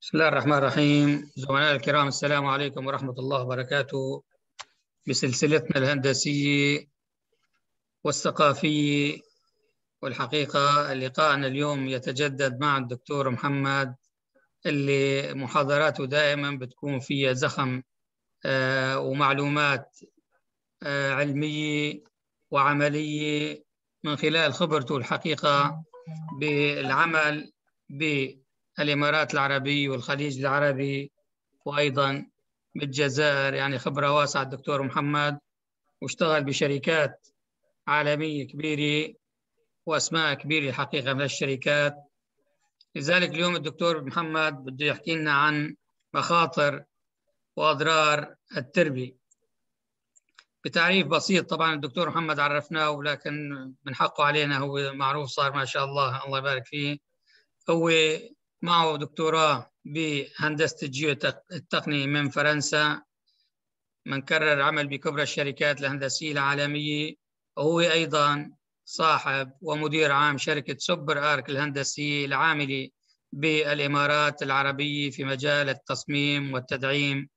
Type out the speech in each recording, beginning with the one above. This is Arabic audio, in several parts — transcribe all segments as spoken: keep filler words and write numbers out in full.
بسم الله الرحمن الرحيم. زملائي الكرام، السلام عليكم ورحمة الله وبركاته. بسلسلتنا الهندسية والثقافية، والحقيقة لقاءنا اليوم يتجدد مع الدكتور محمد، اللي محاضراته دائما بتكون فيها زخم آه ومعلومات آه علمية وعملية من خلال خبرته الحقيقة بالعمل بالإمارات العربية والخليج العربي، وأيضا بالجزائر. يعني خبرة واسعة الدكتور محمد، واشتغل بشركات عالمية كبيرة وأسماء كبيرة الحقيقة من الشركات. لذلك اليوم الدكتور محمد بده يحكي لنا عن مخاطر وأضرار التربية بتعريف بسيط. طبعا الدكتور محمد عرفناه، ولكن من حقه علينا، هو معروف صار ما شاء الله، الله يبارك فيه. هو معه دكتوراه بهندسة الجيوتقنية من فرنسا، من كرر عمل بكبرى الشركات الهندسية العالمية، وهو أيضا صاحب ومدير عام شركة سوبر آرك الهندسية العاملة بالإمارات العربية في مجال التصميم والتدعيم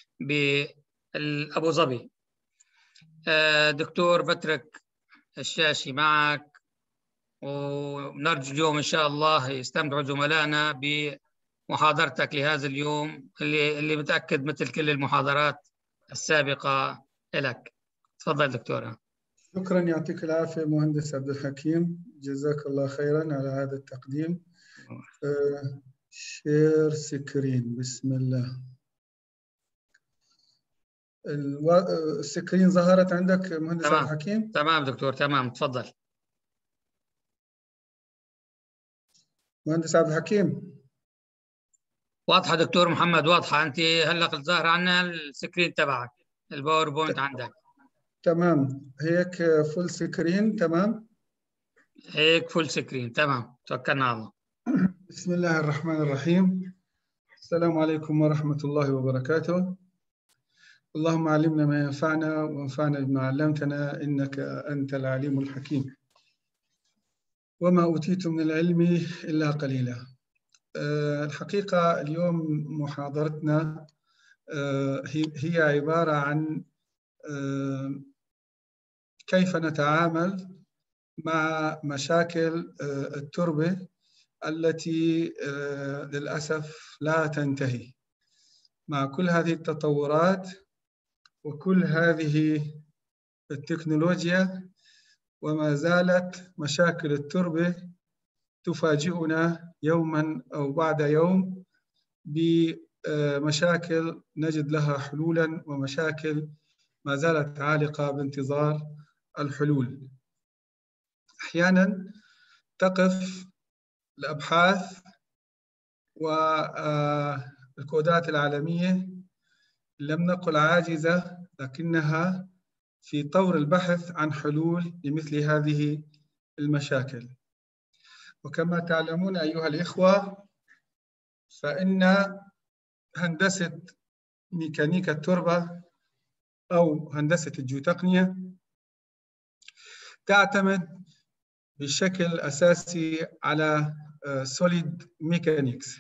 بأبو ظبي. دكتور بترك الشاشة معك، ونرجو اليوم إن شاء الله يستمتعوا زملائنا بمحاضرتك لهذا اليوم، اللي اللي متأكد مثل كل المحاضرات السابقة لك. تفضل دكتورة. شكرا، يعطيك العافية مهندس عبد الحكيم، جزاك الله خيرا على هذا التقديم. آه شير سكرين، بسم الله. الو... السكرين ظهرت عندك مهندس تمام. عبد الحكيم؟ تمام دكتور، تمام، تفضل. مهندس عبد الحكيم واضحة دكتور محمد، واضحة. أنت هلق الظاهر عنا السكرين تبعك، الباوربوينت عندك. تمام، هيك فول سكرين. تمام، هيك فول سكرين. تمام، توكلنا على الله. بسم الله الرحمن الرحيم. السلام عليكم ورحمة الله وبركاته. اللهم علمنا ما ينفعنا وانفعنا بما علمتنا، إنك أنت العليم الحكيم. وما أوتيت من العلم إلا قليلا. أه الحقيقة اليوم محاضرتنا أه هي عبارة عن أه كيف نتعامل مع مشاكل أه التربة التي أه للأسف لا تنتهي مع كل هذه التطورات وكل هذه التكنولوجيا، وما زالت مشاكل التربة تفاجئنا يوما أو بعد يوم بمشاكل نجد لها حلولا، ومشاكل ما زالت عالقة بانتظار الحلول. أحيانا تقف الأبحاث والكودات العالمية، لم نقل عاجزة، لكنها في طور البحث عن حلول لمثل هذه المشاكل. وكما تعلمون أيها الإخوة، فإن هندسة ميكانيكا التربة أو هندسة الجيوتقنية تعتمد بشكل أساسي على solid mechanics،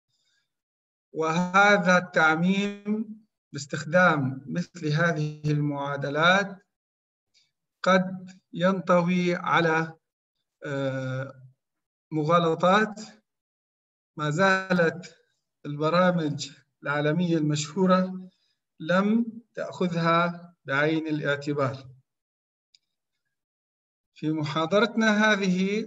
وهذا التعميم باستخدام مثل هذه المعادلات قد ينطوي على مغالطات ما زالت البرامج العالمية المشهورة لم تأخذها بعين الاعتبار. في محاضرتنا هذه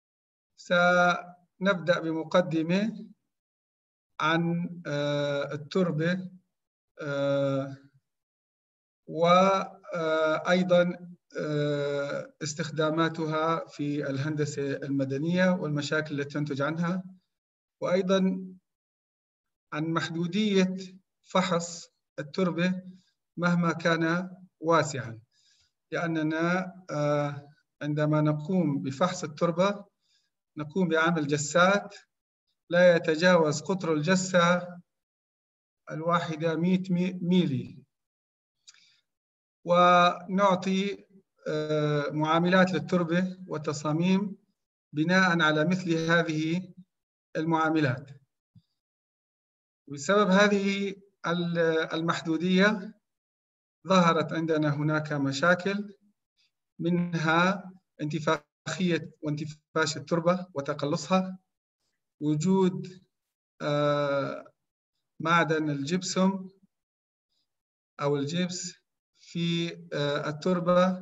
سنبدأ بمقدمة عن التربة وأيضا استخداماتها في الهندسة المدنية والمشاكل التي تنتج عنها، وأيضا عن محدودية فحص التربة مهما كان واسعا، لأننا عندما نقوم بفحص التربة نقوم بعمل جسات لا يتجاوز قطر الجسة الواحدة مئة ميلي، ونعطي معاملات للتربة وتصاميم بناء على مثل هذه المعاملات. بسبب هذه المحدودية ظهرت عندنا هناك مشاكل، منها انتفاخية وانتفاش التربة وتقلصها، وجود معدن الجبسوم أو الجبس في التربة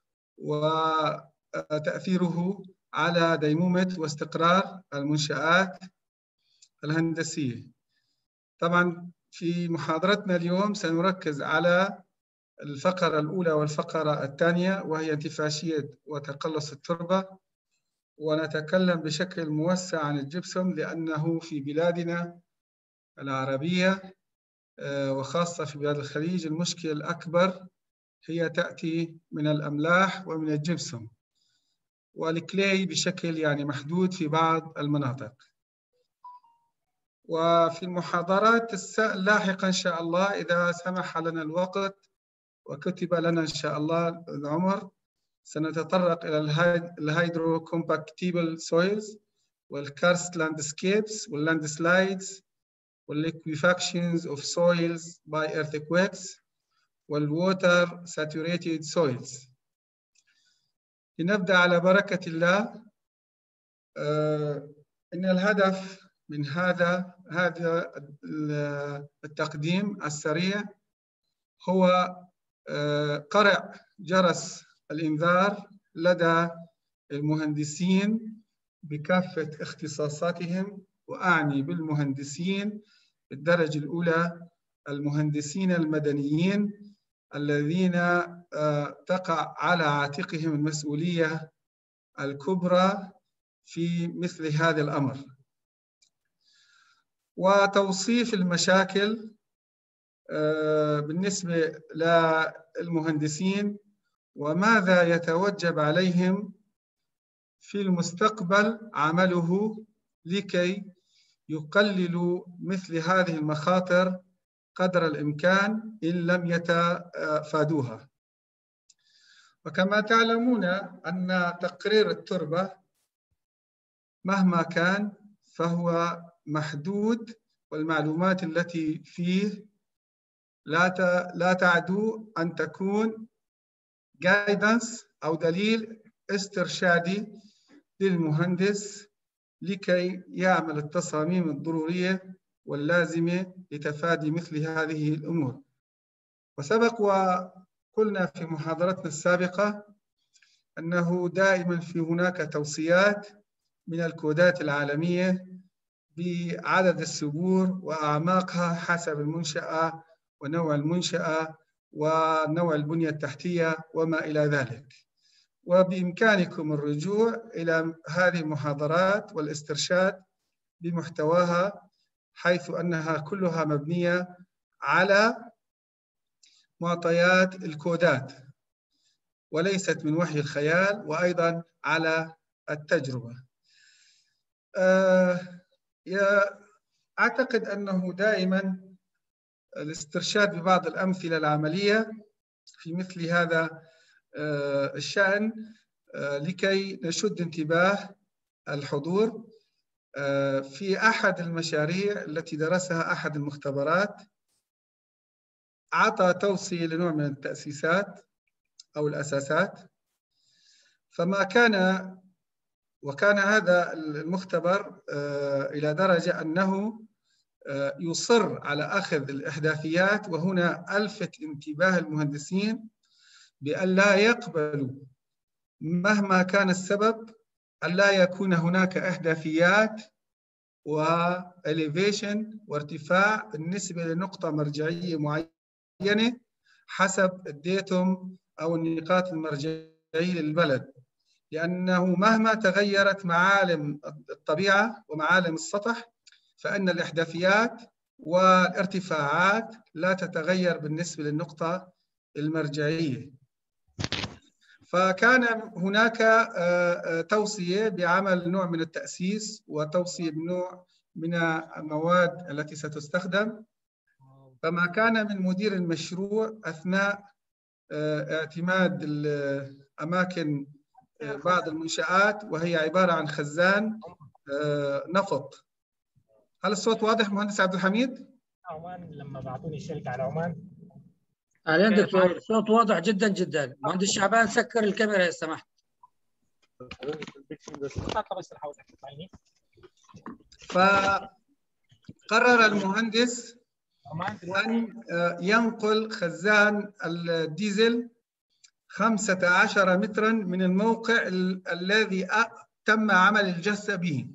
وتأثيره على ديمومة واستقرار المنشآت الهندسية. طبعا في محاضرتنا اليوم سنركز على الفقرة الأولى والفقرة الثانية، وهي انتفاشية وتقلص التربة، ونتكلم بشكل موسع عن الجبسوم لأنه في بلادنا العربية وخاصة في بلاد الخليج المشكلة الأكبر هي تأتي من الأملاح ومن الجبسوم والكلي بشكل يعني محدود في بعض المناطق. وفي المحاضرات اللاحقة إن شاء الله إذا سمح لنا الوقت وكتب لنا إن شاء الله العمر سنتطرق إلى الهيدرو كومباكتيبل سويلز والكارست لاندسكيبس واللاندسلايدز والliquefactions of soils by earthquakes والwater saturated soils. لنبدأ على بركة الله. آه إن الهدف من هذا هذا التقديم السريع هو آه قرع جرس الإنذار لدى المهندسين بكافة اختصاصاتهم، وأعني بالمهندسين بالدرجة الأولى المهندسين المدنيين الذين تقع على عاتقهم المسؤولية الكبرى في مثل هذا الأمر. وتوصيف المشاكل بالنسبة للمهندسين وماذا يتوجب عليهم في المستقبل عمله لكي يقللوا مثل هذه المخاطر قدر الإمكان إن لم يتفادوها. وكما تعلمون أن تقرير التربة مهما كان فهو محدود، والمعلومات التي فيه لا لا تعدو أن تكون guidance أو دليل استرشادي للمهندس لكي يعمل التصاميم الضرورية واللازمة لتفادي مثل هذه الأمور. وسبق وقلنا في محاضرتنا السابقة أنه دائما في هناك توصيات من الكودات العالمية بعدد السبور وأعماقها حسب المنشأة ونوع المنشأة ونوع البنية التحتية وما إلى ذلك. وبإمكانكم الرجوع إلى هذه المحاضرات والاسترشاد بمحتواها، حيث أنها كلها مبنية على معطيات الكودات وليست من وحي الخيال، وأيضا على التجربة. أعتقد أنه دائما الاسترشاد ببعض الأمثلة العملية في مثل هذا الشأن لكي نشد انتباه الحضور. في أحد المشاريع التي درسها أحد المختبرات أعطى توصية لنوع من التأسيسات أو الأساسات، فما كان وكان هذا المختبر إلى درجة أنه يصر على أخذ الإحداثيات، وهنا ألفت انتباه المهندسين بأن لا يقبلوا مهما كان السبب أن لا يكون هناك إحداثيات وإليفيشن وارتفاع بالنسبة لنقطة مرجعية معينة حسب الديتوم أو النقاط المرجعية للبلد، لأنه مهما تغيرت معالم الطبيعة ومعالم السطح فإن الإحداثيات والارتفاعات لا تتغير بالنسبة للنقطة المرجعية. فكان هناك توصية بعمل نوع من التأسيس وتوصية بنوع من المواد التي ستستخدم. فما كان من مدير المشروع أثناء اعتماد الأماكن بعض المنشآت وهي عبارة عن خزان نفط. هل الصوت واضح مهندس عبد الحميد؟ عمان لما بعطوني الشركه على عمان. أهلا دكتور، صوت واضح جدا جدا. مهندس شعبان سكر الكاميرا إذا سمحت. فقرر المهندس أن ينقل خزان الديزل خمسة عشر مترا من الموقع الذي تم عمل الجثة به.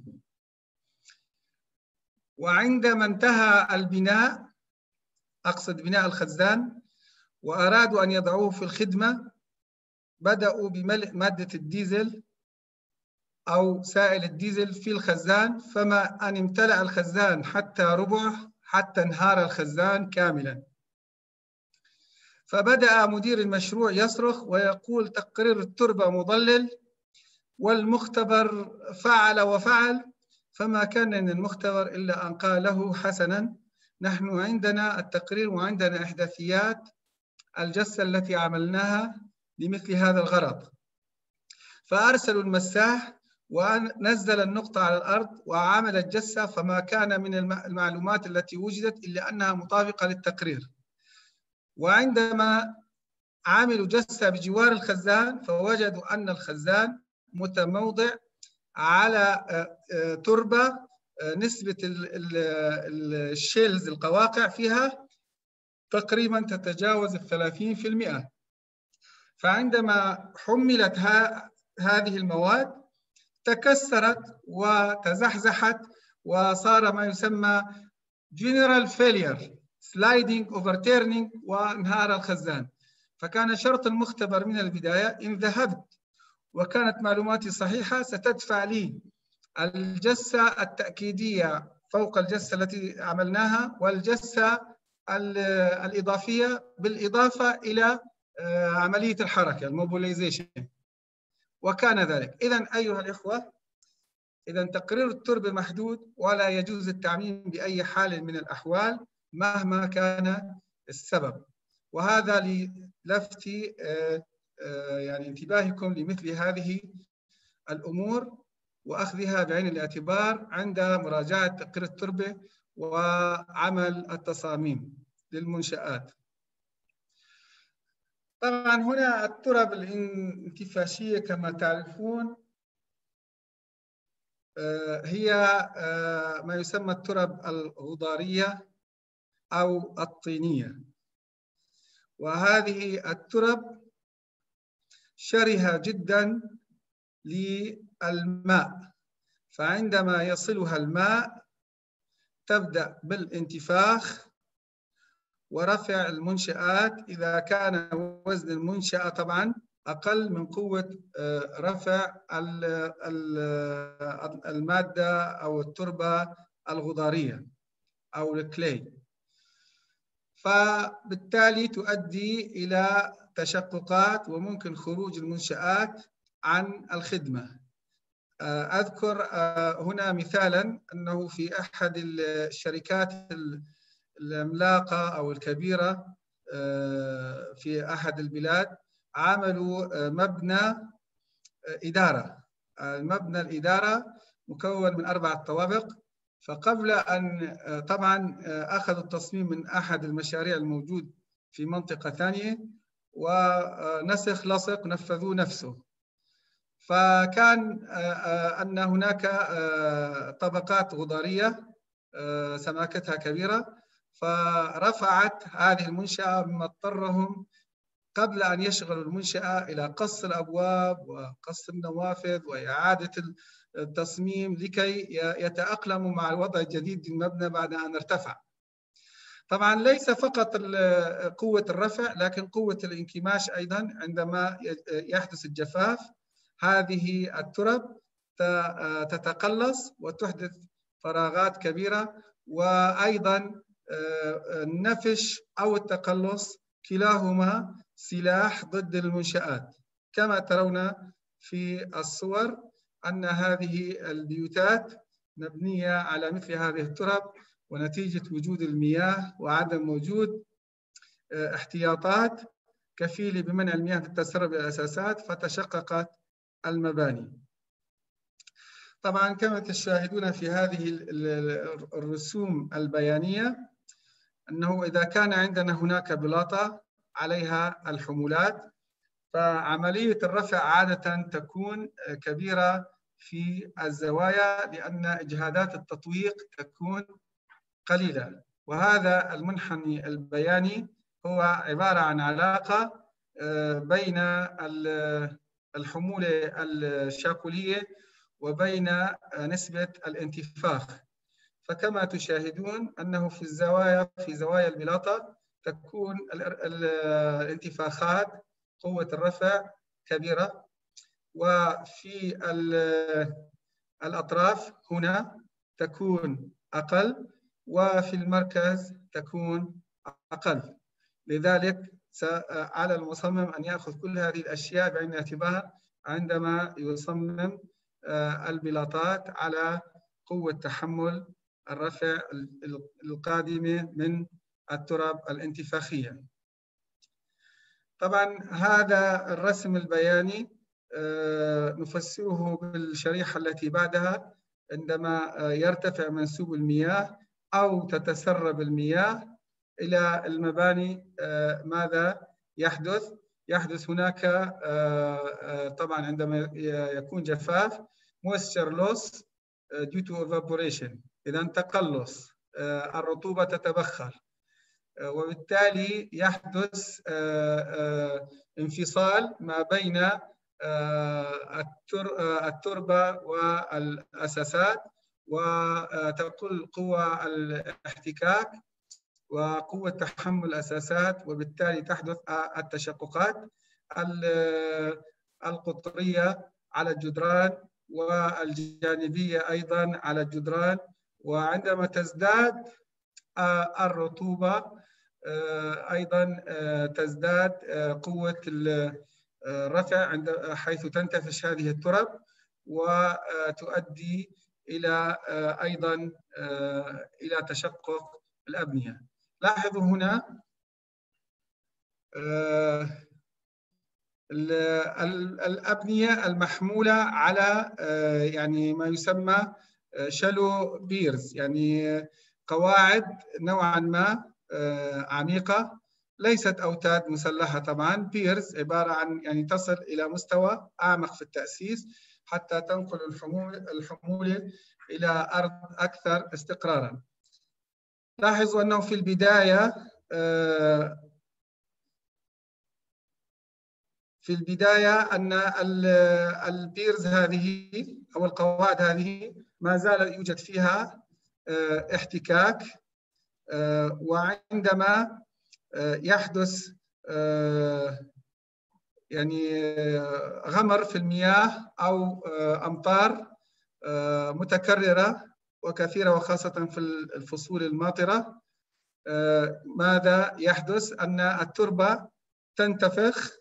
وعندما انتهى البناء، أقصد بناء الخزان، وأرادوا أن يضعوه في الخدمة، بدأوا بملء مادة الديزل أو سائل الديزل في الخزان، فما أن امتلأ الخزان حتى ربعه، حتى انهار الخزان كاملا. فبدأ مدير المشروع يصرخ ويقول تقرير التربة مضلل، والمختبر فعل وفعل، فما كان من المختبر إلا أن قال له حسنا نحن عندنا التقرير وعندنا إحداثيات الجثة التي عملناها لمثل هذا الغرض. فأرسلوا المساح ونزل النقطة على الأرض وعمل الجثة، فما كان من المعلومات التي وجدت إلا أنها مطابقة للتقرير. وعندما عملوا جثة بجوار الخزان فوجدوا أن الخزان متموضع على تربة نسبة الشيلز القواقع فيها تقريبا تتجاوز الثلاثين في المئة. فعندما حملت هذه المواد تكسرت وتزحزحت وصار ما يسمى general failure sliding overturning وانهار الخزان. فكان شرط المختبر من البداية إن ذهبت وكانت معلوماتي صحيحة ستدفع لي الجثة التأكيدية فوق الجثة التي عملناها والجثة الإضافية بالإضافة إلى عملية الحركة الموبيلايزيشن. وكان ذلك. إذن أيها الإخوة، إذن تقرير التربة محدود ولا يجوز التعميم بأي حال من الأحوال مهما كان السبب. وهذا للفت يعني انتباهكم لمثل هذه الأمور وأخذها بعين الاعتبار عند مراجعة تقرير التربة وعمل التصاميم للمنشآت. طبعا هنا الترب الانتفاشية كما تعرفون هي ما يسمى الترب الغضارية أو الطينية. وهذه الترب شرهة جدا للماء، فعندما يصلها الماء تبدأ بالانتفاخ ورفع المنشآت إذا كان وزن المنشأة طبعا أقل من قوة رفع المادة أو التربة الغضارية أو الكلي. فبالتالي تؤدي إلى تشققات وممكن خروج المنشآت عن الخدمة. أذكر هنا مثالا أنه في أحد الشركات العملاقة أو الكبيرة في أحد البلاد عملوا مبنى إدارة. المبنى الإدارة مكون من أربعة طوابق. فقبل أن طبعا أخذوا التصميم من أحد المشاريع الموجود في منطقة ثانية ونسخ لصق نفذوه نفسه. فكان أن هناك طبقات غضارية سماكتها كبيرة، فرفعت هذه المنشأة مما اضطرهم قبل أن يشغلوا المنشأة إلى قص الأبواب وقص النوافذ وإعادة التصميم لكي يتأقلموا مع الوضع الجديد للمبنى بعد أن ارتفع. طبعا ليس فقط قوة الرفع لكن قوة الانكماش أيضا. عندما يحدث الجفاف هذه الترب تتقلص وتحدث فراغات كبيرة، وأيضا النفش أو التقلص كلاهما سلاح ضد المنشآت. كما ترون في الصور أن هذه البيوتات مبنية على مثل هذه الترب، ونتيجة وجود المياه وعدم وجود احتياطات كفيلة بمنع المياه من التسرب إلى الأساسات فتشققت المباني. طبعا كما تشاهدون في هذه الرسوم البيانية أنه إذا كان عندنا هناك بلاطة عليها الحمولات، فعملية الرفع عادة تكون كبيرة في الزوايا لأن إجهادات التطويق تكون قليلة. وهذا المنحني البياني هو عبارة عن علاقة بين الحمولة الشاكولية وبين نسبة الانتفاخ. فكما تشاهدون أنه في الزوايا في زوايا البلاطة تكون الانتفاخات قوة الرفع كبيرة، وفي الأطراف هنا تكون أقل، وفي المركز تكون أقل. لذلك على المصمم أن يأخذ كل هذه الأشياء بعين الاعتبار عندما يصمم البلاطات على قوة تحمل الرفع القادمة من التراب الانتفاخية. طبعا هذا الرسم البياني نفسره بالشريحة التي بعدها. عندما يرتفع منسوب المياه أو تتسرب المياه إلى المباني ماذا يحدث؟ يحدث هناك طبعا عندما يكون جفاف moisture loss due to evaporation، إذا تقلص الرطوبة تتبخر، وبالتالي يحدث انفصال ما بين التربة والأساسات، وتقل قوى الاحتكاك وقوة تحمل الأساسات، وبالتالي تحدث التشققات القطرية على الجدران والجانبية أيضا على الجدران. وعندما تزداد الرطوبة أيضا تزداد قوة الرفع عند حيث تنتفش هذه التراب، وتؤدي إلى أيضا إلى تشقق الأبنية. لاحظوا هنا الأبنية المحمولة على يعني ما يسمى شالو بيرز، يعني قواعد نوعا ما عميقة، ليست أوتاد مسلحة طبعا. بيرز عبارة عن يعني تصل إلى مستوى أعمق في التأسيس حتى تنقل الحمولة إلى أرض أكثر استقرارا. لاحظوا أنه في البداية في البداية أن البيرز هذه أو القواعد هذه ما زال يوجد فيها احتكاك، وعندما يحدث يعني غمر في المياه أو أمطار متكررة وكثيرة وخاصة في الفصول الماطرة، ماذا يحدث؟ أن التربة تنتفخ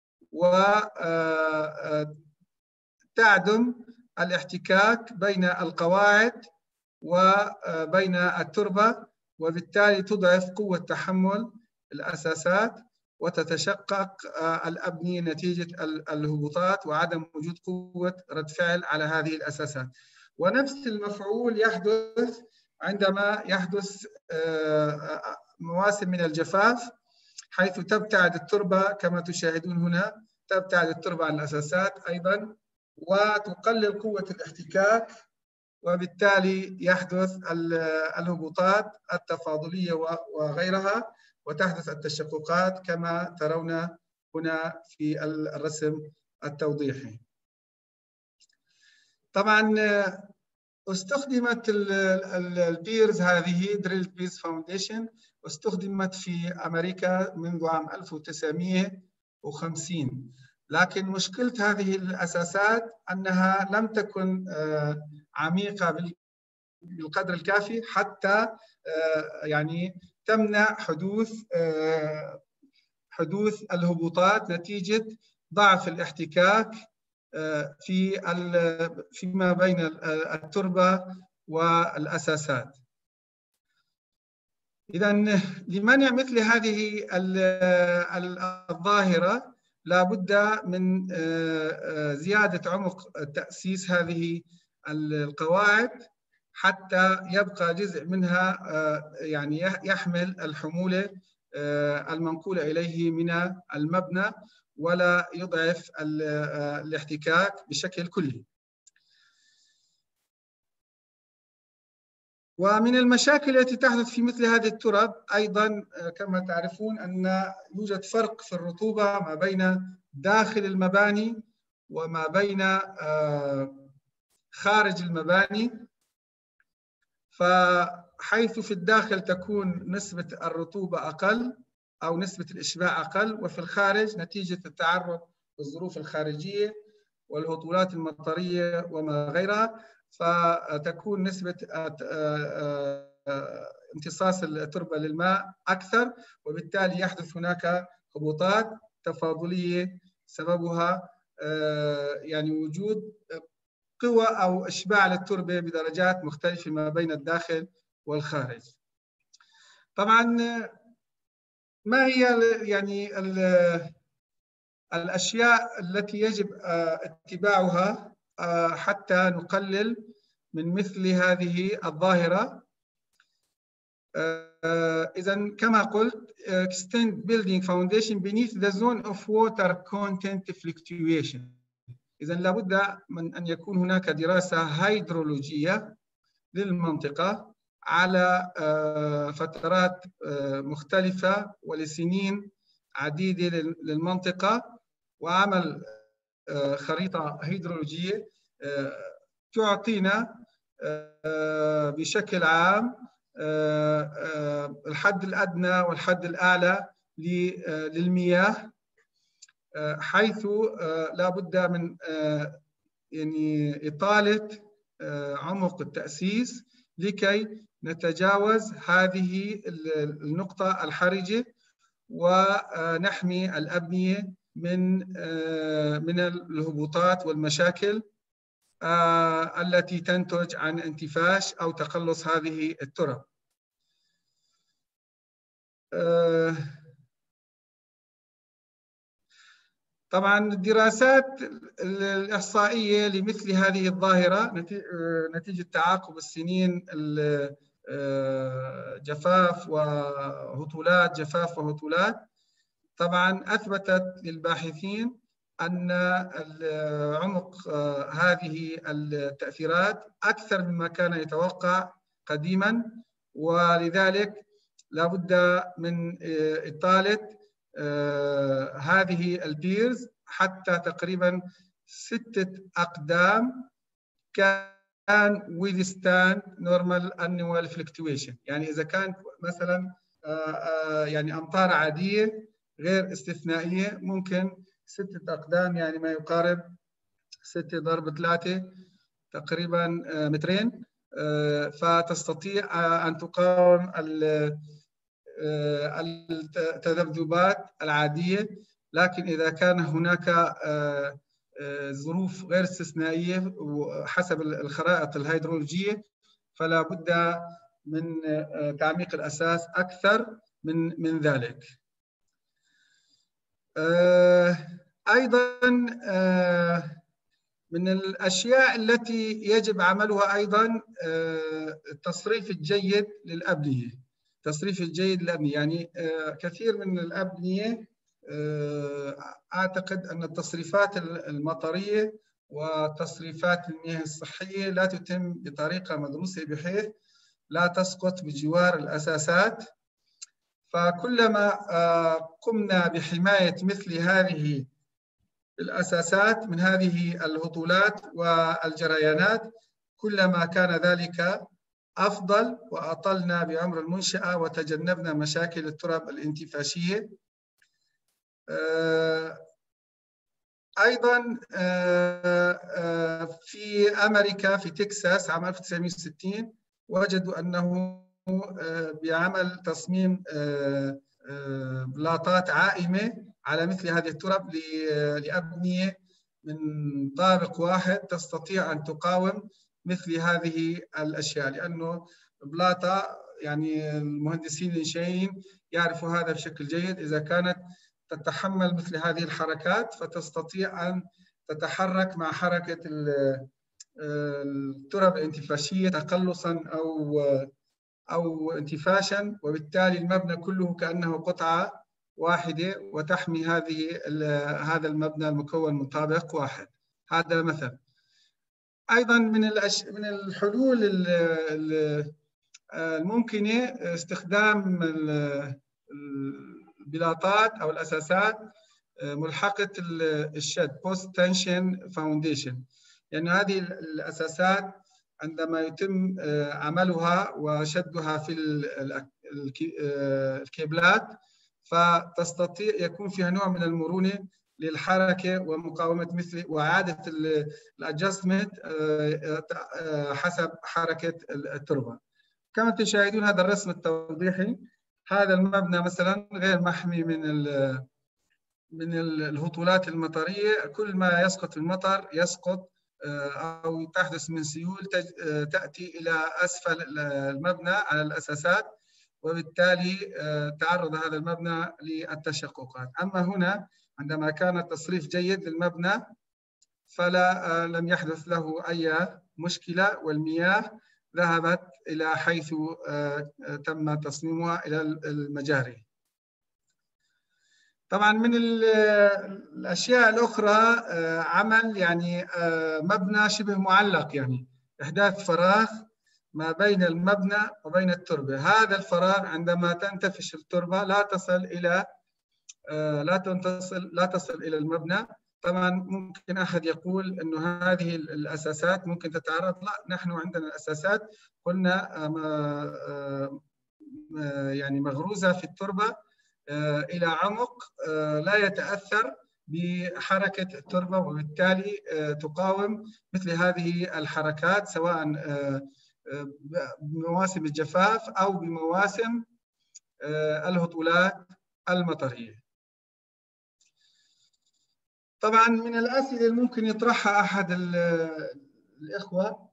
وتعدم الاحتكاك بين القواعد وبين التربة، وبالتالي تضعف قوة تحمل الأساسات وتتشقق الأبنية نتيجة الهبوطات وعدم وجود قوة رد فعل على هذه الأساسات. ونفس المفعول يحدث عندما يحدث مواسم من الجفاف، حيث تبتعد التربة كما تشاهدون هنا، تبتعد التربة عن الأساسات أيضا وتقلل قوة الاحتكاك، وبالتالي يحدث الهبوطات التفاضلية وغيرها، وتحدث التشققات كما ترون هنا في الرسم التوضيحي. طبعا استخدمت البيرز هذه دريل بيرز فاونديشن، استخدمت في أمريكا منذ عام ألف وتسعمئة وخمسين، لكن مشكلة هذه الأساسات أنها لم تكن عميقة بالقدر الكافي حتى يعني تمنع حدوث حدوث الهبوطات نتيجة ضعف الاحتكاك في فيما بين التربة والأساسات. إذن لمنع مثل هذه الظاهرة لا بد من زيادة عمق تأسيس هذه القواعد حتى يبقى جزء منها يعني يحمل الحمولة المنقولة إليه من المبنى ولا يضعف الاحتكاك بشكل كلي. ومن المشاكل التي تحدث في مثل هذه الترب أيضا كما تعرفون أن يوجد فرق في الرطوبة ما بين داخل المباني وما بين خارج المباني، فحيث في الداخل تكون نسبة الرطوبة أقل أو نسبة الإشباع أقل، وفي الخارج نتيجة التعرض للظروف الخارجية والهطولات المطرية وما غيرها فتكون نسبة امتصاص التربة للماء أكثر، وبالتالي يحدث هناك هبوطات تفاضلية سببها يعني وجود قوة أو إشباع للتربة بدرجات مختلفة ما بين الداخل والخارج. طبعا ما هي يعني الأشياء التي يجب اتباعها حتى نقلل من مثل هذه الظاهرة؟ إذن كما قلت extend building foundation beneath the zone of water content fluctuation. إذن لابد من أن يكون هناك دراسة هيدرولوجية للمنطقة على فترات مختلفة ولسنين عديدة للمنطقة، وعمل خريطة هيدرولوجية تعطينا بشكل عام الحد الأدنى والحد الأعلى للمياه، حيث لا بد من يعني إطالة عمق التأسيس لكي نتجاوز هذه النقطة الحرجة ونحمي الأبنية من من الهبوطات والمشاكل التي تنتج عن انتفاش أو تقلص هذه الترب. طبعا الدراسات الإحصائية لمثل هذه الظاهرة نتيجة تعاقب السنين جفاف وهطولات جفاف وهطولات طبعا أثبتت للباحثين أن عمق هذه التأثيرات أكثر مما كان يتوقع قديما، ولذلك لا بد من إطالة هذه البيرز حتى تقريبا ستة أقدام كان withstand normal annual fluctuation. يعني إذا كانت مثلا يعني أمطار عادية غير استثنائية ممكن ستة أقدام، يعني ما يقارب ستة ضرب ثلاثة تقريبا مترين، فتستطيع أن تقاوم التذبذبات العادية. لكن إذا كان هناك ظروف غير استثنائية وحسب الخرائط الهيدرولوجية فلا بد من تعميق الأساس أكثر من من ذلك. أيضا من الأشياء التي يجب عملها أيضا التصريف الجيد للأبنية. التصريف الجيد للأبنية يعني كثير من الأبنية أعتقد أن التصريفات المطرية وتصريفات المياه الصحية لا تتم بطريقة مدروسة بحيث لا تسقط بجوار الأساسات، فكلما قمنا بحماية مثل هذه الأساسات من هذه الهطولات والجريانات كلما كان ذلك أفضل، وأطلنا بعمر المنشأة وتجنبنا مشاكل التراب الانتفاشية. أيضا في أمريكا في تكساس عام ألف وتسعمئة وستين وجدوا أنه بعمل تصميم بلاطات عائمة على مثل هذه التراب لأبنية من طابق واحد تستطيع أن تقاوم مثل هذه الأشياء، لأنه بلاطة يعني المهندسين الإنشائيين يعرفوا هذا بشكل جيد، إذا كانت تتحمل مثل هذه الحركات فتستطيع أن تتحرك مع حركة الترب الانتفاشية تقلصا أو أو انتفاشا، وبالتالي المبنى كله كأنه قطعة واحدة وتحمي هذه هذا المبنى المكون من طابق واحد. هذا مثل. أيضا من من الحلول الممكنة استخدام البلاطات أو الأساسات ملحقة الشد post tension foundation، يعني هذه الأساسات عندما يتم عملها وشدها في الكيبلات فتستطيع يكون فيها نوع من المرونة للحركة ومقاومة مثل وإعادة الادجستمنت حسب حركة التربة. كما تشاهدون هذا الرسم التوضيحي، هذا المبنى مثلا غير محمي من من الهطولات المطرية، كل ما يسقط المطر يسقط أو تحدث من سيول تأتي إلى أسفل المبنى على الأساسات، وبالتالي تعرض هذا المبنى للتشققات. أما هنا عندما كان التصريف جيد للمبنى فلا لم يحدث له أي مشكلة، والمياه ذهبت إلى حيث تم تصميمها إلى المجاري. طبعا من الأشياء الأخرى عمل يعني مبنى شبه معلق، يعني إحداث فراغ ما بين المبنى وبين التربة. هذا الفراغ عندما تنتفش التربة لا تصل إلى لا تصل لا تصل إلى المبنى. طبعا ممكن أحد يقول إنه هذه الأساسات ممكن تتعرض، لا، نحن عندنا الأساسات قلنا يعني مغروزة في التربة إلى عمق لا يتأثر بحركة التربة، وبالتالي تقاوم مثل هذه الحركات سواء بمواسم الجفاف أو بمواسم الهطولات المطرية. طبعا من الأسئلة اللي ممكن يطرحها أحد الإخوة،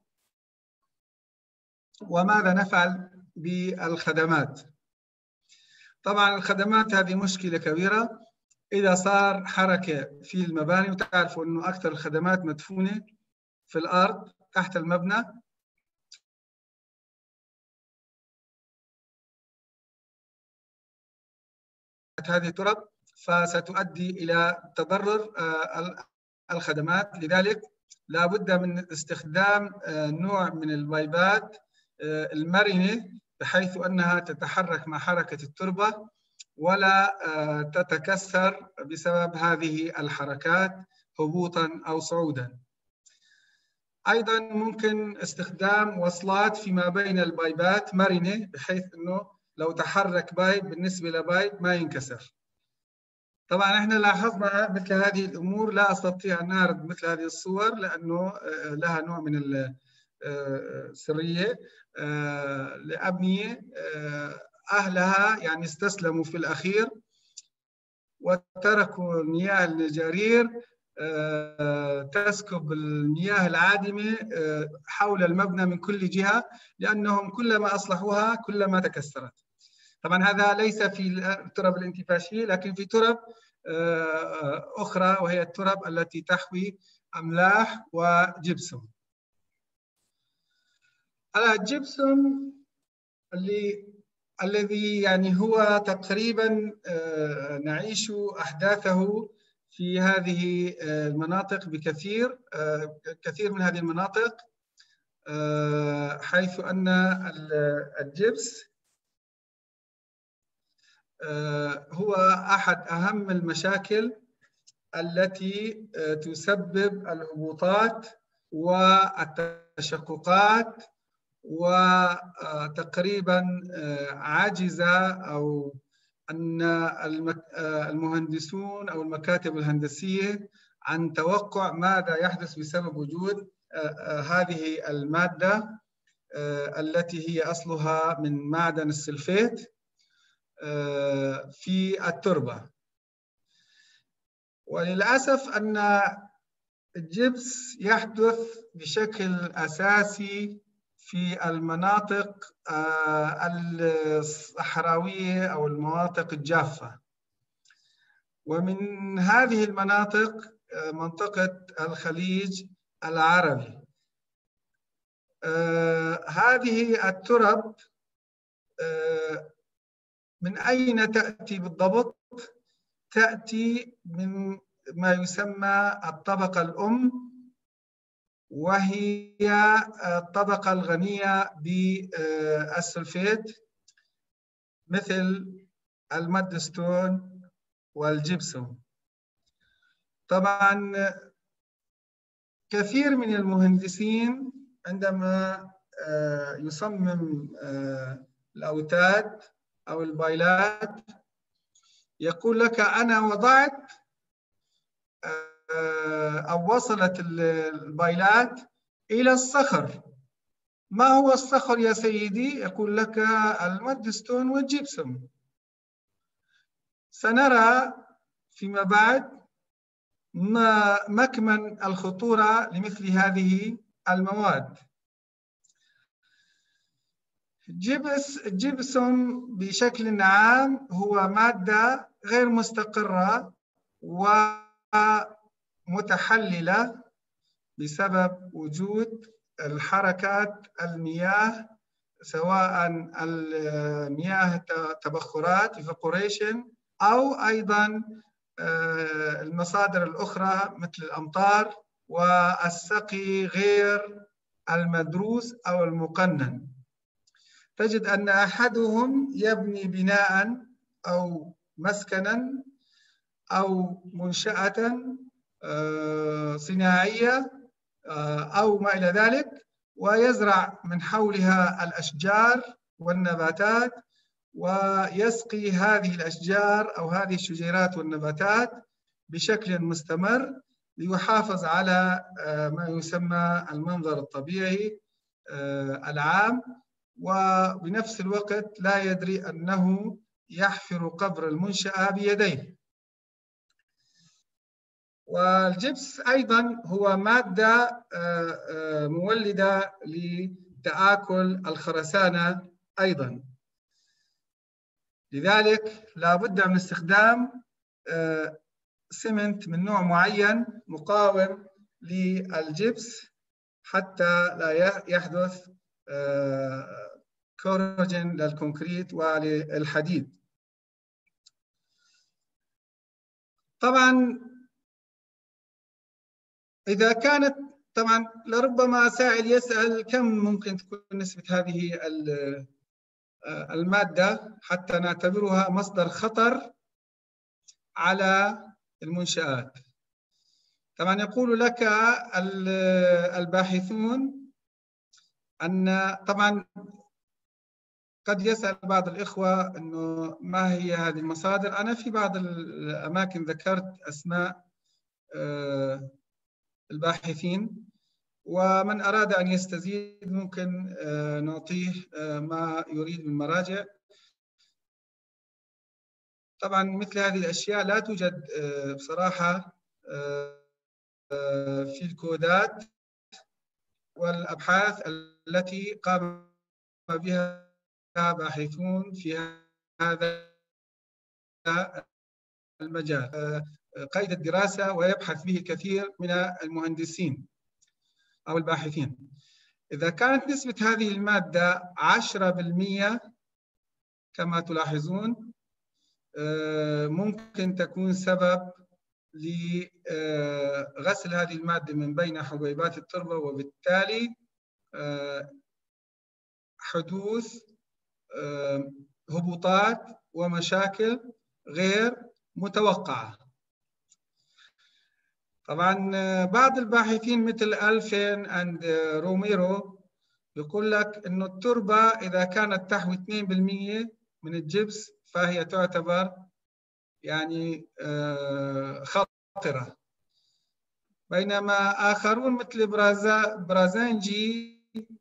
وماذا نفعل بالخدمات؟ طبعا الخدمات هذه مشكلة كبيرة. إذا صار حركة في المباني، وتعرفوا أنه أكثر الخدمات مدفونة في الأرض تحت المبنى، هذه ترب فستؤدي إلى تضرر الخدمات. لذلك لا بد من استخدام نوع من البايبات المرنة بحيث أنها تتحرك مع حركة التربة ولا تتكسر بسبب هذه الحركات هبوطا أو صعودا. أيضا ممكن استخدام وصلات فيما بين البايبات مرنة بحيث أنه لو تحرك بايب بالنسبة لبايب ما ينكسر. طبعا احنا لاحظنا مثل هذه الأمور، لا أستطيع أن أعرض مثل هذه الصور لأنه لها نوع من السرية لأبنية أهلها يعني استسلموا في الأخير وتركوا المياه الجرير تسكب المياه العادمة حول المبنى من كل جهة، لأنهم كلما أصلحوها كلما تكسرت. طبعا هذا ليس في الترب الانتفاشية، لكن في ترب أخرى وهي الترب التي تحوي أملاح وجبسون. الجبسون اللي الذي يعني هو تقريبا نعيش أحداثه في هذه المناطق بكثير كثير من هذه المناطق، حيث أن الجبس هو أحد أهم المشاكل التي تسبب الهبوطات والتشققات، وتقريبا عاجزة أو أن المهندسون أو المكاتب الهندسية عن توقع ماذا يحدث بسبب وجود هذه المادة التي هي أصلها من معدن السلفيت في التربة. وللأسف أن الجبس يحدث بشكل أساسي في المناطق الصحراوية أو المناطق الجافة، ومن هذه المناطق منطقة الخليج العربي. آه هذه الترب آه من أين تأتي بالضبط؟ تأتي من ما يسمى الطبقة الأم، وهي الطبقة الغنية بالسلفيت مثل المادستون والجبسون. طبعا كثير من المهندسين عندما يصمم الأوتاد أو البايلات يقول لك أنا وضعت أو وصلت البايلات إلى الصخر. ما هو الصخر يا سيدي؟ يقول لك المادستون والجبسون. سنرى فيما بعد ما مكمن الخطورة لمثل هذه المواد. جبس الجبسون بشكل عام هو مادة غير مستقرة ومتحللة بسبب وجود الحركات المياه، سواء المياه تبخرات evaporation أو أيضا المصادر الأخرى مثل الأمطار والسقي غير المدروس أو المقنن. تجد أن أحدهم يبني بناء أو مسكنا أو منشأة صناعية أو ما إلى ذلك، ويزرع من حولها الأشجار والنباتات، ويسقي هذه الأشجار أو هذه الشجيرات والنباتات بشكل مستمر ليحافظ على ما يسمى المنظر الطبيعي العام، وبنفس الوقت لا يدري أنه يحفر قبر المنشأة بيديه. والجبس أيضا هو مادة مولدة لتآكل الخرسانة أيضا، لذلك لا بد من استخدام سمنت من نوع معين مقاوم للجبس حتى لا يحدث كوروجين للكونكريت وللحديد. طبعا إذا كانت طبعا لربما سائل يسأل كم ممكن تكون نسبة هذه المادة حتى نعتبرها مصدر خطر على المنشآت. طبعا يقول لك الباحثون أن طبعا قد يسأل بعض الإخوة أنه ما هي هذه المصادر. أنا في بعض الأماكن ذكرت أسماء الباحثين، ومن أراد أن يستزيد ممكن نعطيه ما يريد من مراجع. طبعا مثل هذه الأشياء لا توجد بصراحة في الكودات والأبحاث التي قام بها باحثون في هذا المجال قيد الدراسة ويبحث به كثير من المهندسين أو الباحثين. إذا كانت نسبة هذه المادة عشرة بالمئة كما تلاحظون، ممكن تكون سبب لغسل هذه المادة من بين حبيبات التربة، وبالتالي حدوث هبوطات ومشاكل غير متوقعة. طبعا بعض الباحثين مثل ألفين and روميرو يقول لك إنه التربة إذا كانت تحوي اثنين بالمئة من الجبس فهي تعتبر يعني خطرة، بينما آخرون مثل برازانجي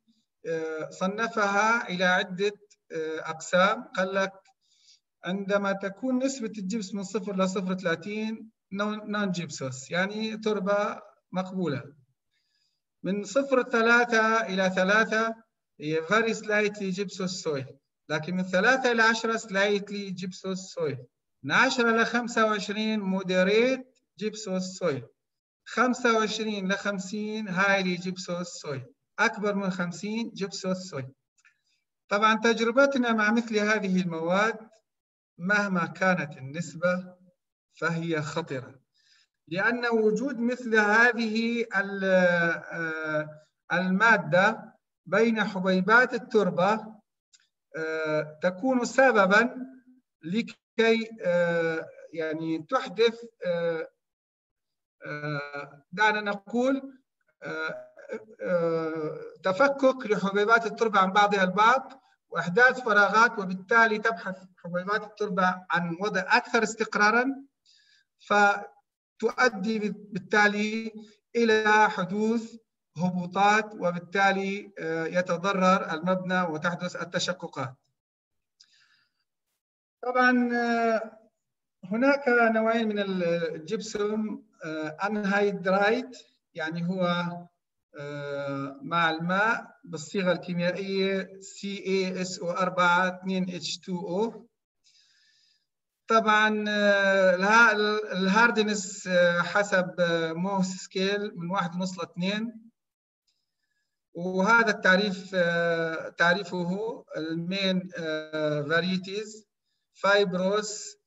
صنفها إلى عدة أقسام. قال لك عندما تكون نسبة الجبس من صفر إلى صفر ثلاثين نون جيبسوس، يعني تربة مقبولة. من صفر ثلاثة إلى ثلاثة هي very slightly gypsous soil، لكن من ثلاثة إلى عشرة slightly gypsous soil. من عشرة إلى خمسة وعشرين moderate gypsous soil. خمسة وعشرين إلى خمسين highly gypsous soil. أكبر من خمسين جبسوث. طبعا تجربتنا مع مثل هذه المواد مهما كانت النسبة فهي خطرة، لأن وجود مثل هذه المادة بين حبيبات التربة تكون سببا لكي يعني تحدث، دعنا نقول، تفكك لحبيبات التربة عن بعضها البعض وإحداث فراغات، وبالتالي تبحث حبيبات التربة عن وضع أكثر استقراراً، فتؤدي بالتالي إلى حدوث هبوطات، وبالتالي يتضرر المبنى وتحدث التشققات. طبعاً هناك نوعين من الجبسوم، أنهيدرايت يعني هو مع الماء بالصيغة الكيميائية سي إيه إس أو أربعة اثنين إتش تو أو. طبعا الهاردنس حسب موس سكيل من واحد ونص لاثنين، وهذا التعريف تعريفه المين فاريتيز: فايبروس،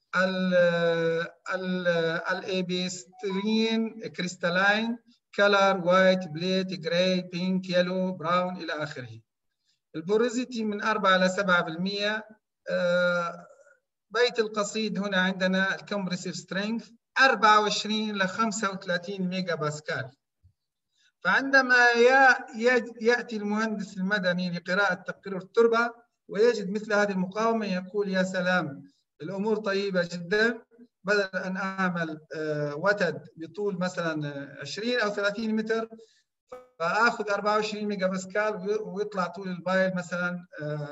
الابيسترين، كريستالين، كلر، وايت، بليت، جراي، بينك، يلو، براون إلى آخره. البوريزيتي من أربعة إلى سبعة بالمئة. بيت القصيد هنا عندنا الكمبرسيف سترينث أربعة وعشرين إلى خمسة وثلاثين ميجا باسكال. فعندما يأتي المهندس المدني لقراءة تقرير التربة ويجد مثل هذه المقاومة يقول يا سلام، الأمور طيبة جدا، بدل أن أعمل وتد بطول مثلا عشرين أو ثلاثين متر فآخذ أربعة وعشرين ميجا باسكال ويطلع طول البايل مثلا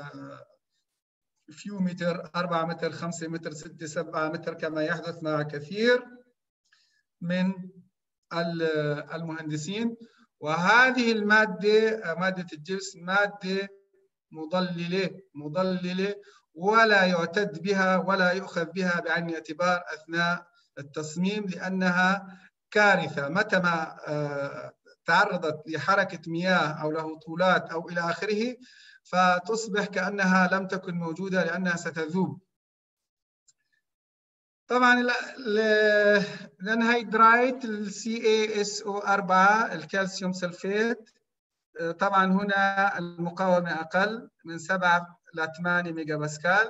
فيو متر، أربعة متر، خمسة متر، ستة، سبعة متر، كما يحدث مع كثير من المهندسين. وهذه المادة، مادة الجبس، مادة مضللة مضللة ولا يعتد بها ولا يؤخذ بها بعين الاعتبار أثناء التصميم، لأنها كارثة متى ما تعرضت لحركة مياه أو لهطولات أو إلى آخره، فتصبح كأنها لم تكن موجودة لأنها ستذوب. طبعا الانهيدرايت السي إيه إس أو أربعة الكالسيوم سلفيت، طبعا هنا المقاومة أقل من سبعة إلى ثمانية ميجا باسكال،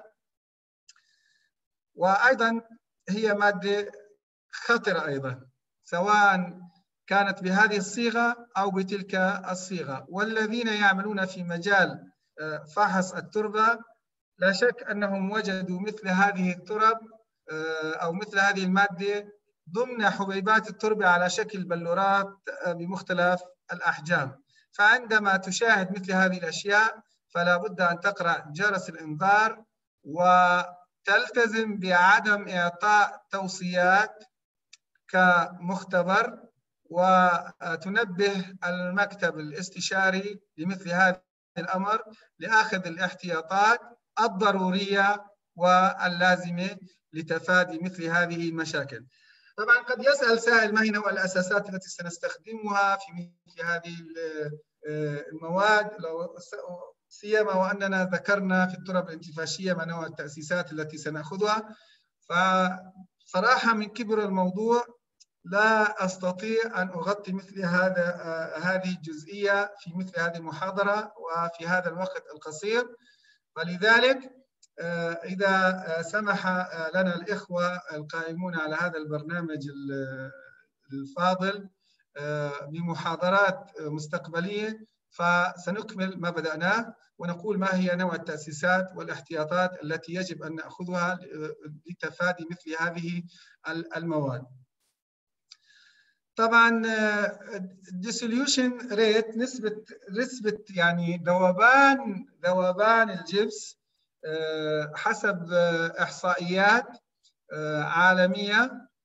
وأيضا هي مادة خطرة أيضا سواء كانت بهذه الصيغة أو بتلك الصيغة. والذين يعملون في مجال فحص التربة لا شك أنهم وجدوا مثل هذه الترب أو مثل هذه المادة ضمن حبيبات التربة على شكل بلورات بمختلف الأحجام. فعندما تشاهد مثل هذه الأشياء فلا بد أن تقرأ جرس الإنذار وتلتزم بعدم إعطاء توصيات كمختبر، وتنبه المكتب الاستشاري لمثل هذا الأمر لأخذ الاحتياطات الضرورية واللازمة لتفادي مثل هذه المشاكل. طبعا قد يسأل سائل ما هي نوع الأساسات التي سنستخدمها في مثل هذه المواد، سيما وأننا ذكرنا في الترب الانتفاشية ما نوع التأسيسات التي سنأخذها. فصراحة من كبر الموضوع لا أستطيع أن أغطي مثل هذا هذه الجزئية في مثل هذه المحاضرة وفي هذا الوقت القصير. فلذلك إذا سمح لنا الإخوة القائمون على هذا البرنامج الفاضل بمحاضرات مستقبلية فسنكمل ما بدأناه ونقول ما هي نوع التأسيسات والاحتياطات التي يجب أن نأخذها لتفادي مثل هذه المواد. طبعا dissolution rate نسبة نسبة يعني ذوبان ذوبان الجبس حسب إحصائيات عالمية.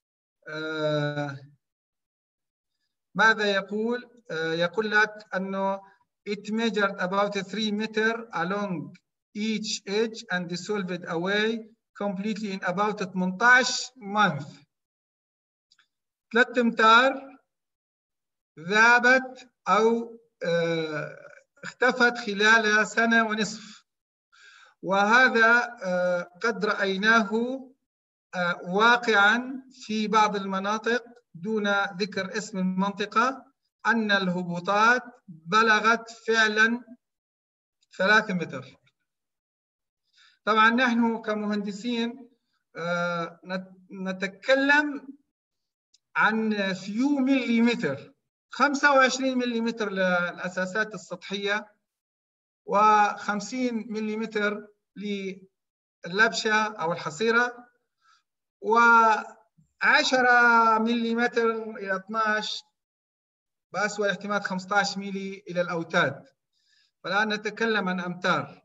ماذا يقول؟ يقول لك أنه it measured about three meter along each edge and dissolved away completely in about ثمانية عشر month. ثلاث أمتار ذابت أو اختفت خلال سنة ونصف، وهذا قد رأيناه واقعا في بعض المناطق دون ذكر اسم المنطقة، أن الهبوطات بلغت فعلا ثلاثة متر. طبعا نحن كمهندسين نتكلم عن فيو مليمتر، خمسة وعشرين مليمتر للأساسات السطحية وخمسين مليمتر للبشة أو الحصيرة، وعشرة مليمتر إلى اثناشر، بأسوأ الاحتمالات خمسة عشر ملي إلى الأوتاد. فالآن نتكلم عن أمتار.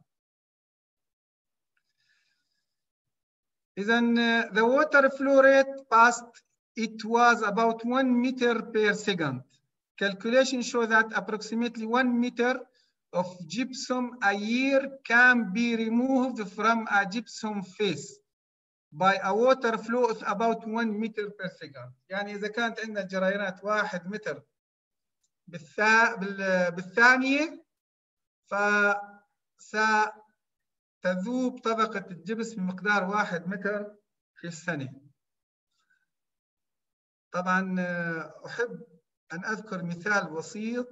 إذن the water flow rate past it was about one meter per second. Calculations show that approximately one meter of gypsum a year can be removed from a gypsum face by a water flow of about one meter per second. يعني إذا كانت عندنا جريانات واحد متر بالثا... بالثانية، فستذوب طبقة الجبس بمقدار واحد متر في السنة. طبعا أحب أن أذكر مثال بسيط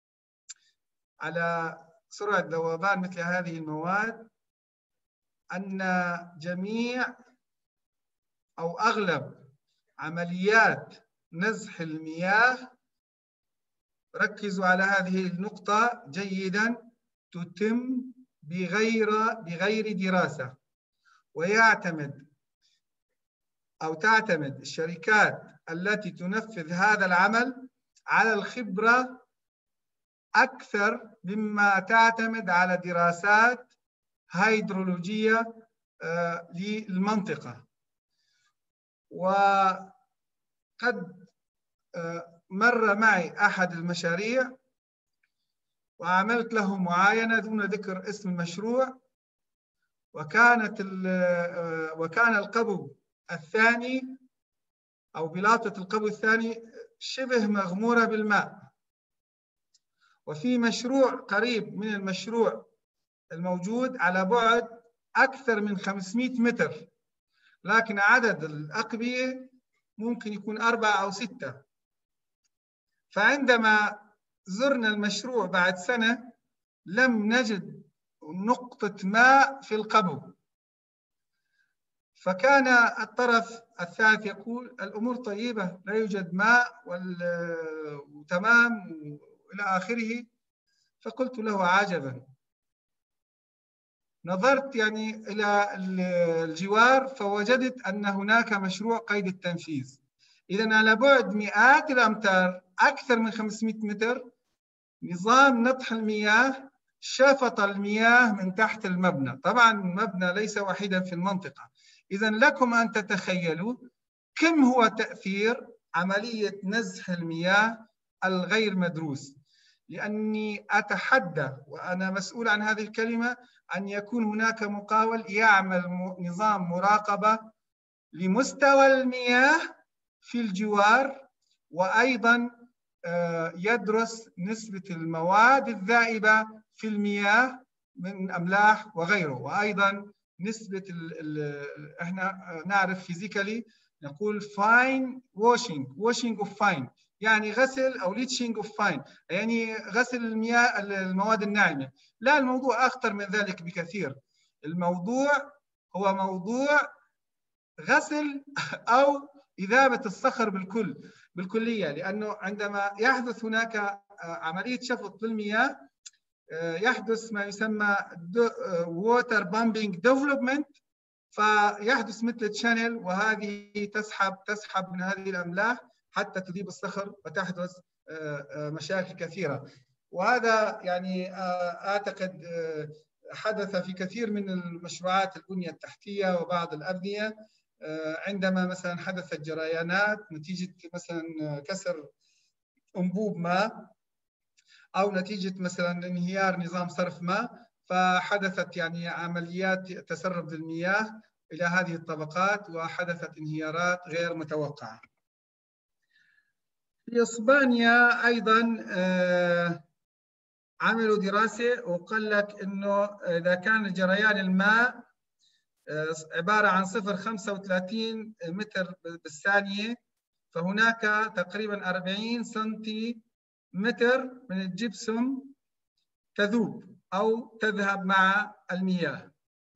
على سرعة ذوبان مثل هذه المواد، أن جميع أو أغلب عمليات نزح المياه، ركزوا على هذه النقطة جيدا، تتم بغير بغير دراسة، ويعتمد أو تعتمد الشركات التي تنفذ هذا العمل على الخبرة أكثر مما تعتمد على دراسات هيدرولوجية للمنطقة. وقد مر معي أحد المشاريع وعملت له معاينة دون ذكر اسم المشروع، وكانت وكان القبو الثاني أو بلاطة القبو الثاني شبه مغمورة بالماء. وفي مشروع قريب من المشروع الموجود على بعد أكثر من خمسمئة متر، لكن عدد الأقبية ممكن يكون أربعة أو ستة. فعندما زرنا المشروع بعد سنة لم نجد نقطة ماء في القبو، فكان الطرف الثالث يقول الأمور طيبة، لا يوجد ماء وتمام إلى آخره. فقلت له عجبا. نظرت يعني إلى الجوار فوجدت أن هناك مشروع قيد التنفيذ. إذن على بعد مئات الأمتار، أكثر من خمسمئة متر، نظام نطح المياه شفط المياه من تحت المبنى. طبعا المبنى ليس وحيدا في المنطقة. إذن لكم أن تتخيلوا كم هو تأثير عملية نزح المياه الغير مدروس. لأني أتحدى وأنا مسؤول عن هذه الكلمة أن يكون هناك مقاول يعمل نظام مراقبة لمستوى المياه في الجوار، وأيضا يدرس نسبة المواد الذائبة في المياه من أملاح وغيره، وأيضا نسبة ال ال احنا نعرف فيزيكالي نقول fine washing washing of fine، يعني غسل أو leaching of fine، يعني غسل المياه المواد الناعمة. لا، الموضوع أخطر من ذلك بكثير. الموضوع هو موضوع غسل أو إذابة الصخر بالكل بالكلية، لأنه عندما يحدث هناك عملية شفط للمياه يحدث ما يسمى water pumping development، فيحدث مثل تشانل، وهذه تسحب تسحب من هذه الأملاح حتى تذيب الصخر وتحدث مشاكل كثيرة. وهذا يعني أعتقد حدث في كثير من المشروعات البنية التحتية وبعض الأبنية، عندما مثلا حدثت جريانات نتيجة مثلا كسر أنبوب ماء أو نتيجة مثلا انهيار نظام صرف ماء، فحدثت يعني عمليات تسرب المياه إلى هذه الطبقات وحدثت انهيارات غير متوقعة. في إسبانيا أيضا عملوا دراسة وقال لك إنه إذا كان جريان الماء عبارة عن صفر فاصلة خمسة وثلاثين متر بالثانية، فهناك تقريبا أربعين سنتي متر من الجبسم تذوب أو تذهب مع المياه.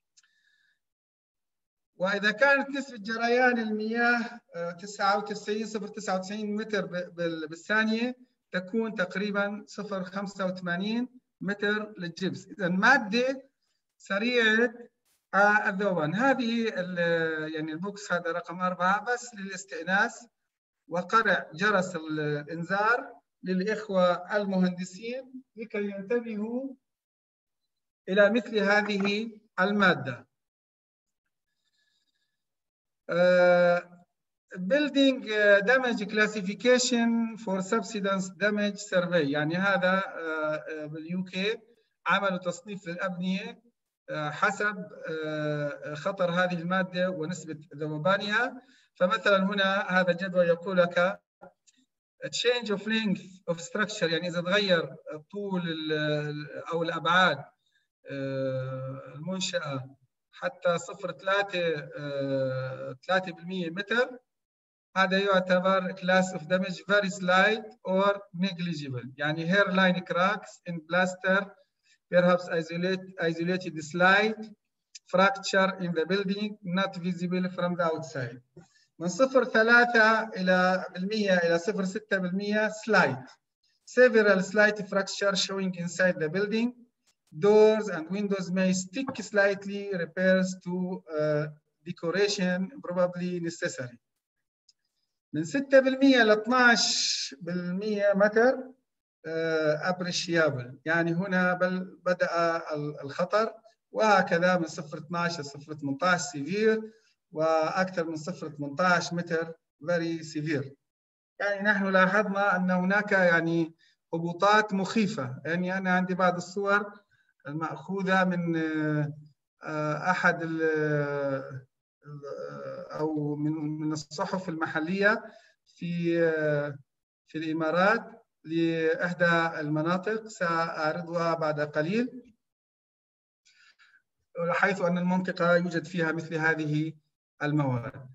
وإذا كانت نسبة جريان المياه تسعة وتسعين صفر فاصلة تسعة وتسعين متر بالثانية، تكون تقريبا صفر فاصلة خمسة وثمانين متر للجبس. إذا مادة سريعة الذوبان. هذه يعني البوكس هذا رقم أربعة بس للاستئناس وقرع جرس الإنذار للإخوة المهندسين لكي ينتبهوا إلى مثل هذه المادة. Uh, building uh, damage classification for subsidence damage survey. يعني هذا uh, باليو كي عملوا تصنيف للأبنية uh, حسب uh, خطر هذه المادة ونسبة ذوبانها. فمثلا هنا هذا الجدول يقول لك change of length of structure، يعني إذا تغير طول أو الأبعاد uh, المنشأة حتى صفر ثلاثة ثلاثة بالمئة متر، هذا يعتبر class of damage very slight or negligible. يعني hairline cracks in plaster, perhaps isolate, isolated slight fracture in the building not visible from the outside. من صفر ثلاثة إلى بالمئة إلى صفر ستة بالمئة slight. Several slight fracture showing inside the building. Doors and windows may stick slightly. Repairs to uh, decoration probably necessary. من ستة بالمئة ل اثنعش بالمئة متر appreciable، يعني هنا بل بدأ الخطر، وهكذا من صفر اثنعش ل صفر ثمانية عشر severe، وأكثر من صفر ثمانية عشر متر very severe. يعني نحن لاحظنا أن هناك يعني هبوطات مخيفة. يعني أنا عندي بعض الصور المأخوذة من أحد أو من من الصحف المحلية في في الإمارات لإحدى المناطق، سأعرضها بعد قليل، حيث أن المنطقة يوجد فيها مثل هذه المواد.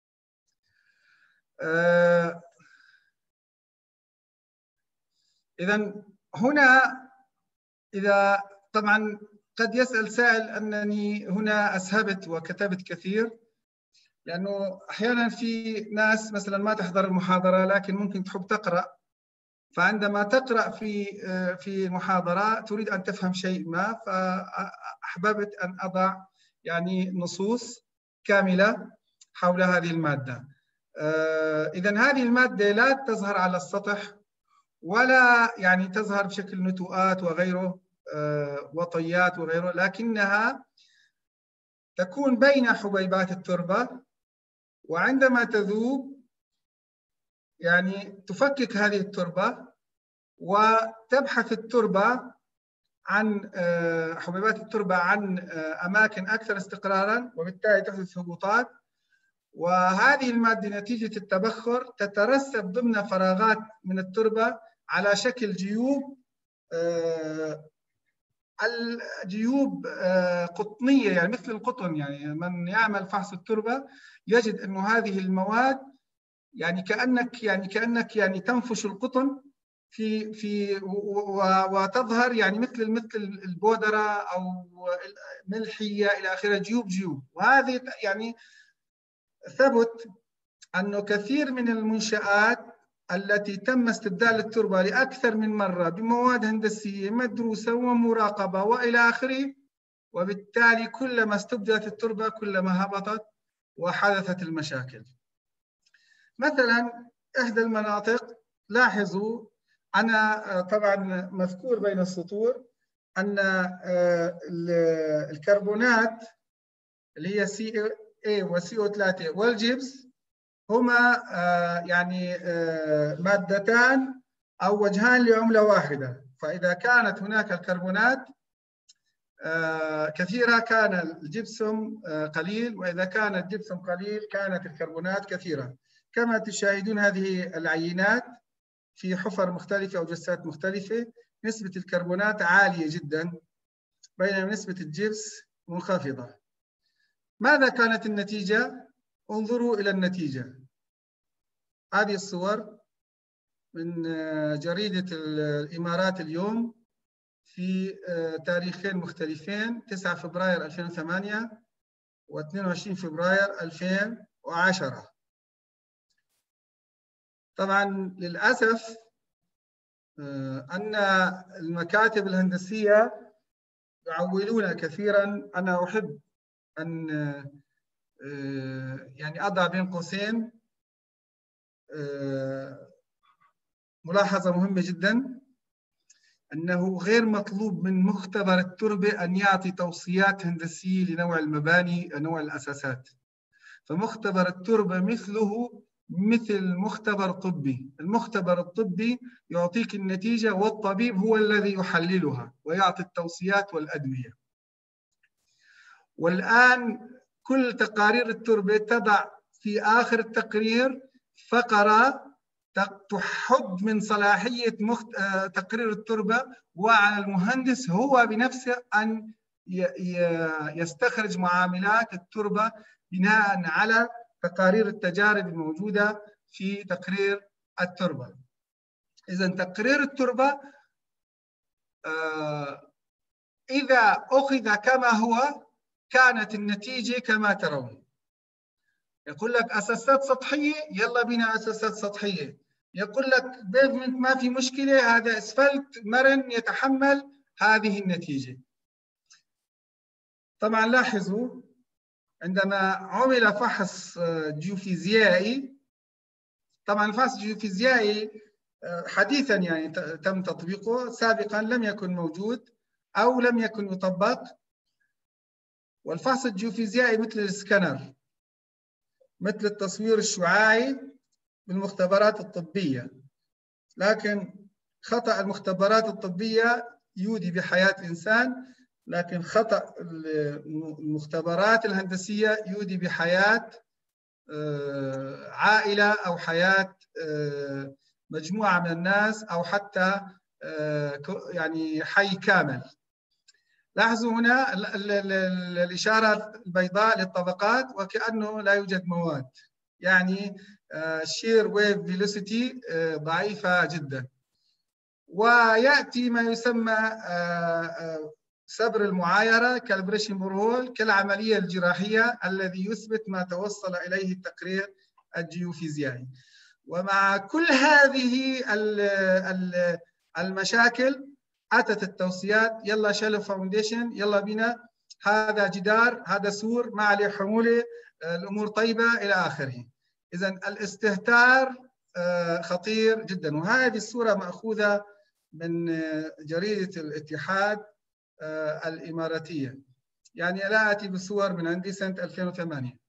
إذن هنا إذا طبعا قد يسأل سائل أنني هنا أسهبت وكتبت كثير، لأنه أحيانا في ناس مثلا ما تحضر المحاضرة لكن ممكن تحب تقرأ، فعندما تقرأ في في محاضرة تريد أن تفهم شيء ما، فأحببت أن أضع يعني نصوص كاملة حول هذه المادة. إذن هذه المادة لا تظهر على السطح ولا يعني تظهر بشكل نتوءات وغيره وطيات وغيره، لكنها تكون بين حبيبات التربة، وعندما تذوب يعني تفكك هذه التربة وتبحث التربة عن حبيبات التربة عن أماكن أكثر استقرارا، وبالتالي تحدث هبوطات. وهذه المادة نتيجة التبخر تترسب ضمن فراغات من التربة على شكل جيوب الجيوب قطنية، يعني مثل القطن. يعني من يعمل فحص التربة يجد أن هذه المواد يعني كأنك يعني كأنك يعني تنفش القطن في في وتظهر يعني مثل مثل البودرة أو ملحية إلى آخره، جيوب جيوب. وهذه يعني ثبت أنه كثير من المنشآت التي تم استبدال التربة لأكثر من مرة بمواد هندسية مدروسة ومراقبة وإلى آخره، وبالتالي كلما استبدلت التربة كلما هبطت وحدثت المشاكل. مثلا إحدى المناطق لاحظوا أنا طبعا مذكور بين السطور أن الكربونات اللي هي سي إيه وسي أو ثلاثة والجبس هما يعني مادتان أو وجهان لعملة واحدة. فإذا كانت هناك الكربونات كثيرة كان الجبسم قليل، وإذا كان الجبسم قليل كانت الكربونات كثيرة. كما تشاهدون هذه العينات في حفر مختلفة أو جسات مختلفة، نسبة الكربونات عالية جدا بينما نسبة الجبس منخفضة. ماذا كانت النتيجة؟ انظروا إلى النتيجة. هذه الصور من جريدة الإمارات اليوم في تاريخين مختلفين، تسعة فبراير ألفين وثمانية و اثنين وعشرين فبراير ألفين وعشرة. طبعا للأسف أن المكاتب الهندسية يعولون كثيرا. أنا أحب أن يعني أضع بين قوسين ملاحظة مهمة جدا، أنه غير مطلوب من مختبر التربة أن يعطي توصيات هندسية لنوع المباني ونوع الأساسات. فمختبر التربة مثله مثل مختبر طبي. المختبر الطبي يعطيك النتيجة والطبيب هو الذي يحللها ويعطي التوصيات والأدوية. والآن كل تقارير التربة تضع في آخر التقرير فقرة تحد من صلاحية مخت... تقرير التربة، وعلى المهندس هو بنفسه أن ي... يستخرج معاملات التربة بناء على تقارير التجارب الموجودة في تقرير التربة. إذن تقرير التربة إذا أخذ كما هو كانت النتيجة كما ترون. يقول لك أساسات سطحية، يلا بنا أساسات سطحية. يقول لك بيفمنت ما في مشكلة، هذا أسفلت مرن يتحمل، هذه النتيجة. طبعا لاحظوا عندما عمل فحص جيوفيزيائي، طبعا الفحص الجيوفيزيائي حديثا يعني تم تطبيقه، سابقا لم يكن موجود أو لم يكن يطبق. والفحص الجيوفيزيائي مثل السكانر، مثل التصوير الشعاعي بالمختبرات الطبية، لكن خطأ المختبرات الطبية يودي بحياة الإنسان، لكن خطأ المختبرات الهندسية يودي بحياة عائلة أو حياة مجموعة من الناس أو حتى يعني حي كامل. لاحظوا هنا الإشارة البيضاء للطبقات وكأنه لا يوجد مواد، يعني shear wave velocity ضعيفة جدا. ويأتي ما يسمى سبر المعايرة calibration borehole كالعملية الجراحية الذي يثبت ما توصل إليه التقرير الجيوفيزيائي. ومع كل هذه المشاكل أتت التوصيات، يلا شالو فاونديشن، يلا بنا هذا جدار، هذا سور ما عليه حمولة، الأمور طيبة إلى آخره. إذن الاستهتار خطير جدا. وهذه الصورة مأخوذة من جريدة الاتحاد الإماراتية، يعني لا أتي بصور من عندي سنة ألفين وثمانية.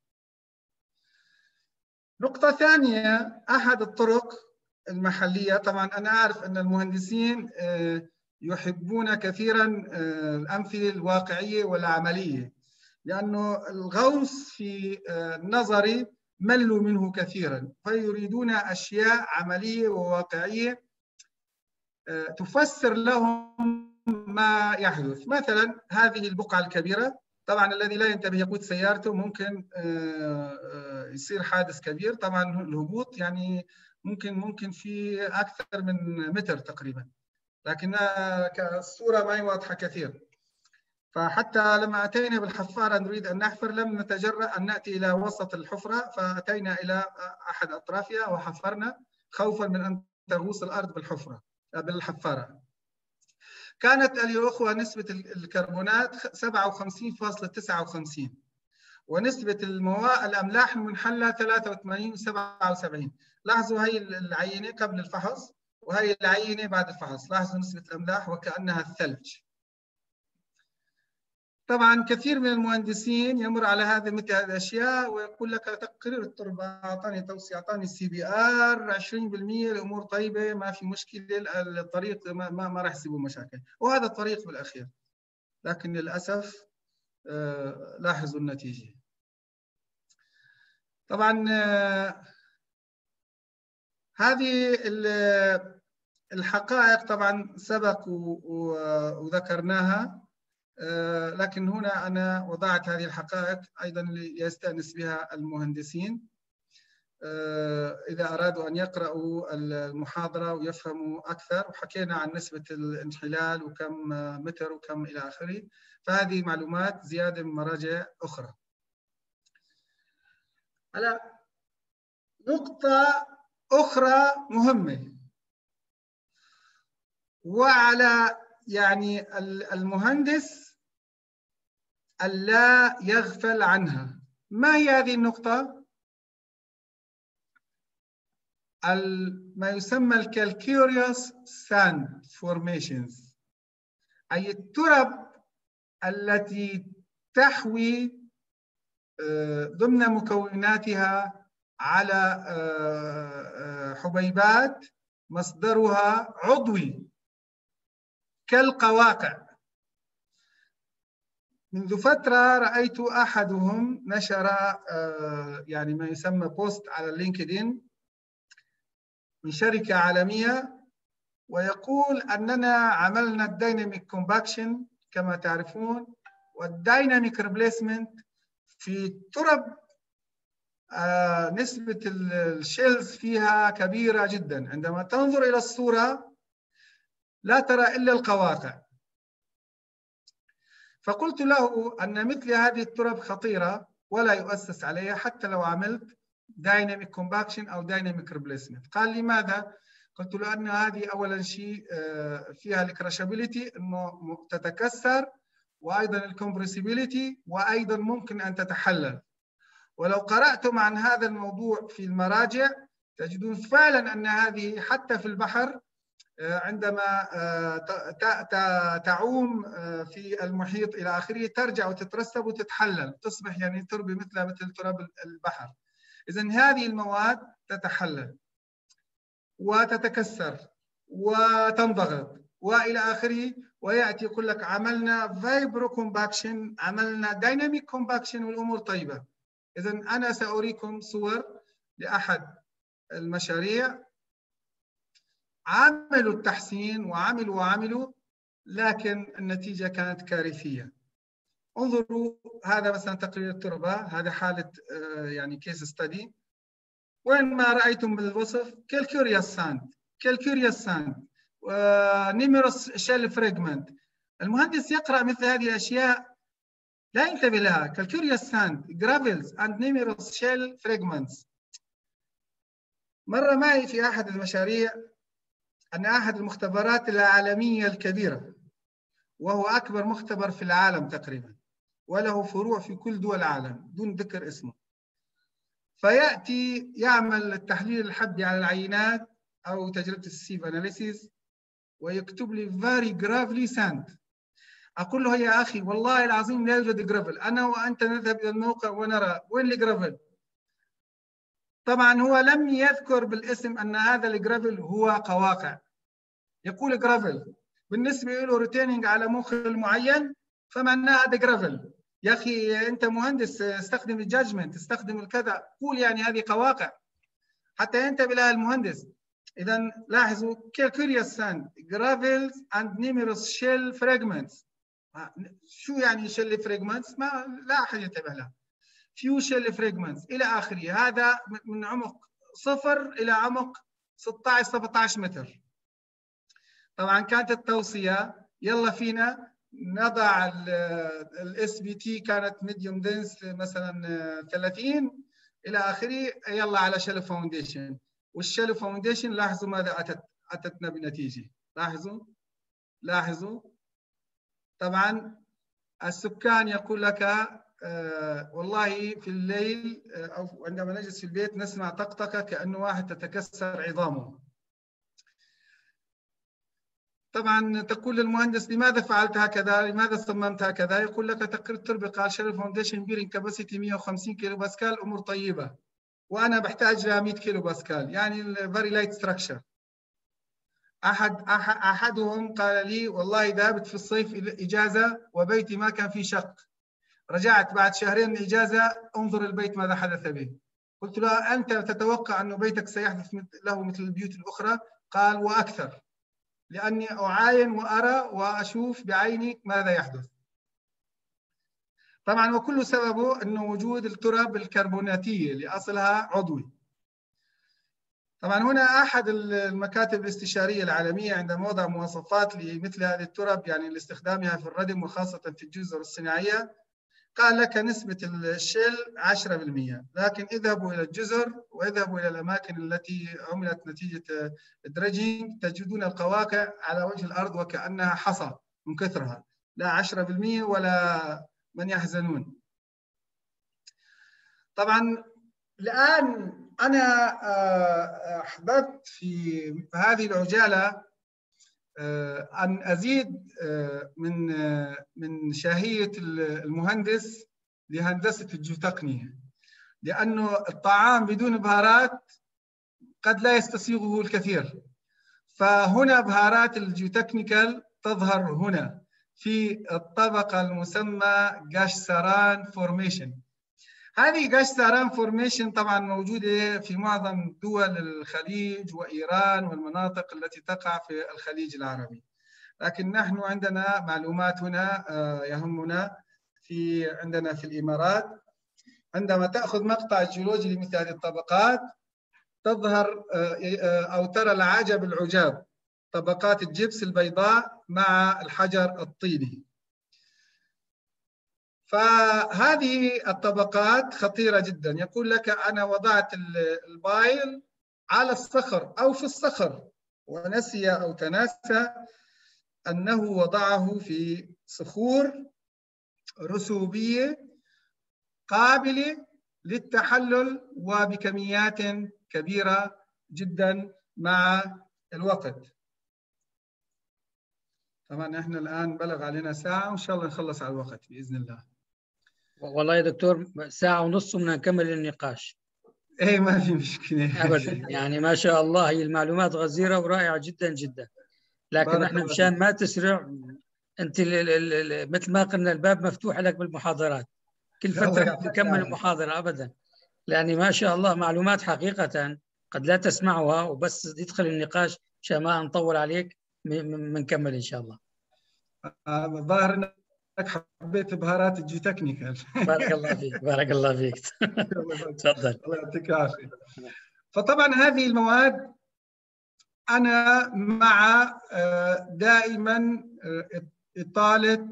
نقطة ثانية، أحد الطرق المحلية، طبعا أنا أعرف أن المهندسين يحبون كثيرا الأمثلة الواقعية والعملية، لأنه الغوص في النظري ملوا منه كثيرا، فيريدون أشياء عملية وواقعية تفسر لهم ما يحدث. مثلا هذه البقعة الكبيرة، طبعا الذي لا ينتبه يقود سيارته ممكن يصير حادث كبير. طبعا الهبوط يعني ممكن ممكن في أكثر من متر تقريبا، لكن الصورة ما هي واضحة كثير. فحتى لما أتينا بالحفارة نريد أن نحفر لم نتجرأ أن نأتي إلى وسط الحفرة، فأتينا إلى أحد أطرافها وحفرنا خوفا من أن تغوص الأرض بالحفرة بالحفارة. كانت أيها الأخوة نسبة الكربونات سبعة وخمسين فاصلة تسعة وخمسين، ونسبة المواء الأملاح المنحلة ثلاثة وثمانين وسبعة وسبعين. لاحظوا هي العينة قبل الفحص وهي العينة بعد الفحص، لاحظوا نسبة الأملاح وكأنها الثلج. طبعا كثير من المهندسين يمر على هذه مثل هذه الاشياء ويقول لك تقرير التربه اعطاني توصيه، اعطاني سي بي ار عشرين بالمئة، الامور طيبه ما في مشكله، الطريق ما ما, ما راح يسيبوا مشاكل، وهذا الطريق بالاخير. لكن للاسف آه لاحظوا النتيجه. طبعا آه هذه الحقائق طبعا سبق وذكرناها، لكن هنا أنا وضعت هذه الحقائق أيضا ليستأنس بها المهندسين إذا أرادوا أن يقرأوا المحاضرة ويفهموا أكثر. وحكينا عن نسبة الانحلال وكم متر وكم إلى آخره، فهذه معلومات زيادة من مراجع أخرى. على نقطة أخرى مهمة وعلى يعني المهندس ألا يغفل عنها. ما هي هذه النقطة؟ ما يسمى الكالكيوريوس ساند فورميشنز، أي الترب التي تحوي ضمن مكوناتها على حبيبات مصدرها عضوي كالقواقع. منذ فترة رأيت أحدهم نشر يعني ما يسمى بوست على اللينكدين من شركة عالمية، ويقول أننا عملنا الدايناميك كومباكشن كما تعرفون والدايناميك ريبليسمنت في ترب آه نسبة الشيلز فيها كبيرة جدا. عندما تنظر إلى الصورة لا ترى إلا القواقع. فقلت له أن مثل هذه الترب خطيرة ولا يؤسس عليها حتى لو عملت دايناميك كومباكشن أو دايناميك ريبليسمنت. قال لماذا؟ قلت له أن هذه أولا شيء فيها الكراشابيليتي أنه تتكسر، وأيضا الكومبريسيبيليتي، وأيضا ممكن أن تتحلل. ولو قرأتم عن هذا الموضوع في المراجع تجدون فعلا أن هذه حتى في البحر عندما تعوم في المحيط إلى آخره ترجع وتترسب وتتحلل، تصبح يعني تربة مثل مثل تراب البحر. إذن هذه المواد تتحلل وتتكسر وتنضغط وإلى آخره، ويأتي يقول لك عملنا فايبرو كومباكشن، عملنا دايناميك كومباكشن والأمور طيبة. إذن أنا سأريكم صور لأحد المشاريع عملوا التحسين وعملوا وعملوا لكن النتيجة كانت كارثية. انظروا هذا مثلا تقرير التربة، هذا حالة يعني كيس ستادي. وين ما رأيتم بالوصف كالكيوريوس ساند، كالكيوريوس ساند نيميروس شيل فريجمنت. المهندس يقرأ مثل هذه الأشياء لا ينتبه لها. كالكيوريوس ساند جرافيلز اند نيميروس شيل فريجمنتس. مر معي في أحد المشاريع أن أحد المختبرات العالمية الكبيرة، وهو أكبر مختبر في العالم تقريبا وله فروع في كل دول العالم دون ذكر اسمه، فيأتي يعمل التحليل الحدي على العينات أو تجربة السيف أناليسيس ويكتب لي very gravely sand. أقول له يا أخي والله العظيم لا يوجد جرافل، أنا وأنت نذهب إلى الموقع ونرى وين الجرافل. طبعا هو لم يذكر بالاسم أن هذا الجرافل هو قواقع. يقول جرافل بالنسبة له ريتيننج على مخل معين فمعناه هذا جرافل. يا أخي أنت مهندس استخدم الجاجمنت، استخدم الكذا، قول يعني هذه قواقع حتى ينتبه لها المهندس. إذا لاحظوا كالكيوريوس ساند جرافيلز اند نيميروس شيل فريجمنتس. شو يعني شيل فريجمنتس؟ ما لا أحد ينتبه لها. فيو شيل فريجمنتس إلى آخره. هذا من عمق صفر إلى عمق ستة عشر سبعة عشر متر. طبعا كانت التوصية يلا فينا نضع الاس بي تي كانت ميديوم دنس مثلا ثلاثين الى اخره، يلا على شيلو فاونديشن. والشيلو فاونديشن لاحظوا ماذا اتت اتتنا بنتيجه. لاحظوا لاحظوا طبعا السكان يقول لك آه والله في الليل آه او عندما نجلس في البيت نسمع طقطقه كانه واحد تتكسر عظامه. طبعا تقول للمهندس لماذا فعلت هكذا؟ لماذا صممت هكذا؟ يقول لك تقرير التربه قال شيل فاونديشن بيرنج كاباسيتي مئة وخمسين كيلو باسكال، امور طيبه، وانا بحتاج لها مئة كيلو باسكال، يعني فيري لايت ستراكشر. احد احدهم قال لي والله ذهبت في الصيف اجازه وبيتي ما كان فيه شق، رجعت بعد شهرين من الاجازه انظر البيت ماذا حدث به. قلت له انت تتوقع انه بيتك سيحدث له مثل البيوت الاخرى؟ قال واكثر. لأني أعاين وأرى وأشوف بعيني ماذا يحدث. طبعا وكل سببه أنه وجود التراب الكربوناتية اللي أصلها عضوي. طبعا هنا أحد المكاتب الاستشارية العالمية عندما وضع مواصفات لمثل هذه التراب، يعني لاستخدامها في الردم وخاصة في الجزر الصناعية، قال لك نسبة الشيل عشرة بالمئة، لكن اذهبوا إلى الجزر واذهبوا إلى الأماكن التي عملت نتيجة الدرجينج تجدون القواقع على وجه الأرض وكأنها حصى من كثرها، لا عشرة بالمئة ولا من يحزنون. طبعا الآن أنا أحببت في هذه العجالة أن أزيد من من شهية المهندس لهندسة الجيوتقنية، لأنه الطعام بدون بهارات قد لا يستسيغه الكثير، فهنا بهارات الجيوتكنيكال تظهر هنا في الطبقة المسمى قاش ساران فورميشن. هذه قاش ساران فورميشن طبعا موجودة في معظم دول الخليج وإيران والمناطق التي تقع في الخليج العربي، لكن نحن عندنا معلومات هنا يهمنا في عندنا في الإمارات. عندما تأخذ مقطع جيولوجي لمثل هذه الطبقات تظهر أو ترى العجب العجاب، طبقات الجبس البيضاء مع الحجر الطيني. فهذه الطبقات خطيرة جدا. يقول لك أنا وضعت البايل على الصخر أو في الصخر، ونسي أو تناسى أنه وضعه في صخور رسوبية قابلة للتحلل وبكميات كبيرة جدا مع الوقت. طبعا احنا الآن بلغ علينا ساعة وإن شاء الله نخلص على الوقت بإذن الله. والله يا دكتور ساعة ونص وبدنا نكمل النقاش. ايه ما في مشكلة أبدا، يعني ما شاء الله هي المعلومات غزيرة ورائعة جدا جدا، لكن احنا مشان ما تسرع انت مثل ما قلنا الباب مفتوح لك بالمحاضرات، كل فترة تكمل المحاضرة أبدا، لأن ما شاء الله معلومات حقيقة قد لا تسمعها، وبس يدخل النقاش مشان ما نطول عليك بنكمل إن شاء الله. ظاهر انك حبيت بهارات الجيوتكنيكال. بارك الله فيك بارك الله فيك. تفضل. الله يعطيك العافية. فطبعا هذه المواد أنا مع دائما إطالة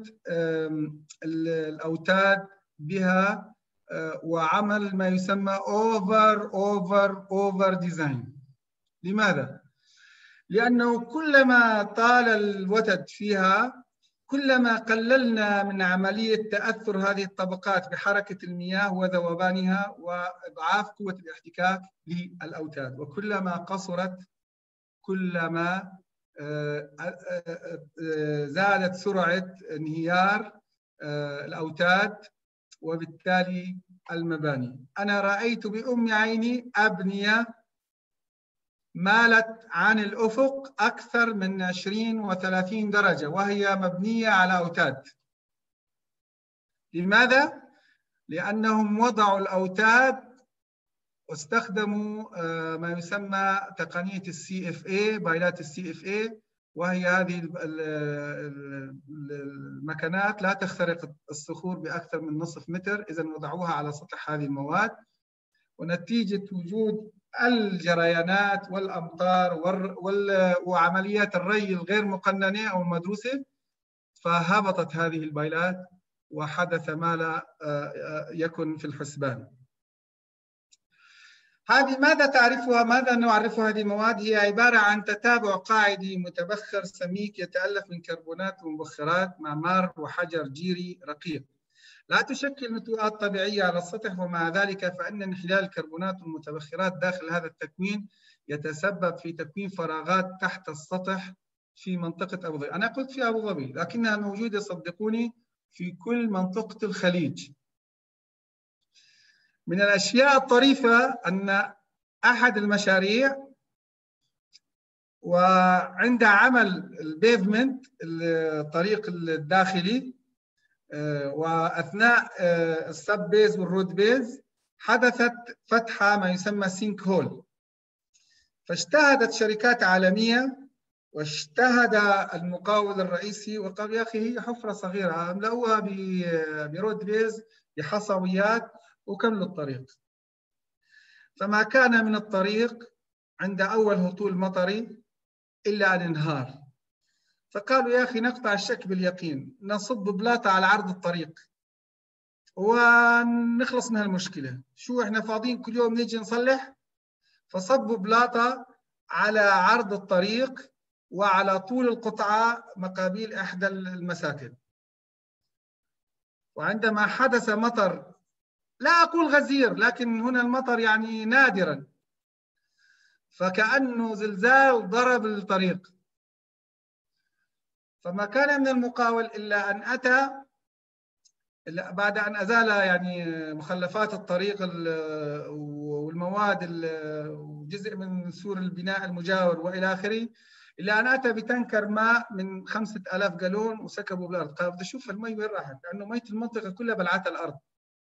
الأوتاد بها وعمل ما يسمى أوفر أوفر أوفر ديزاين. لماذا؟ لأنه كلما طال الوتد فيها كلما قللنا من عملية تأثر هذه الطبقات بحركة المياه وذوبانها وإضعاف قوة الاحتكاك للأوتاد، وكلما قصرت كلما زادت سرعة انهيار الأوتاد وبالتالي المباني. أنا رأيت بأم عيني أبنية مالت عن الأفق أكثر من عشرين وثلاثين درجة وهي مبنية على أوتاد. لماذا؟ لأنهم وضعوا الأوتاد واستخدموا ما يسمى تقنية السي اف اي، بايلات السي اف اي، وهي هذه المكانات لا تخترق الصخور بأكثر من نصف متر، إذا وضعوها على سطح هذه المواد، ونتيجة وجود الجريانات والأمطار وعمليات الري الغير مقننة أو المدروسة فهبطت هذه البايلات وحدث ما لا يكن في الحسبان. هذه ماذا تعرفها؟ ماذا نعرفها هذه المواد؟ هي عبارة عن تتابع قاعدي متبخر سميك يتألف من كربونات ومبخرات مع مار وحجر جيري رقيق، لا تشكل نتوءات طبيعية على السطح، ومع ذلك فإن انحلال الكربونات والمتبخرات داخل هذا التكوين يتسبب في تكوين فراغات تحت السطح في منطقة أبو ظبي. أنا قلت في أبو ظبي لكنها موجودة صدقوني في كل منطقة الخليج. من الأشياء الطريفة أن أحد المشاريع وعند عمل البيفمنت الطريق الداخلي وأثناء السب بيز والرود بيز حدثت فتحة ما يسمى سينك هول، فاجتهدت شركات عالمية واجتهد المقاول الرئيسي وقال يا أخي هي حفرة صغيرة املأوها برود بيز بحصويات وكملوا الطريق. فما كان من الطريق عند أول هطول مطري إلا أن انهار. فقالوا يا أخي نقطع الشك باليقين، نصب بلاطة على عرض الطريق ونخلص من هالمشكلة. شو إحنا فاضيين كل يوم نيجي نصلح؟ فصبوا بلاطة على عرض الطريق وعلى طول القطعة مقابيل إحدى المساكن. وعندما حدث مطر، لا أقول غزير لكن هنا المطر يعني نادرا، فكأنه زلزال ضرب الطريق. فما كان من المقاول إلا أن أتى بعد أن أزال يعني مخلفات الطريق والمواد وجزء من سور البناء المجاور وإلى آخره، إلا أن أتى بتنكر ماء من خمسة آلاف جالون وسكبوا بالأرض. قال بدي أشوف المي وين راحت، لأنه مية المنطقة كلها بلعتها الأرض.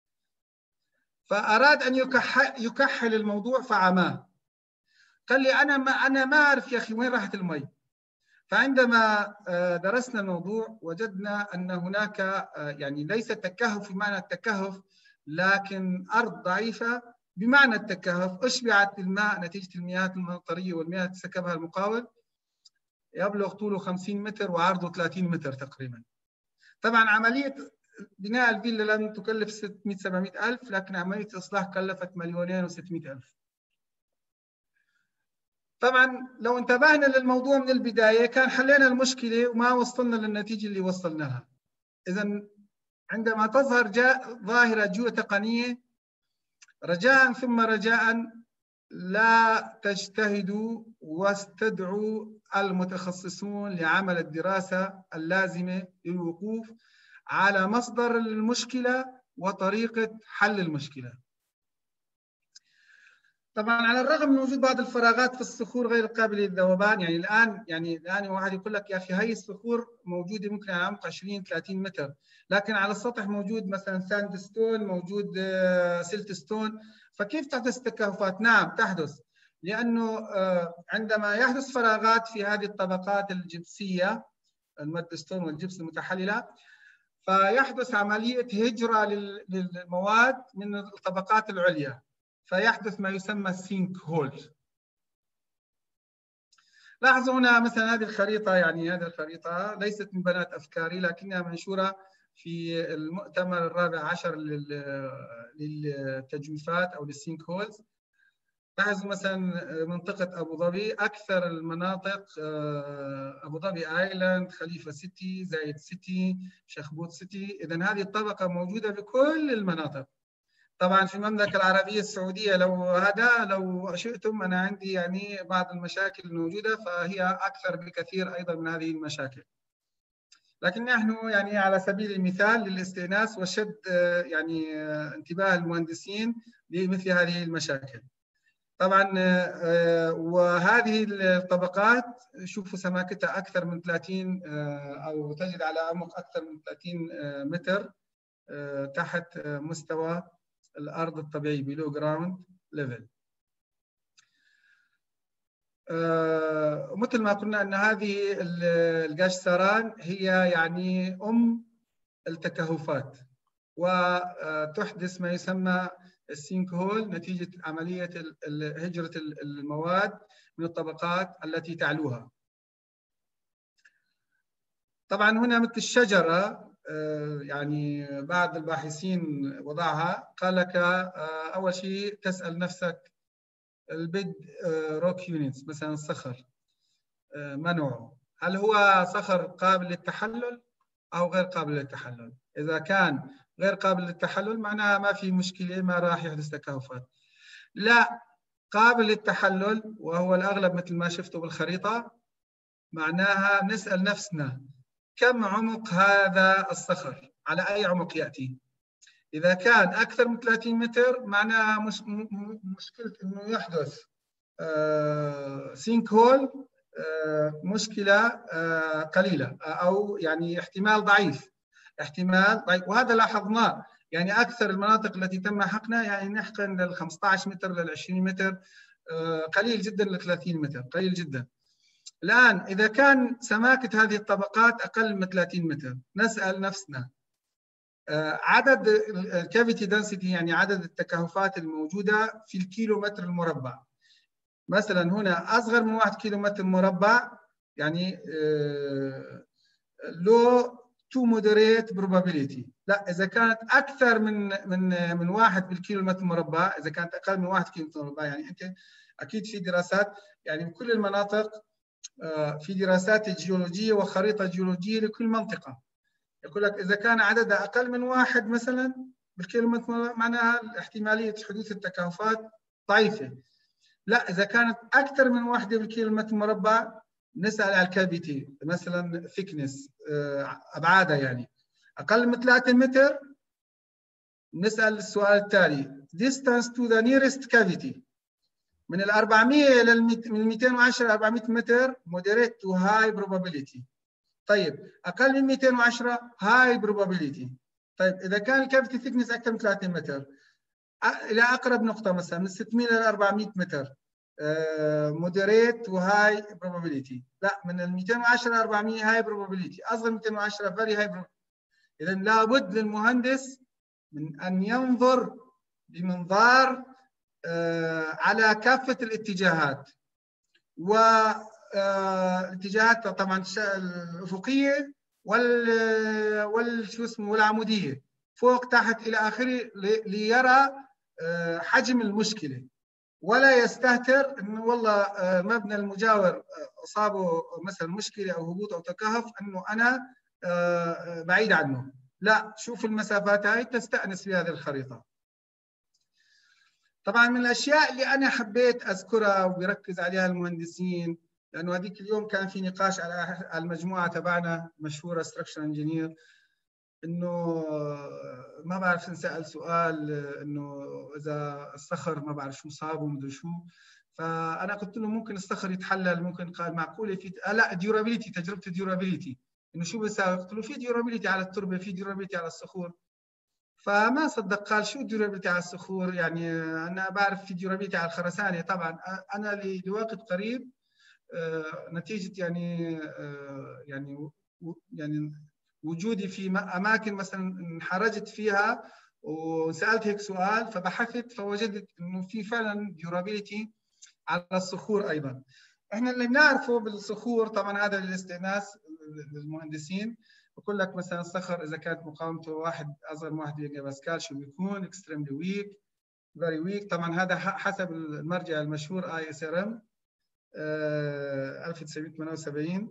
فأراد أن يكحل الموضوع فعماه. قال لي أنا ما أنا ما أعرف يا أخي وين راحت المي. فعندما درسنا الموضوع وجدنا أن هناك يعني ليس تكهف بمعنى التكهف، لكن أرض ضعيفة بمعنى التكهف، أشبعت الماء نتيجة المياه المطرية والمياه التي سكبها المقاول، يبلغ طوله خمسين متر وعرضه ثلاثين متر تقريبا. طبعا عملية بناء الفيلا لم تكلف ستمئة سبعمئة ألف، لكن عملية الإصلاح كلفت مليونين وستمئة ألف. طبعا لو انتبهنا للموضوع من البداية كان حلينا المشكلة وما وصلنا للنتيجة اللي وصلناها. إذا عندما تظهر جاء ظاهرة جوة تقنية، رجاء ثم رجاء لا تجتهدوا واستدعوا المتخصصون لعمل الدراسة اللازمة للوقوف على مصدر المشكلة وطريقة حل المشكلة. طبعا على الرغم من وجود بعض الفراغات في الصخور غير القابله للذوبان، يعني الان يعني الان واحد يقول لك يا اخي هي الصخور موجوده ممكن على عمق عشرين ثلاثين متر، لكن على السطح موجود مثلا ساند ستون، موجود سيلت ستون، فكيف تحدث تكهفات؟ نعم تحدث، لانه عندما يحدث فراغات في هذه الطبقات الجبسيه المد ستون والجبس المتحلله، فيحدث عمليه هجره للمواد من الطبقات العليا، فيحدث ما يسمى السينك هول. لاحظوا هنا مثلا هذه الخريطة، يعني هذه الخريطة ليست من بنات أفكاري لكنها منشورة في المؤتمر الرابع عشر للتجويفات أو للسينك هولز. لاحظوا مثلا منطقة أبو ظبي، أكثر المناطق أبو ظبي آيلاند، خليفة سيتي، زايد سيتي، شخبوط سيتي. إذن هذه الطبقة موجودة بكل المناطق. طبعا في المملكة العربية السعودية لو هذا لو شئتم أنا عندي يعني بعض المشاكل الموجودة، فهي أكثر بكثير أيضا من هذه المشاكل. لكن نحن يعني على سبيل المثال للاستئناس وشد يعني انتباه المهندسين لمثل هذه المشاكل. طبعا وهذه الطبقات شوفوا سماكتها أكثر من ثلاثين أو تجد على عمق أكثر من ثلاثين متر تحت مستوى الأرض الطبيعي below ground level. مثل ما قلنا أن هذه القاش ساران هي يعني أم التكهفات، وتحدث ما يسمى السينك هول نتيجة عملية هجرة المواد من الطبقات التي تعلوها. طبعا هنا مثل الشجرة، يعني بعض الباحثين وضعها، قال لك أول شيء تسأل نفسك البيد روك يونتس مثلا الصخر ما نوعه؟ هل هو صخر قابل للتحلل أو غير قابل للتحلل؟ إذا كان غير قابل للتحلل معناها ما في مشكلة، ما راح يحدث تكهفات. لا، قابل للتحلل وهو الأغلب مثل ما شفتوا بالخريطة، معناها نسأل نفسنا كم عمق هذا الصخر؟ على أي عمق يأتي؟ إذا كان أكثر من ثلاثين متر معناها مش مشكلة إنه يحدث آه سينك هول آه مشكلة آه قليلة أو يعني احتمال ضعيف، احتمال ضعيف، وهذا لاحظناه. يعني أكثر المناطق التي تم حقنها يعني نحقن لل خمسة عشر متر لل عشرين متر، آه قليل جدا لل ثلاثين متر، قليل جدا. الآن إذا كان سماكة هذه الطبقات أقل من ثلاثين متر، نسأل نفسنا عدد الكافيتي دنسيتي، يعني عدد التكهفات الموجودة في الكيلو متر المربع. مثلا هنا أصغر من واحد كيلو متر مربع يعني لو تو مودريت بروبابيليتي. لا، إذا كانت أكثر من من من واحد بالكيلو متر مربع، إذا كانت أقل من واحد كيلو متر مربع، يعني أنت أكيد في دراسات يعني بكل المناطق، في دراسات جيولوجية وخريطة جيولوجية لكل منطقة، يقول لك إذا كان عددها أقل من واحد مثلا بالكيلومتر معناها احتمالية حدوث التكهفات ضعيفة. لا، إذا كانت أكثر من واحدة بالكيلومتر مربع نسأل على الكافيتي، مثلا ثيكنس، أبعادها يعني أقل من ثلاثة متر، نسأل السؤال التالي distance to the nearest cavity. من ال أربعمية إلى من مئتين وعشرة إلى أربعمية متر moderate to high probability. طيب أقل من مئتين وعشرة high probability. طيب إذا كان الكافيتي ثيكنس أكثر من ثلاثة متر إلى أقرب نقطة مثلا من ستمية إلى أربعمية متر moderate و high probability. لا، من ال مئتين وعشرة إلى أربعمية high probability، أصغر من مئتين وعشرة very high probability. إذا لابد للمهندس من أن ينظر بمنظار على كافة الاتجاهات، والاتجاهات طبعا الأفقية وال وال شو اسمه والعمودية، فوق تحت إلى آخره، ليرى حجم المشكلة، ولا يستهتر إنه والله مبنى المجاور أصابه مثلا مشكلة أو هبوط أو تكهف إنه أنا بعيد عنه. لا، شوف المسافات هاي تستأنس في هذه الخريطة. طبعا من الاشياء اللي انا حبيت اذكرها وبيركز عليها المهندسين، لانه هذيك اليوم كان في نقاش على المجموعه تبعنا مشهوره ستراكشر انجينير، انه ما بعرف انسال سؤال انه اذا الصخر ما بعرف شو صاب ومدري شو، فانا قلت له ممكن الصخر يتحلل، ممكن قال معقوله في لا ديورابيليتي، تجربه الديورابيليتي انه شو بيساوي؟ قلت له في ديورابيليتي على التربه، في ديورابيليتي على الصخور. فما صدق، قال شو ديورابيلتي على الصخور؟ يعني انا بعرف في ديورابيلتي على الخرسانه. طبعا انا لوقت قريب نتيجه يعني يعني يعني وجودي في اماكن مثلا انحرجت فيها وسالت هيك سؤال، فبحثت فوجدت انه في فعلا ديورابيلتي على الصخور ايضا. احنا اللي بنعرفه بالصخور طبعا هذا للاستئناس للمهندسين، بقول لك مثلا الصخر اذا كانت مقاومته واحد اصغر من واحد ميجا باسكال شو بيكون؟ اكستريملي ويك، فيري ويك. طبعا هذا حسب المرجع المشهور اي اس ار ام ألف وتسعمية وثمانية وسبعين.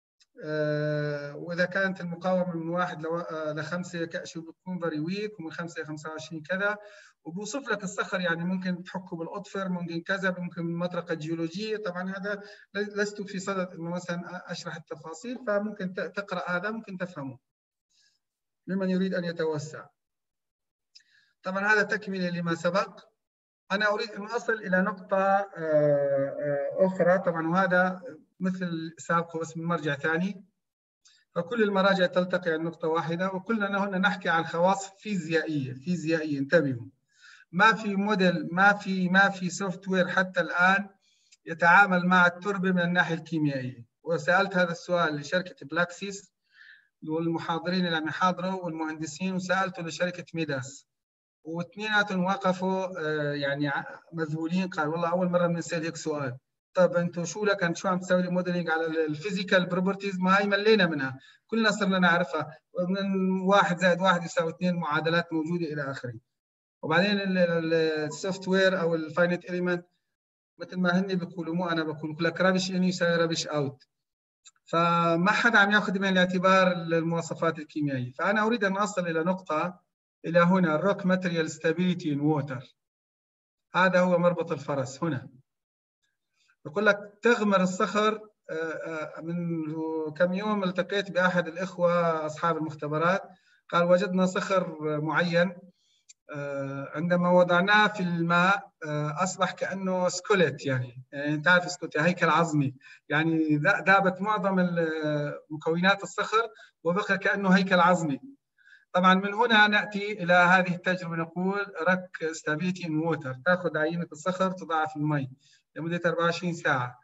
واذا كانت المقاومه من واحد لخمسه شو بتكون؟ فيري ويك، ومن خمسه ل خمسة وعشرين كذا. وبوصف لك الصخر يعني ممكن تحكه بالاطفر، ممكن كذا، ممكن من مطرقه جيولوجيه. طبعا هذا لست في صدد انه مثلا اشرح التفاصيل، فممكن تقرا هذا ممكن تفهمه لمن يريد ان يتوسع. طبعا هذا تكمله لما سبق. انا اريد ان اصل الى نقطه اخرى طبعا، وهذا مثل سابقه بس من مرجع ثاني، فكل المراجع تلتقي عن نقطه واحده، وكلنا هنا نحكي عن خواص فيزيائيه. فيزيائيه انتبهوا، ما في موديل، ما في ما في سوفت وير حتى الان يتعامل مع التربه من الناحيه الكيميائيه. وسالت هذا السؤال لشركه بلاكسيس والمحاضرين اللي عم يحاضروا والمهندسين، وسالته لشركه ميداس، واثنيناتهم وقفوا يعني مذهولين، قال والله اول مره بنسال هيك سؤال. طب انتم شو لك انت شو عم تسوي لي موديلنج على الفيزيكال بروبرتيز؟ ما هي ملينا منها، كلنا صرنا نعرفها، من واحد زائد واحد يساوي اثنين، معادلات موجوده الى اخره. وبعدين السوفت وير او الفاينت اليمنت مثل ما هن بيقولوا، مو انا بقول لك رابش ان يساوي رابش اوت، فما حدا عم ياخذ بعين الاعتبار المواصفات الكيميائيه. فانا اريد ان اصل الى نقطه الى هنا، الروك ماتيريال ستابيليتي ان ووتر، هذا هو مربط الفرس. هنا بقول لك تغمر الصخر. من كم يوم التقيت باحد الاخوه اصحاب المختبرات، قال وجدنا صخر معين عندما وضعناه في الماء اصبح كانه سكوليت، يعني انت عارف سكوليت هيكل عظمي، يعني ذابت معظم مكونات الصخر وبقى كانه هيكل عظمي. طبعا من هنا ناتي الى هذه التجربه، نقول رك ستابيليتي ان ووتر، تاخذ عينه الصخر تضعها في المي لمده أربعة وعشرين ساعه،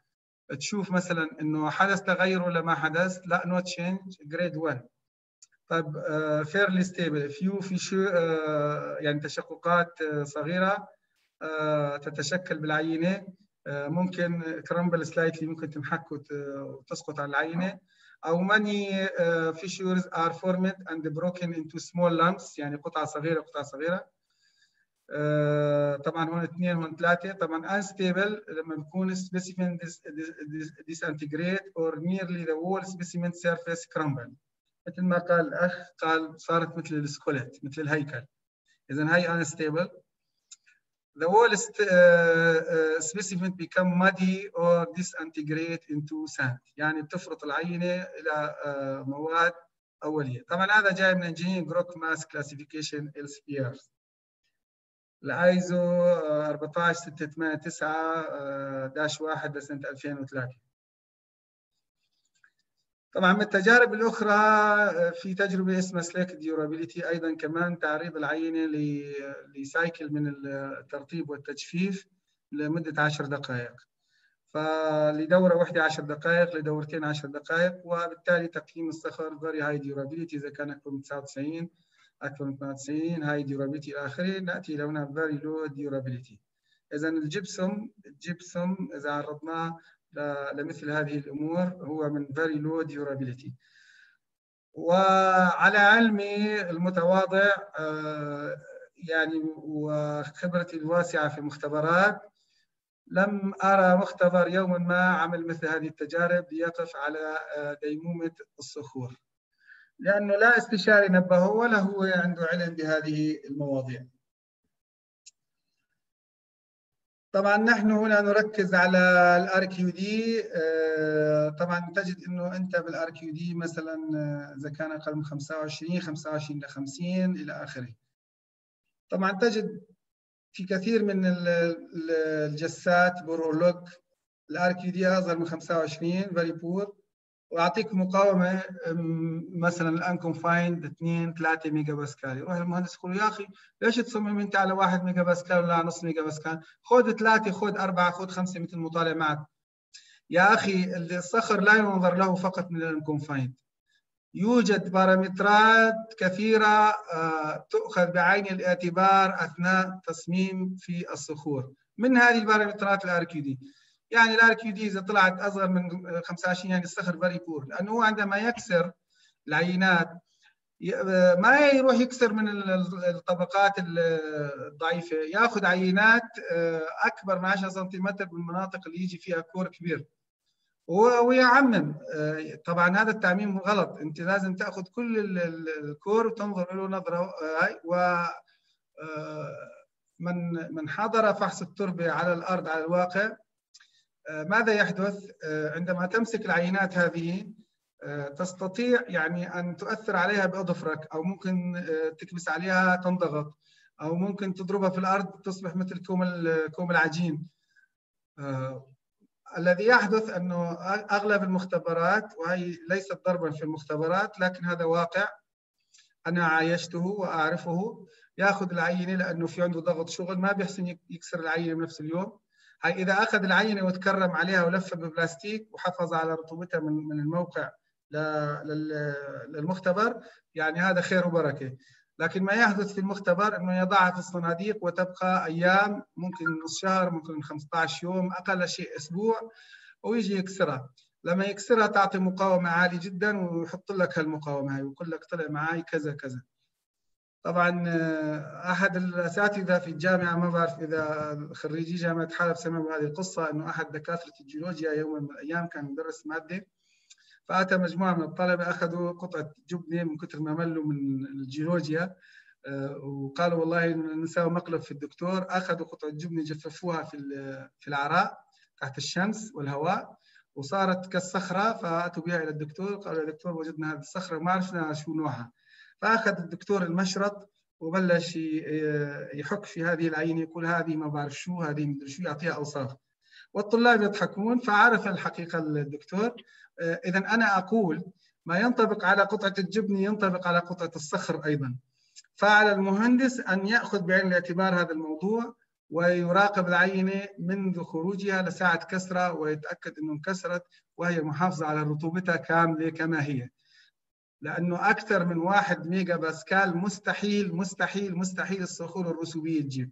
تشوف مثلا انه حدث تغير ولا ما حدث، لا نوت تشينج جريد واحد. طيب فيرلي ستيبل فيو في شو uh, يعني تشققات uh, صغيره uh, تتشكل بالعينه، uh, ممكن كرامبل سلايتلي ممكن تنحك وتسقط على العينه، او many uh, fissures are formed and broken into small lumps يعني قطعه صغيره قطعه صغيره. Uh, طبعا هون اثنين هون ثلاثه. طبعا unstable لما بيكون specimen disintegrate or nearly the whole specimen surface crumble. مثل ما قال الاخ قال صارت مثل السكوليت مثل الهيكل، اذا هي unstable. The whole uh, uh, specimen become muddy or disintegrate into sand يعني بتفرط العينه الى uh, مواد اوليه. طبعا هذا جاي من Engineering Rock Mass Classification إل إس بي آر الايزو أربعة عشر ستة ثمانية تسعة داش واحد لسنه ألفين وثلاثة. طبعا من التجارب الاخرى في تجربه اسمها سليك ديورابيليتي، ايضا كمان تعريض العينه لسايكل من الترطيب والتجفيف لمده عشر دقائق، فلدوره واحده عشر دقائق لدورتين عشر دقائق، وبالتالي تقييم الصخر فيري هاي ديورابيليتي اذا كان اكثر من تسعة وتسعين اكثر من ثمانية وتسعين هاي ديورابيليتي الى اخره، ناتي الى هنا فيري لو ديورابيليتي. اذا الجبسوم الجبسوم اذا عرضناه لمثل هذه الامور هو من very low durability. وعلى علمي المتواضع يعني وخبرتي الواسعه في المختبرات لم ارى مختبر يوما ما عمل مثل هذه التجارب ليقف على ديمومه الصخور، لانه لا استشاري نبهه ولا هو عنده علم بهذه المواضيع. طبعا نحن هنا نركز على الار كيو دي. طبعا تجد انه انت بالار كيو دي مثلا اذا كان اقل من خمسة وعشرين خمسة وعشرين ل خمسين الى اخره. طبعا تجد في كثير من الجسات بورولوج الار كيو دي اصغر من خمسة وعشرين فيري بور، واعطيك مقاومه مثلا الان كونفايند اثنين ثلاثة ميجا باسكال. يروح المهندس يقول له يا اخي ليش تصمم انت على واحد ميجا باسكال ولا نص ميجا باسكال؟ خذ ثلاثه خذ اربعه خذ خمسه مثل مطالع معك. يا اخي الصخر لا ينظر له فقط من الكونفايند، يوجد بارامترات كثيره تؤخذ بعين الاعتبار اثناء تصميم في الصخور، من هذه البارامترات الار كيو دي. يعني الار كيو دي اذا طلعت اصغر من خمسة وعشرين يعني الصخر فيري بور، لانه هو عندما يكسر العينات ما يروح يكسر من الطبقات الضعيفه، ياخذ عينات اكبر من عشرة سنتيمتر بالمناطق اللي يجي فيها كور كبير ويعمم. طبعا هذا التعميم غلط، انت لازم تاخذ كل الكور وتنظر له نظره. و من من حضر فحص التربه على الارض على الواقع ماذا يحدث عندما تمسك العينات هذه؟ تستطيع يعني أن تؤثر عليها بأظفرك، أو ممكن تكبس عليها تنضغط، أو ممكن تضربها في الأرض تصبح مثل كوم كوم العجين. الذي يحدث أنه أغلب المختبرات، وهي ليست ضربا في المختبرات لكن هذا واقع أنا عايشته وأعرفه، يأخذ العينة لأنه في عنده ضغط شغل ما بيحسن يكسر العينة بنفس اليوم. هاي إذا أخذ العينة وتكرم عليها ولفها ببلاستيك وحافظ على رطوبتها من من الموقع للمختبر يعني هذا خير وبركة. لكن ما يحدث في المختبر إنه يضعها في الصناديق وتبقى أيام، ممكن نص شهر، ممكن خمسة عشر يوم، أقل شيء أسبوع، ويجي يكسرها. لما يكسرها تعطي مقاومة عالية جدا ويحط لك هالمقاومة هاي ويقول لك طلع معي كذا كذا. طبعا احد الاساتذه في الجامعه، ما بعرف اذا خريجي جامعه حلب سمعوا هذه القصه، انه احد دكاتره الجيولوجيا يوم من الايام كان يدرس ماده، فاتى مجموعه من الطلبه اخذوا قطعه جبنه من كثر ما ملوا من الجيولوجيا وقالوا والله نساوي مقلب في الدكتور. اخذوا قطعه جبنه جففوها في في العراء تحت الشمس والهواء وصارت كالصخره، فاتوا بها الى الدكتور قالوا يا دكتور وجدنا هذه الصخره ما عرفنا شو نوعها. فاخذ الدكتور المشرط وبلش يحك في هذه العينه، يقول هذه ما بعرف شو، هذه مدري شو، يعطيها اوصاف، والطلاب يضحكون. فعرف الحقيقه الدكتور. اذا انا اقول ما ينطبق على قطعه الجبن ينطبق على قطعه الصخر ايضا. فعلى المهندس ان ياخذ بعين الاعتبار هذا الموضوع ويراقب العينة منذ خروجها لساعة كسرها ويتأكد أنه انكسرت وهي محافظة على رطوبتها كاملة كما هي. لأنه أكثر من واحد ميجا باسكال مستحيل مستحيل مستحيل الصخور الرسوبية تجيب.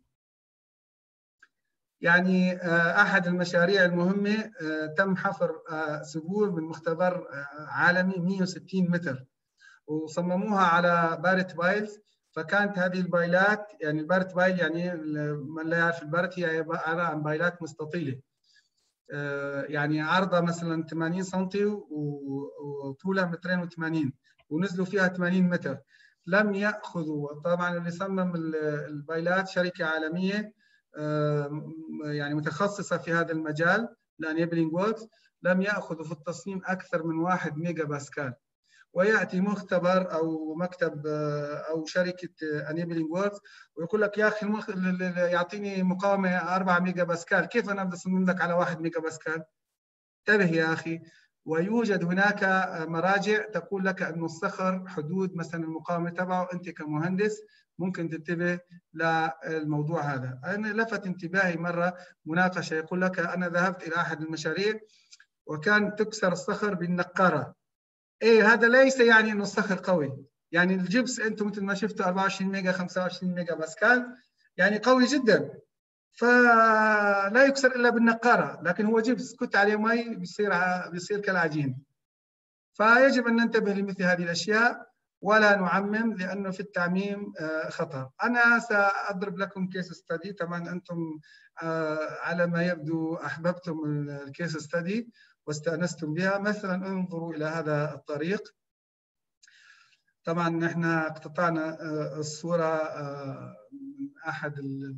يعني أحد المشاريع المهمة تم حفر صخور من مختبر عالمي مئة وستين متر وصمموها على بارت بايلز. فكانت هذه البايلات، يعني البارت بايل يعني من لا يعرف البارت هي عبارة عن بايلات مستطيلة، يعني عرضها مثلا ثمانين سنتي وطولها مترين وثمانين ونزلوا فيها ثمانين متر. لم يأخذوا، طبعا اللي صمم البايلات شركة عالمية يعني متخصصة في هذا المجال الانيبلينج ووركس، لم يأخذوا في التصميم أكثر من واحد ميجا باسكال. ويأتي مختبر أو مكتب أو شركة انيبلينج ووركس ويقول لك يا أخي المخ... يعطيني مقاومة أربعة ميجا باسكال، كيف أنا بدي أصمم لك على واحد ميجا باسكال؟ انتبه يا أخي. ويوجد هناك مراجع تقول لك أن الصخر حدود مثلا المقاومة تبعه، أنت كمهندس ممكن تنتبه للموضوع هذا. أنا لفت انتباهي مرة مناقشة يقول لك أنا ذهبت إلى أحد المشاريع وكان تكسر الصخر بالنقارة. إيه هذا ليس يعني أنه الصخر قوي، يعني الجبس أنتم مثل ما شفتوا أربعة وعشرين ميجا خمسة وعشرين ميجا باسكال يعني قوي جدا، فلا يكسر إلا بالنقارة، لكن هو جبس كت عليه مي بيصير بيصير كالعجين. فيجب أن ننتبه لمثل هذه الأشياء ولا نعمم، لأنه في التعميم خطر. أنا سأضرب لكم كيس ستدي، طبعا أنتم على ما يبدو أحببتم الكيس ستدي واستأنستم بها. مثلا انظروا إلى هذا الطريق، طبعا نحن اقتطعنا الصورة من أحد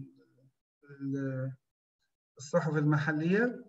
الصحف المحلية.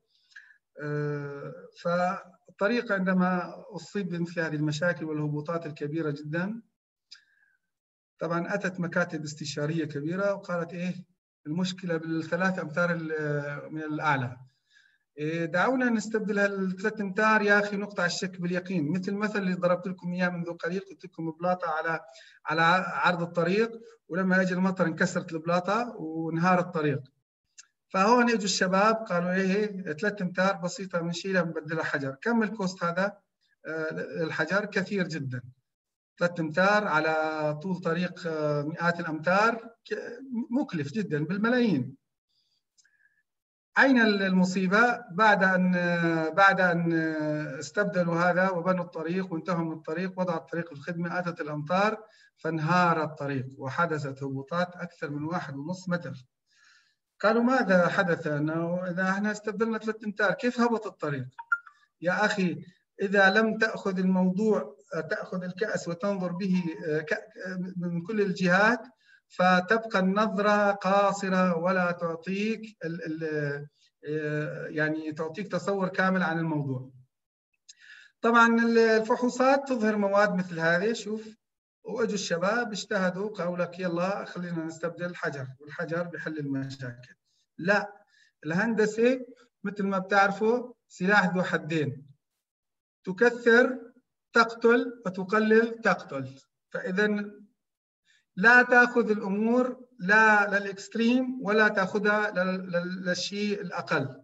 فالطريق عندما أصيب بمثل هذه المشاكل والهبوطات الكبيرة جدا، طبعا أتت مكاتب استشارية كبيرة وقالت إيه المشكلة بالثلاث أمتار من الأعلى، دعونا نستبدل هالثلاث امتار يا اخي نقطع الشك باليقين. مثل المثل اللي ضربت لكم اياه منذ قليل، قلت لكم بلاطه على على عرض الطريق، ولما اجى المطر انكسرت البلاطه وانهار الطريق. فهون اجوا الشباب قالوا ايه ثلاث امتار بسيطه بنشيلها بنبدلها حجر. كم الكوست هذا الحجر؟ كثير جدا. ثلاث امتار على طول طريق مئات الامتار مكلف جدا بالملايين. أين المصيبة؟ بعد أن بعد أن استبدلوا هذا وبنوا الطريق وانتهوا من الطريق وضعوا الطريق في الخدمة، أتت الأمطار فانهار الطريق وحدثت هبوطات أكثر من واحد ونص متر. قالوا ماذا حدث؟ أنه إذا احنا استبدلنا ثلاث أمتار كيف هبط الطريق؟ يا أخي إذا لم تأخذ الموضوع، تأخذ الكأس وتنظر به من كل الجهات، فتبقى النظرة قاصرة ولا تعطيك ال ال يعني تعطيك تصور كامل عن الموضوع. طبعا الفحوصات تظهر مواد مثل هذه. شوف، واجوا الشباب اجتهدوا قالوا لك يلا خلينا نستبدل الحجر والحجر بيحل المشاكل. لا، الهندسة مثل ما بتعرفوا سلاح ذو حدين، تكثر تقتل وتقلل تقتل. فإذا لا تأخذ الأمور لا للإكستريم ولا تأخذها للشيء الأقل.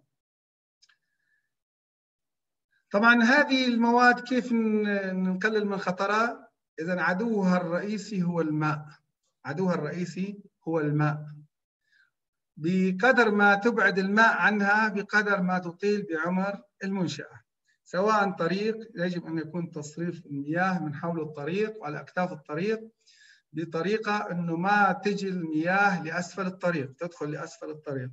طبعا هذه المواد كيف نقلل من خطرها؟ إذا عدوها الرئيسي هو الماء، عدوها الرئيسي هو الماء. بقدر ما تبعد الماء عنها بقدر ما تطيل بعمر المنشأة. سواء طريق يجب أن يكون تصريف المياه من حول الطريق وعلى أكتاف الطريق بطريقة أنه ما تجي المياه لأسفل الطريق، تدخل لأسفل الطريق.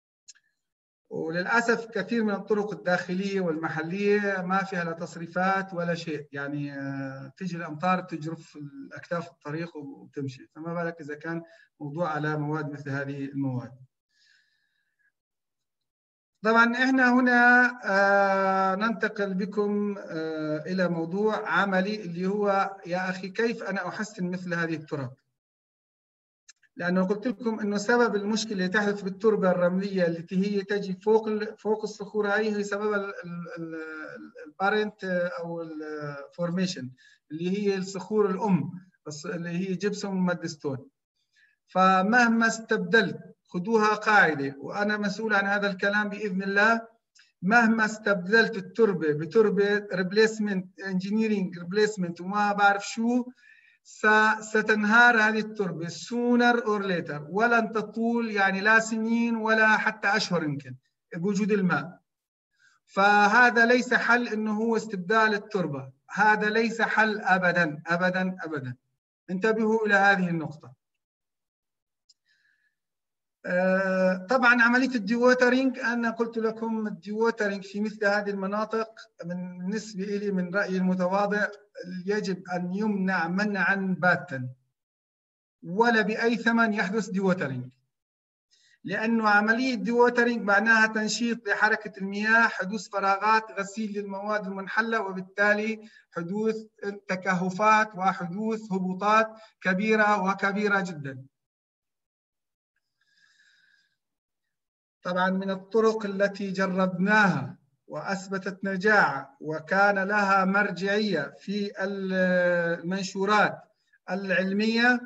وللأسف كثير من الطرق الداخلية والمحلية ما فيها لا تصريفات ولا شيء، يعني تجي الأمطار تجرف أكتاف الطريق وتمشي، فما بالك إذا كان موضوع على مواد مثل هذه المواد. طبعا احنا هنا آه ننتقل بكم آه إلى موضوع عملي اللي هو يا أخي كيف أنا أحسن مثل هذه التراب. لأنه قلت لكم إنه سبب المشكلة اللي تحدث بالتربة الرملية التي هي تجي فوق فوق الصخور هاي هي سبب البارنت أو الفورميشن اللي هي الصخور الأم اللي هي جبسون ومادستون. فمهما استبدلت خذوها قاعدة، وأنا مسؤول عن هذا الكلام بإذن الله. مهما استبدلت التربة بتربة ريبليسمنت انجينيرينج ريبليسمنت وما بعرف شو، ستنهار هذه التربة sooner or later، ولن تطول يعني لا سنين ولا حتى أشهر يمكن بوجود الماء. فهذا ليس حل إنه هو استبدال التربة، هذا ليس حل أبدا أبدا أبدا. انتبهوا إلى هذه النقطة. طبعا عملية الديوترينج، أنا قلت لكم الديوترينج في مثل هذه المناطق بالنسبة لي من رأيي المتواضع يجب أن يمنع منعا باتا، ولا بأي ثمن يحدث ديوترينج، لأنه عملية ديوترينج معناها تنشيط لحركة المياه، حدوث فراغات، غسيل للمواد المنحلة، وبالتالي حدوث تكهفات وحدوث هبوطات كبيرة وكبيرة جدا. طبعا من الطرق التي جربناها وأثبتت نجاح وكان لها مرجعية في المنشورات العلمية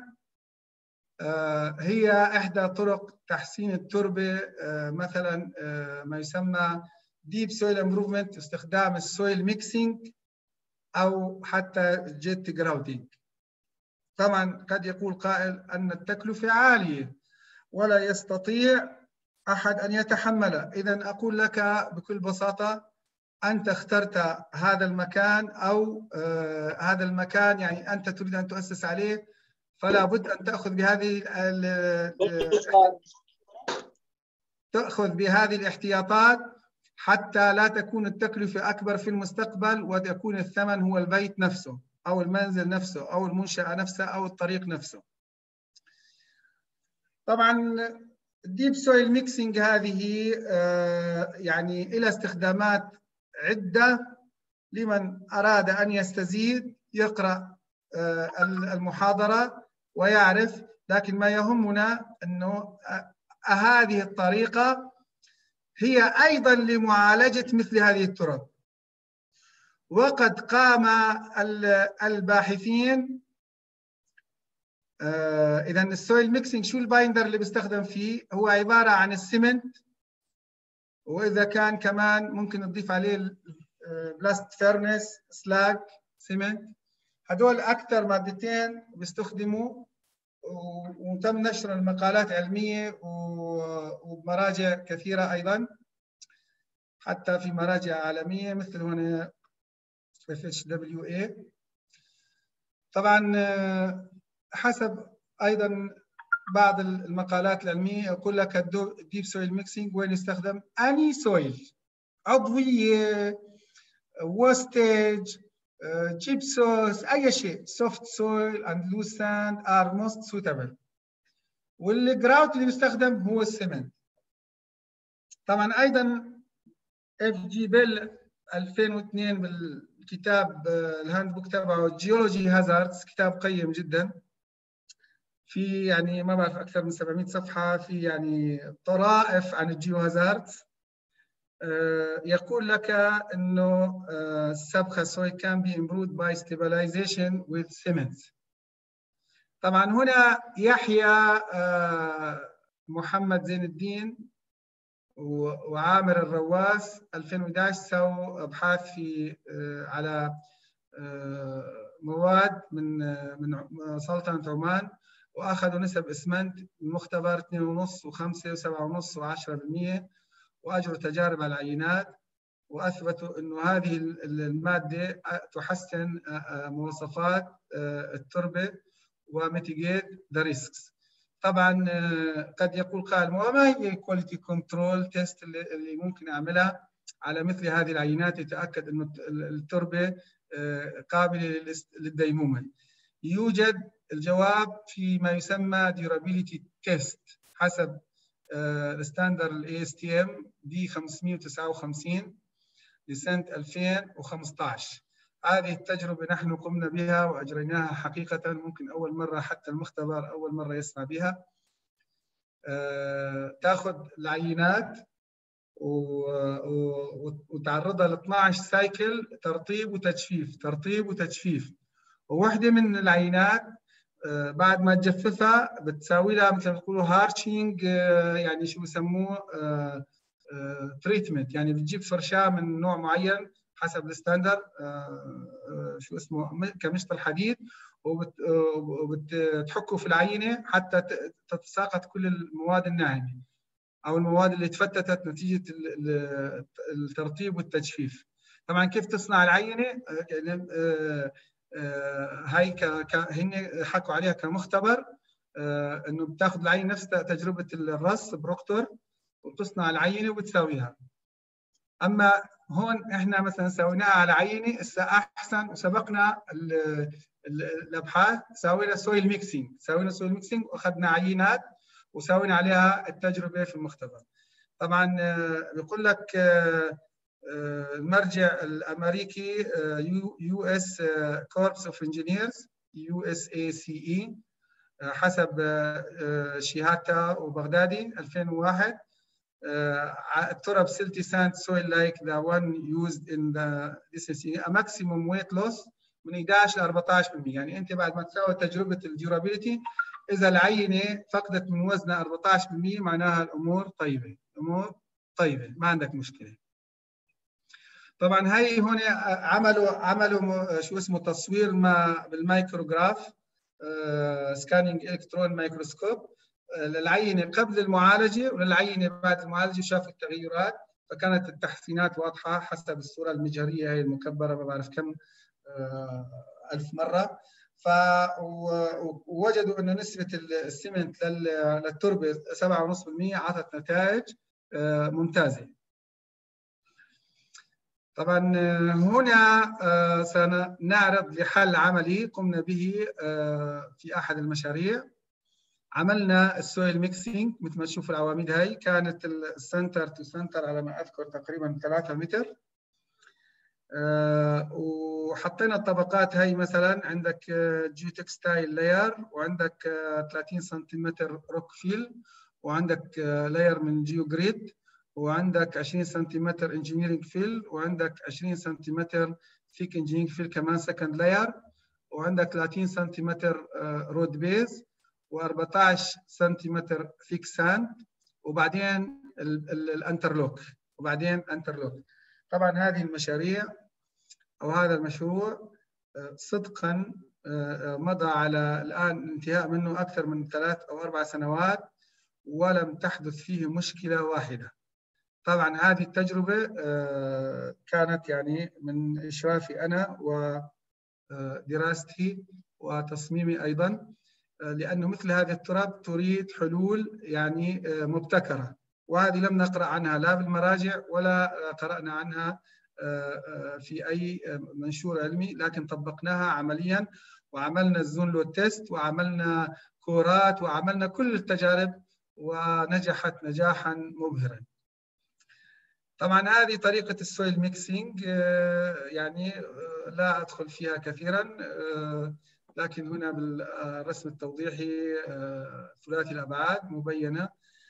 هي إحدى طرق تحسين التربة، مثلا ما يسمى Deep Soil Improvement، استخدام السويل ميكسينج أو حتى جيت جراوتينج. طبعا قد يقول قائل أن التكلفة عالية ولا يستطيع أحد أن يتحمله. إذن أقول لك بكل بساطة، أنت اخترت هذا المكان أو آه هذا المكان يعني أنت تريد أن تؤسس عليه، فلا بد أن تأخذ بهذه تأخذ بهذه الاحتياطات حتى لا تكون التكلفة أكبر في المستقبل ويكون الثمن هو البيت نفسه أو المنزل نفسه أو المنشأة نفسها أو الطريق نفسه. طبعا الديب سويل ميكسينج هذه يعني إلى استخدامات عدة. لمن أراد أن يستزيد يقرأ المحاضرة ويعرف، لكن ما يهمنا أنه هذه الطريقة هي أيضا لمعالجة مثل هذه التراب. وقد قام الباحثين، إذن السويل ميكسينج شو البايندر اللي بيستخدم فيه؟ هو عبارة عن السمنت، وإذا كان كمان ممكن نضيف عليه بلاست فيرنس سلاج سمنت. هدول أكثر مادتين بيستخدموا، وتم نشر المقالات علمية ومراجع كثيرة أيضا، حتى في مراجع عالمية مثل هنا إف إتش دبليو إيه. طبعا حسب أيضا بعض المقالات العلمية يقول لك الديب سويل ميكسينج وين يستخدم أني سويل، عضوية، وستيج، جيبسوس، أي شيء، soft soil and loose sand are most suitable. والجراوت اللي بيستخدم هو السمنت. طبعا أيضا اف جي بيل ألفين واثنين بالكتاب الهاند بوك تبعه جيولوجي هازاردز، كتاب قيم جدا، في يعني ما بعرف أكثر من سبعمئة صفحة، في يعني طرائف عن الجيو هازاردز. يقول لك إنه السبخة soil can be improved by stabilization with cement. طبعا هنا يحيى محمد زين الدين وعامر الرواس ألفين وأحد عشر سووا أبحاث في على مواد من من سلطنة عمان، وأخذوا نسب إسمنت من مختبر اثنين ونص وخمسة وسبعة ونص وعشرة بالمئة، وأجروا تجارب على العينات وأثبتوا أنه هذه المادة تحسن مواصفات التربة وميتيجيت ذا ريسكس. طبعا قد يقول قائل ما هي كواليتي كنترول تيست اللي ممكن أعملها على مثل هذه العينات يتأكد أن التربة قابلة للديمومة؟ يوجد الجواب في ما يسمى durability test حسب الستاندر الاي اس تي ام دي خمسمئة وتسعة وخمسين لسنة ألفين وخمسة عشر. هذه التجربة نحن قمنا بها وأجريناها حقيقة، ممكن أول مرة حتى المختبر أول مرة يسمع بها. أه تأخذ العينات وتعرضها ل اثني عشر سايكل ترطيب وتجفيف، ترطيب وتجفيف. وواحدة من العينات بعد ما تجففها بتساوي لها مثل ما تقولوا هارشينج، يعني شو بسموه تريتمنت، يعني بتجيب فرشاه من نوع معين حسب الستاندرد شو اسمه كمشط الحديد، وبتحكه في العينه حتى تتساقط كل المواد الناعمه او المواد اللي تفتتت نتيجه الترطيب والتجفيف. طبعا كيف تصنع العينه؟ هاي هن حكوا عليها كمختبر، انه بتاخذ العينه نفس تجربه الرص بروكتور وبتصنع العينه وبتساويها. اما هون احنا مثلا سويناها على عينه هسه احسن وسبقنا الابحاث، سوينا سويل ميكسينج، سوينا سويل ميكسينج واخذنا عينات وسوينا عليها التجربه في المختبر. طبعا بيقول لك المرجع الامريكي يو اس كوربس اوف انجينيرز يو اس اي سي اي حسب شيهاتا وبغدادي ألفين وواحد، التراب silty sand soil like the one used in the this is a maximum weight loss من إحدى عشر ل أربعة عشر بالمئة. يعني انت بعد ما تساوي تجربه الديورابيلتي اذا العينه فقدت من وزنها أربعة عشر بالمئة معناها الامور طيبه، الامور طيبه ما عندك مشكله. طبعا هي هون عملوا عملوا شو اسمه تصوير ما بالمايكروغراف سكانينج الكترون مايكروسكوب للعينه قبل المعالجه وللعينه بعد المعالجه، شافوا التغيرات فكانت التحسينات واضحه حسب الصوره المجهريه هي المكبره ما بعرف كم ألف مره. فوجدوا انه نسبه السمنت للتربه سبعة فاصلة خمسة بالمئة اعطت نتائج ممتازه. طبعا هنا سنعرض لحل عملي قمنا به في احد المشاريع. عملنا السويل ميكسينج مثل ما تشوفوا العواميد هاي كانت السنتر تو سنتر على ما اذكر تقريبا ثلاثة متر، وحطينا الطبقات هاي مثلا عندك جيو تكستايل لاير وعندك ثلاثين سنتيمتر روك فيل وعندك لاير من جيو جريد وعندك عشرين سنتيمتر انجينيرنج فيل وعندك عشرين سنتيمتر ثيك انجينيرنج فيل كمان سكند لاير وعندك ثلاثين سنتيمتر رود بيز وأربعة عشر سنتيمتر ثيك ساند وبعدين الانترلوك وبعدين انترلوك. طبعا هذه المشاريع او هذا المشروع صدقا مضى على الان انتهاء منه اكثر من ثلاث او اربع سنوات ولم تحدث فيه مشكله واحده. طبعا هذه التجربه كانت يعني من اشرافي انا ودراستي وتصميمي ايضا، لانه مثل هذه التراب تريد حلول يعني مبتكره، وهذه لم نقرا عنها لا بالمراجع ولا قرانا عنها في اي منشور علمي، لكن طبقناها عمليا وعملنا الزون لود تيست وعملنا كورات وعملنا كل التجارب ونجحت نجاحا مبهرا. طبعا هذه طريقه السويل ميكسينج، يعني لا ادخل فيها كثيرا، لكن هنا بالرسم التوضيحي ثلاثي الابعاد مبينه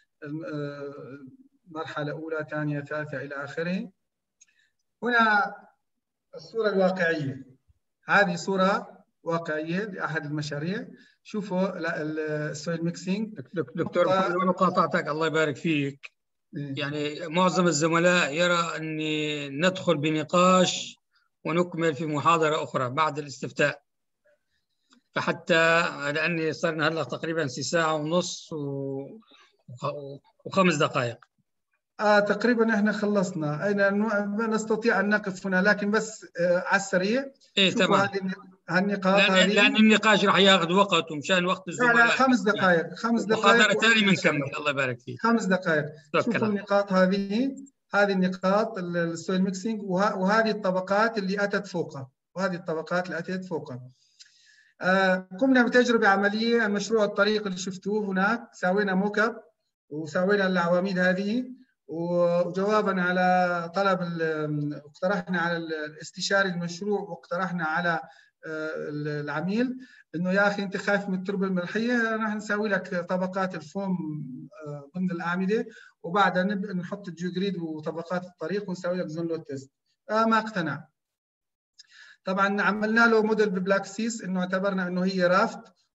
مرحله اولى ثانيه ثالثه الى اخره. هنا الصوره الواقعيه، هذه صوره واقعيه لاحد المشاريع. شوفوا السويل ميكسينج. دكتور محمد لو قاطعتك الله يبارك فيك، يعني معظم الزملاء يرى اني ندخل بنقاش ونكمل في محاضره اخرى بعد الاستفتاء، فحتى لاني صرنا هلا تقريبا ساعه ونص و... وخمس دقائق. آه تقريبا احنا خلصنا، اين ما نستطيع ان نقف هنا، لكن بس آه على السريع. ايه شوفوا تمام. هذه هالنقاط لأن هذه، لان النقاش راح ياخذ وقت ومشان وقت الزملاء. لا لا خمس دقائق خمس دقائق محاضره ثانيه بنكمل. الله يبارك فيك. خمس دقائق. شوفوا النقاط هذه، هذه النقاط السويل ميكسينج، وهذه الطبقات اللي اتت فوقها وهذه الطبقات اللي اتت فوقها. آه قمنا بتجربه عمليه. المشروع الطريق اللي شفتوه هناك سوينا موك اب وسوينا العواميد هذه، وجوابا على طلب اقترحنا على الاستشاري المشروع واقترحنا على العميل انه يا اخي انت خايف من التربه الملحيه، راح نسوي لك طبقات الفوم ضمن الاعمده وبعدها نحط الجيوجريد وطبقات الطريق ونسوي لك زون لود تيست. آه ما اقتنع. طبعا عملنا له موديل ببلاك سيس انه اعتبرنا انه هي رافت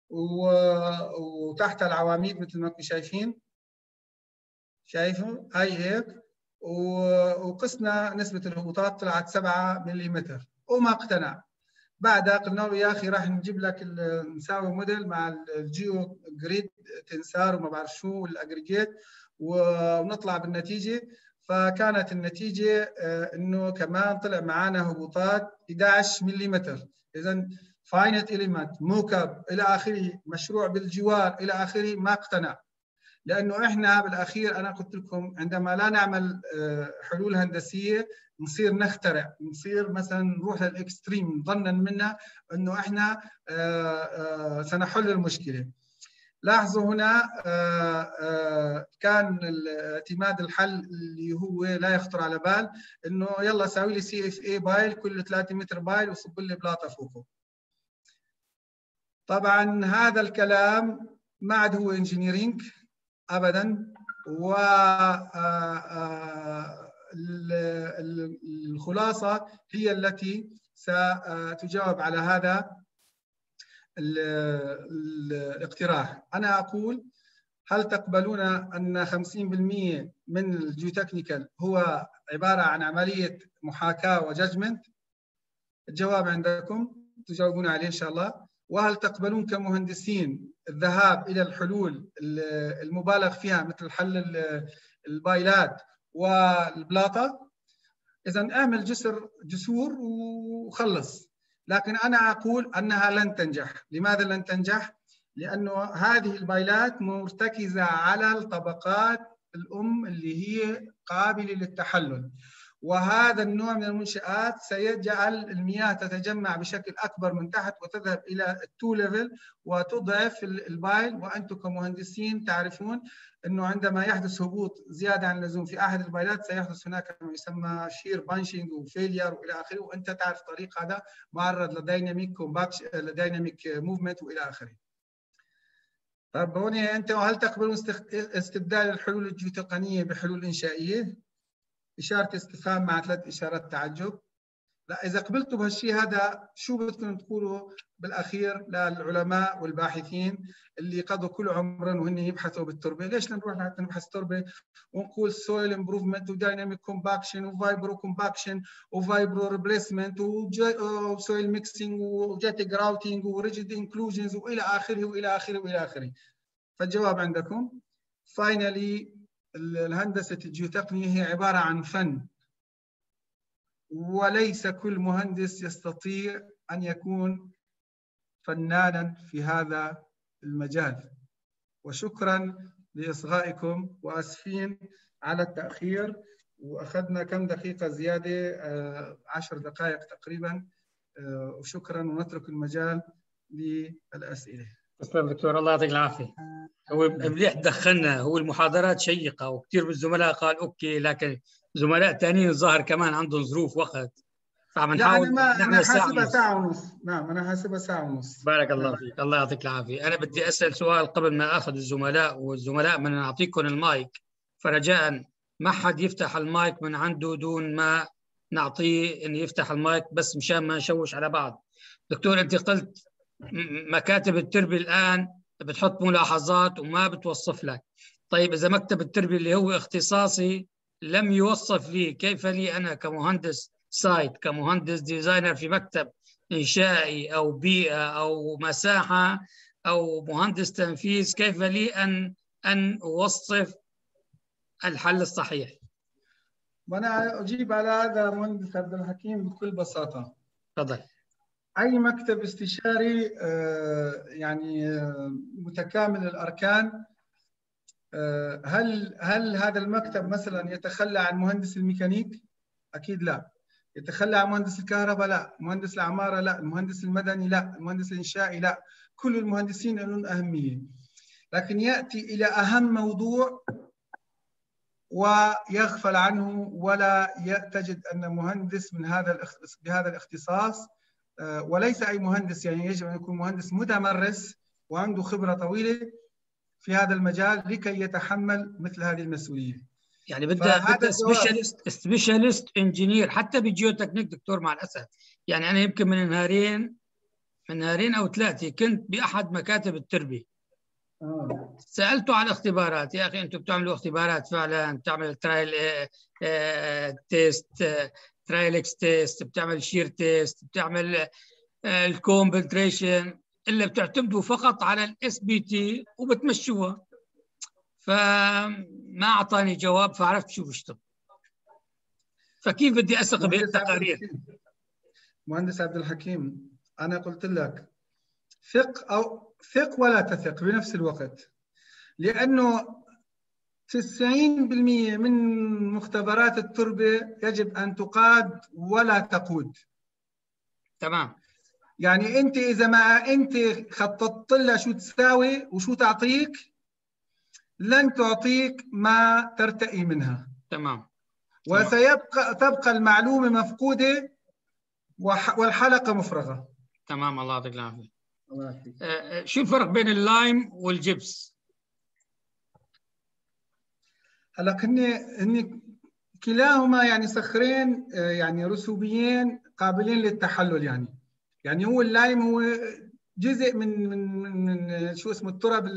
وتحت العواميد مثل ما انتم شايفين، شايفوا هاي هيك، وقسنا نسبة الهبوطات طلعت سبعة ملم وما اقتنع. بعدها قلنا له يا اخي راح نجيب لك نساوي موديل مع الجيو جريد تنسار وما بعرف شو والاجريجيت ونطلع بالنتيجه. فكانت النتيجه انه كمان طلع معنا هبوطات أحد عشر ملم. اذا فاينت اليمنت موكب الى اخره، مشروع بالجوار الى اخره، ما اقتنع. لانه احنا بالاخير انا قلت لكم عندما لا نعمل حلول هندسيه نصير نخترع، نصير مثلا نروح للاكستريم ظنا منا انه احنا سنحل المشكله. لاحظوا هنا كان اعتماد الحل اللي هو لا يخطر على بال، انه يلا ساوي لي سي اف اي بايل كل ثلاثة متر بايل وصب لي بلاطه فوقه. طبعا هذا الكلام ما عاد هو انجينيرينج ابدا، و الخلاصه هي التي ستجاوب على هذا الاقتراح. انا اقول هل تقبلون ان خمسين بالمئة من الجيوتكنيكال هو عباره عن عمليه محاكاه وججمنت؟ الجواب عندكم تجاوبون عليه ان شاء الله. وهل تقبلون كمهندسين الذهاب الى الحلول المبالغ فيها مثل حل البايلات والبلاطه؟ اذا اعمل جسر جسور وخلص. لكن انا اقول انها لن تنجح. لماذا لن تنجح؟ لانه هذه البايلات مرتكزه على الطبقات الام اللي هي قابله للتحلل، وهذا النوع من المنشآت سيجعل المياه تتجمع بشكل أكبر من تحت وتذهب إلى التو ليفل وتضعف البايل. وأنتم كمهندسين تعرفون أنه عندما يحدث هبوط زيادة عن اللزوم في أحد البايلات سيحدث هناك ما يسمى شير بانشينج وفيلير وإلى آخره، وأنت تعرف طريق هذا معرض لديناميك كومباكش لديناميك موفمنت وإلى آخره. طيب هون أنت هل تقبلون استبدال الحلول الجيوتقنية بحلول إنشائية؟ إشارة استفهام مع ثلاث إشارات تعجب. لا، إذا قبلتوا بهالشيء هذا شو بدكم تقولوا بالأخير للعلماء والباحثين اللي قضوا كل عمرهم وهن يبحثوا بالتربة؟ ليش نروح حتى نبحث تربة ونقول سويل امبروفمنت ودايناميك كومباكشن وفايبرو كومباكشن وفايبرو ريبليسمنت وسويل ميكسينج وجيت جراوتينج وريجيد انكلوجنز والى اخره والى اخره والى اخره. فالجواب عندكم. فاينلي الهندسة الجيوتقنية هي عبارة عن فن، وليس كل مهندس يستطيع أن يكون فنانا في هذا المجال. وشكرا لإصغائكم، وأسفين على التأخير، وأخذنا كم دقيقة زيادة، عشر دقائق تقريبا، وشكرا، ونترك المجال للأسئلة. تسلم دكتور، الله يعطيك العافية. هو مليح دخلنا، هو المحاضرات شيقة وكثير من الزملاء قال أوكي، لكن زملاء ثانيين الظاهر كمان عندهم ظروف وقت، فعم نحاول نعمل ساعة ونص. ساعة ونص. نعم أنا حاسبها ساعة ونص. بارك الله نعم. فيك، الله يعطيك العافية. أنا بدي أسأل سؤال قبل ما أخذ الزملاء، والزملاء من نعطيكم المايك، فرجاء ما حد يفتح المايك من عنده دون ما نعطيه إن يفتح المايك، بس مشان ما نشوش على بعض. دكتور أنت قلت مكاتب التربية الآن بتحط ملاحظات وما بتوصف لك. طيب إذا مكتب التربية اللي هو اختصاصي لم يوصف لي، كيف لي أنا كمهندس سايت، كمهندس ديزاينر في مكتب إنشائي أو بيئة أو مساحة أو مهندس تنفيذ، كيف لي أن أن أوصف الحل الصحيح؟ وأنا أجيب على هذا مهندس عبد الحكيم بكل بساطة. تفضل. أي مكتب استشاري يعني متكامل الأركان، هل هل هذا المكتب مثلا يتخلى عن مهندس الميكانيك؟ أكيد لا. يتخلى عن مهندس الكهرباء؟ لا. مهندس العمارة؟ لا. المهندس المدني؟ لا. المهندس الإنشائي؟ لا. كل المهندسين لهم أهمية، لكن يأتي إلى أهم موضوع ويغفل عنه، ولا تجد أن مهندس من هذا بهذا الاختصاص، وليس أي مهندس، يعني يجب أن يكون مهندس متمرس وعنده خبرة طويلة في هذا المجال لكي يتحمل مثل هذه المسؤولية. يعني بدها بدها سبيشاليست سبيشاليست انجينير حتى بالجيوتكنيك دكتور، مع الأسف. يعني أنا يمكن من نهارين من نهارين او ثلاثه كنت باحد مكاتب التربيه. آه. سالته على الاختبارات، يا اخي انتم بتعملوا اختبارات فعلا، بتعمل ترايل اه اه تيست، اه ترايل اكس تيست، بتعمل شير تيست، بتعمل الكوم بنتريشن، الا بتعتمدوا فقط على الاس بي تي وبتمشوها. فما اعطاني جواب، فعرفت شو بشتغل. فكيف بدي اثق بالتقارير؟ مهندس عبد الحكيم، انا قلت لك ثق او ثق ولا تثق بنفس الوقت، لانه تسعين بالمئة من مختبرات التربه يجب ان تقاد ولا تقود. تمام. يعني انت اذا ما انت خططت لها شو تساوي وشو تعطيك، لن تعطيك ما ترتقي منها. تمام. وسيبقى تبقى المعلومه مفقوده والحلقه مفرغه. تمام. الله يعطيك العافيه. آه شو الفرق بين اللايم والجبس؟ هلا هن هن كلاهما يعني صخرين يعني رسوبيين قابلين للتحلل. يعني يعني هو اللايم هو جزء من من من شو اسمه التراب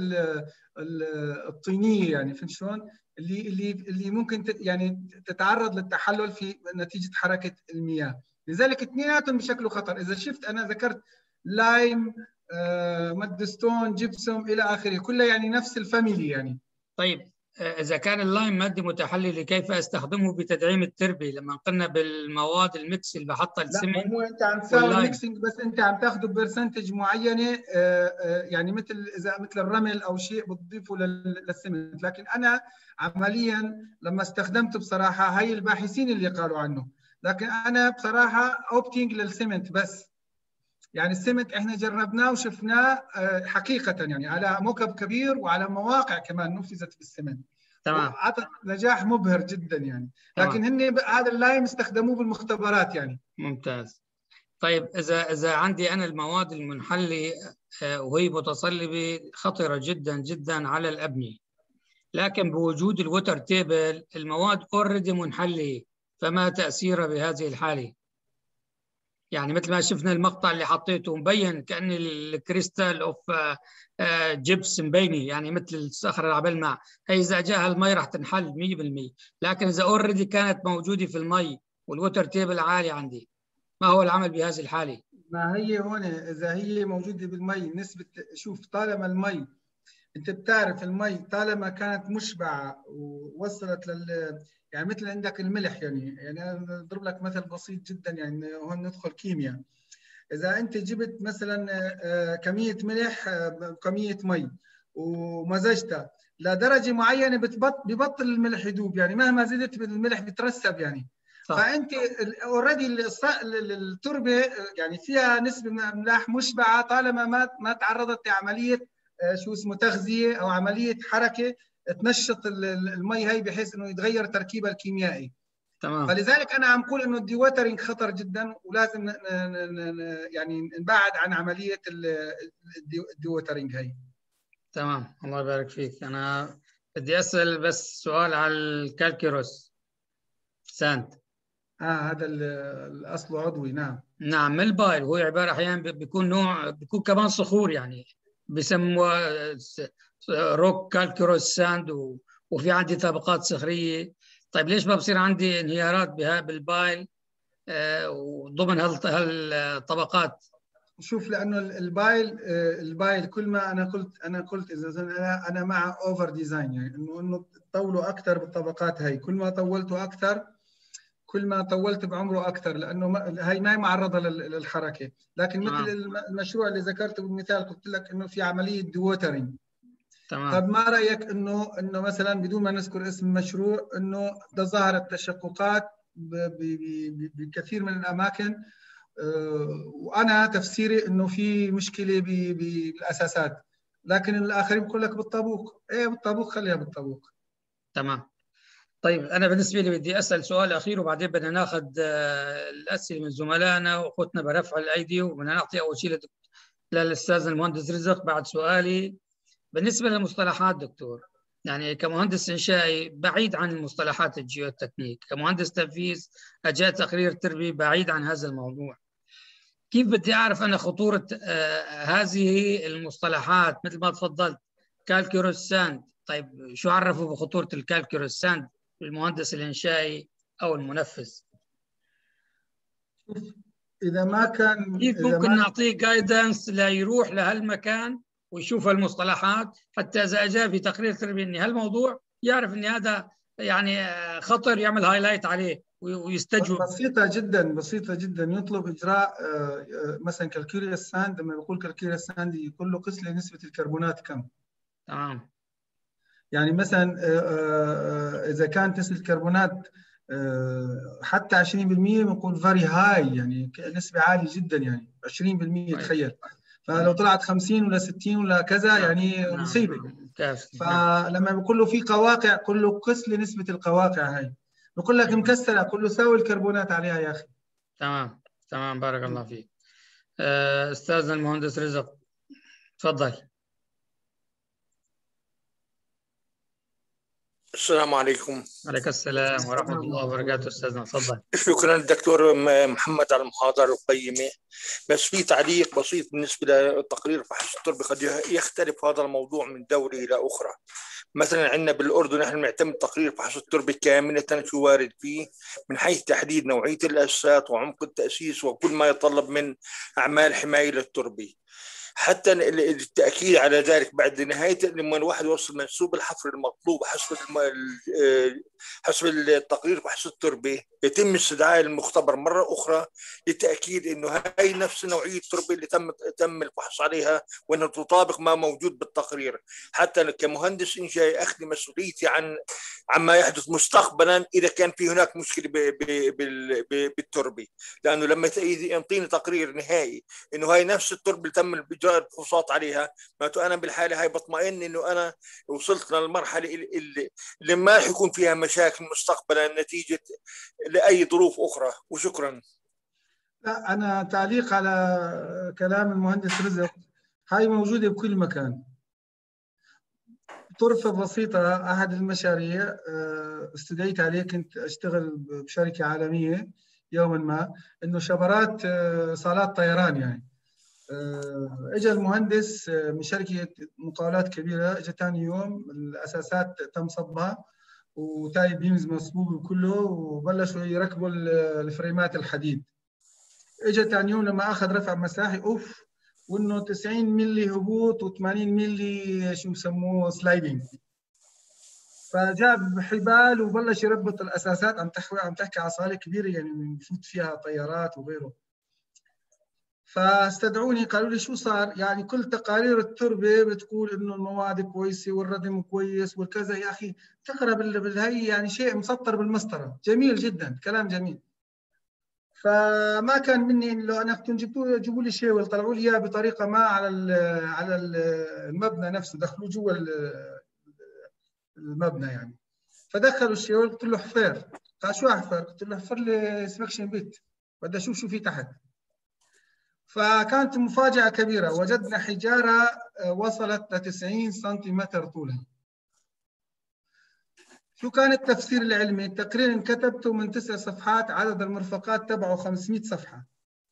الطينيه، يعني فهمت شلون؟ اللي اللي اللي ممكن يعني تتعرض للتحلل في نتيجه حركه المياه. لذلك اثنيناتهم بشكل خطر. اذا شفت انا ذكرت لايم، آه، مادستون، جبسوم الى اخره، كلها يعني نفس الفاميلي يعني. طيب إذا كان اللايم مادة متحللة، كيف أستخدمه بتدعيم التربة لما قلنا بالمواد الميكس اللي بحطها السمن؟ لا، هو أنت عم تساوي الميكسينج، بس أنت عم تاخذه برسنتج معينة، يعني مثل إذا مثل الرمل أو شيء بتضيفه للسمن. لكن أنا عمليا لما استخدمته بصراحة، هي الباحثين اللي قالوا عنه، لكن أنا بصراحة أوبتينج للسمنت بس. يعني السمنت احنا جربناه وشفناه حقيقة يعني على موكب كبير وعلى مواقع كمان نفذت بالسمنت. تمام. وعطت نجاح مبهر جدا يعني. لكن هن هذا اللايم استخدموه بالمختبرات يعني. ممتاز. طيب اذا اذا عندي انا المواد المنحله وهي متصلبه خطره جدا جدا على الابنيه، لكن بوجود الوتر تيبل المواد اوريدي منحله، فما تاثيرها بهذه الحاله؟ يعني مثل ما شفنا المقطع اللي حطيته مبين كأن الكريستال اوف جبس مبيني، يعني مثل الصخره اللي على الماء، هي اذا جاها المي راح تنحل مية بالمية. لكن اذا اوريدي كانت موجوده في المي والوتر تيبل عالي عندي، ما هو العمل بهذه الحاله؟ ما هي هون اذا هي موجوده بالمي نسبه، شوف طالما المي، انت بتعرف المي طالما كانت مشبعه ووصلت لل، يعني مثل عندك الملح. يعني يعني انا اضرب لك مثل بسيط جدا، يعني هون ندخل كيمياء. اذا انت جبت مثلا كميه ملح كميه مي ومزجتها لدرجه معينه، ببطل الملح يذوب، يعني مهما زدت بالملح بيترسب يعني. صح. فانت اوريدي التربه يعني فيها نسبه من الاملاح مشبعه طالما ما ما تعرضت لعمليه شو اسمه تغذيه او عمليه حركه تنشط المي هي بحيث انه يتغير تركيبها الكيميائي. تمام. فلذلك انا عم اقول انه الدي ووترنج خطر جدا، ولازم يعني نبعد عن عمليه الدي ووترنج هي. تمام. الله يبارك فيك. انا بدي اسال بس سؤال على الكالكيروس ساند. اه هذا الاصل عضوي. نعم. نعم. البايل هو عباره احيانا بيكون نوع، بيكون كمان صخور، يعني بسموها روك كالكيروس ساند، وفي عندي طبقات صخريه. طيب ليش ما بصير عندي انهيارات بها بالبايل آه وضمن هالطبقات؟ شوف، لانه البايل البايل كل ما انا قلت انا قلت اذا انا انا مع اوفر ديزاين، يعني انه انه تطولوا اكثر بالطبقات هي. كل ما طولتوا اكثر كل ما طولت بعمره اكثر، لانه هي ما هي معرضه للحركه. لكن مثل المشروع اللي ذكرته بالمثال، قلت لك انه في عمليه دوترنج. تمام. طب ما رايك انه انه مثلا بدون ما نذكر اسم المشروع، انه ده ظهرت تشققات بكثير من الاماكن، وانا تفسيري انه في مشكله بالاساسات، لكن الاخرين بيقول لك بالطابوق. ايه بالطابوق، خليها بالطابوق. تمام. طيب انا بالنسبه لي بدي اسال سؤال اخير، وبعدين بدنا ناخذ الاسئله من زملائنا واخوتنا برفع الايدي، وبدنا نعطي اول شيء للاستاذ المهندس رزق بعد سؤالي. بالنسبه للمصطلحات دكتور، يعني كمهندس انشائي بعيد عن المصطلحات الجيوتكنيك، كمهندس تنفيذ اجاء تقرير تربي بعيد عن هذا الموضوع. كيف بدي أعرف أنا خطورة آه هذه المصطلحات مثل ما تفضلت كالكولوس ساند؟ طيب شو عرفوا بخطورة الكالكولوس ساند المهندس الإنشائي أو المنفذ؟ إذا ما كان كيف إذا ممكن ما نعطيه جايدنس لا يروح لهالمكان ويشوف المصطلحات، حتى إذا أجاب في تقرير تربية إني هالموضوع يعرف إن هذا يعني خطر، يعمل هايلايت عليه ويستجوب. بسيطة جدا بسيطة جدا. يطلب إجراء مثلا كالكولوس ساند. لما يقول كالكولوس ساند يقول له قس لي نسبة الكربونات كم. تمام. يعني مثلا إذا كانت نسبة الكربونات حتى عشرين بالمئة بنقول فيري هاي، يعني نسبة عالية جدا، يعني عشرين بالمئة تخيل. فلو طلعت خمسين ولا ستين ولا كذا يعني نعم. مصيبة. نعم. فلما بقول له في قواقع قل له قس لي نسبة القواقع هاي. بقول لك مكسرة قل له ساوي الكربونات عليها يا أخي. تمام تمام، بارك الله فيك. أستاذنا المهندس رزق تفضل. السلام عليكم. عليكم السلام ورحمة الله وبركاته. أستاذنا تفضل. شكرا دكتور محمد على المحاضرة القيمة. بس في تعليق بسيط بالنسبة للتقرير فحص التربة. قد يختلف هذا الموضوع من دولة إلى أخرى. مثلا عندنا بالأردن نحن نعتمد تقرير فحص التربة كاملة شو وارد فيه من حيث تحديد نوعية الأساسات وعمق التأسيس وكل ما يتطلب من أعمال حماية للتربة. حتى التأكيد على ذلك بعد نهاية لما الواحد يوصل منسوب الحفر المطلوب حسب حسب التقرير وحسب التربة يتم استدعاء المختبر مرة أخرى للتأكيد إنه هاي نفس نوعية التربة اللي تم تم الفحص عليها وأنها تطابق ما موجود بالتقرير. حتى كمهندس إنشائي أخذ مسؤوليتي عن عما يحدث مستقبلا إذا كان في هناك مشكلة بالتربة، لأنه لما يعطيني تقرير نهائي إنه هاي نفس التربة اللي تم إجراء الفحوصات عليها، معناته أنا بالحالة هاي بطمئن إنه أنا وصلت للمرحلة اللي, اللي ما راح يكون فيها مشاكل مستقبلا نتيجة لأي ظروف أخرى. وشكرا. لا، أنا تعليق على كلام المهندس رزق. هاي موجودة بكل مكان. طرفة بسيطة، أحد المشاريع استدعيت عليه، كنت أشتغل بشركة عالمية يوما ما، إنه شبرات صالات طيران يعني. اجى المهندس من شركه مقاولات كبيره، اجى ثاني يوم الاساسات تم صبها وتاي بيمز مصبوب وكله، وبلشوا يركبوا الفريمات الحديد. اجى ثاني يوم لما اخذ رفع مساحي اوف، وانه تسعين ملي هبوط و80 ملي شو بسموه سلايدنج. فجاب حبال وبلش يربط الاساسات. عم تحكي عم تحكي على صاله كبيره يعني بفوت فيها طيارات وغيره. فاستدعوني قالوا لي شو صار؟ يعني كل تقارير التربه بتقول انه المواد كويسه والردم كويس والكذا. يا اخي تقرا بالهي يعني شيء مسطر بالمسطره، جميل جدا، كلام جميل. فما كان مني لو انا كنت جبتوا جيبوا لي شيء وطلعوا لي اياه بطريقه ما على ال على المبنى نفسه، دخلوه جوا المبنى يعني. فدخلوا الشيء قلت له حفر. قال شو احفر؟ قلت له حفر لي سبكشن بيت، بدي اشوف شو في تحت. فكانت مفاجأة كبيرة، وجدنا حجارة وصلت ل تسعين سنتيمتر طولها. شو كان التفسير العلمي؟ التقرير كتبته من تسع صفحات، عدد المرفقات تبعه خمسمئة صفحة.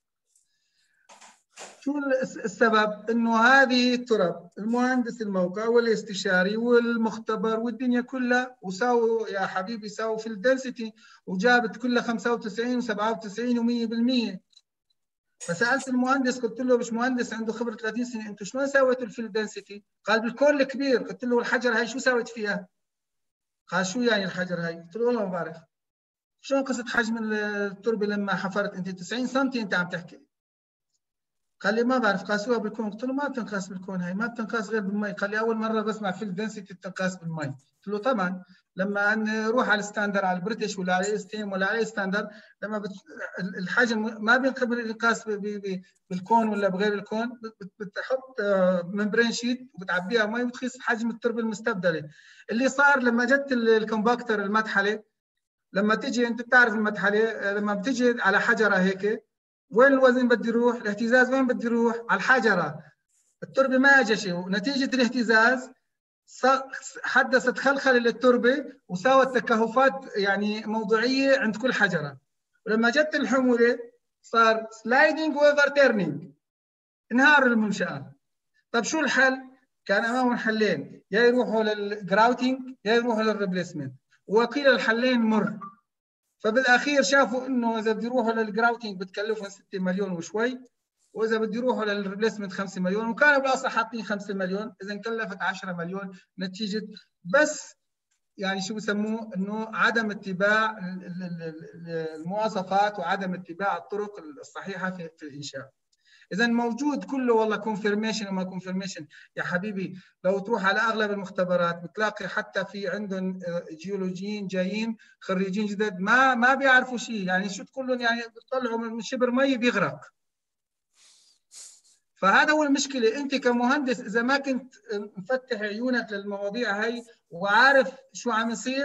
شو السبب؟ انه هذه التراب المهندس الموقع والاستشاري والمختبر والدنيا كلها وساووا يا حبيبي ساووا في الدنسيتي وجابت كلها خمسة وتسعين وسبعة وتسعين ومئة بالمئة. فسالت المهندس قلت له مش مهندس عنده خبره ثلاثين سنه، انتم شلون سويتوا الفيلد دنسيتي؟ قال بالكون الكبير. قلت له الحجر هاي شو سويت فيها؟ قال شو يعني الحجر هاي؟ قلت له والله ما بعرف. شلون قصه حجم التربه لما حفرت انت تسعين سم انت عم تحكي؟ قال لي ما بعرف قاسوها بالكون. قلت له ما بتنقاس بالكون، هاي ما بتنقاس غير بالمي. قال لي اول مره بسمع فيلد دنسيتي بتنقاس بالمي. قلت له طبعا لما نروح على الستاندر على البريتش ولا على استيم ولا على ستاندر، لما بت... الحجم ما بينقبل الانقاس بالكون ولا بغير الكون، بتحط ممبرين شيت وبتعبيها مي وتقيس حجم التربه المستبدله. اللي صار لما جت الكومباكتر المدحله، لما تيجي انت بتعرف المدحله لما بتيجي على حجره هيك وين الوزن بده يروح؟ الاهتزاز وين بده يروح؟ على الحجره. التربه ما اجى شيء، ونتيجه الاهتزاز حدثت خلخله للتربه وساوت تكهفات يعني موضعيه عند كل حجره. ولما جت الحموله صار سلايدنج وايفر تيرنينج، انهار المنشاه. طب شو الحل؟ كان امامهم حلين، يا يروحوا للجراوتينج يا يروحوا للريبليسمنت، وكلا الحلين مر. فبالاخير شافوا انه اذا بده يروحوا للجراوتينج بتكلفهم ستة مليون وشوي، واذا بده يروحوا للريبليسمنت خمسة مليون، وكانوا بالاصل حاطين خمسة مليون، اذا كلفت عشرة مليون نتيجه بس يعني شو بسموه انه عدم اتباع المواصفات وعدم اتباع الطرق الصحيحه في في الانشاء. اذا موجود كله والله كونفirmation وما كونفirmation يا حبيبي. لو تروح على اغلب المختبرات بتلاقي حتى في عندهم جيولوجيين جايين خريجين جدد ما ما بيعرفوا شيء، يعني شو تقول لهم يعني بيطلعوا من شبر مي بيغرق. فهذا هو المشكله. انت كمهندس اذا ما كنت مفتح عيونك للمواضيع هي وعارف شو عم يصير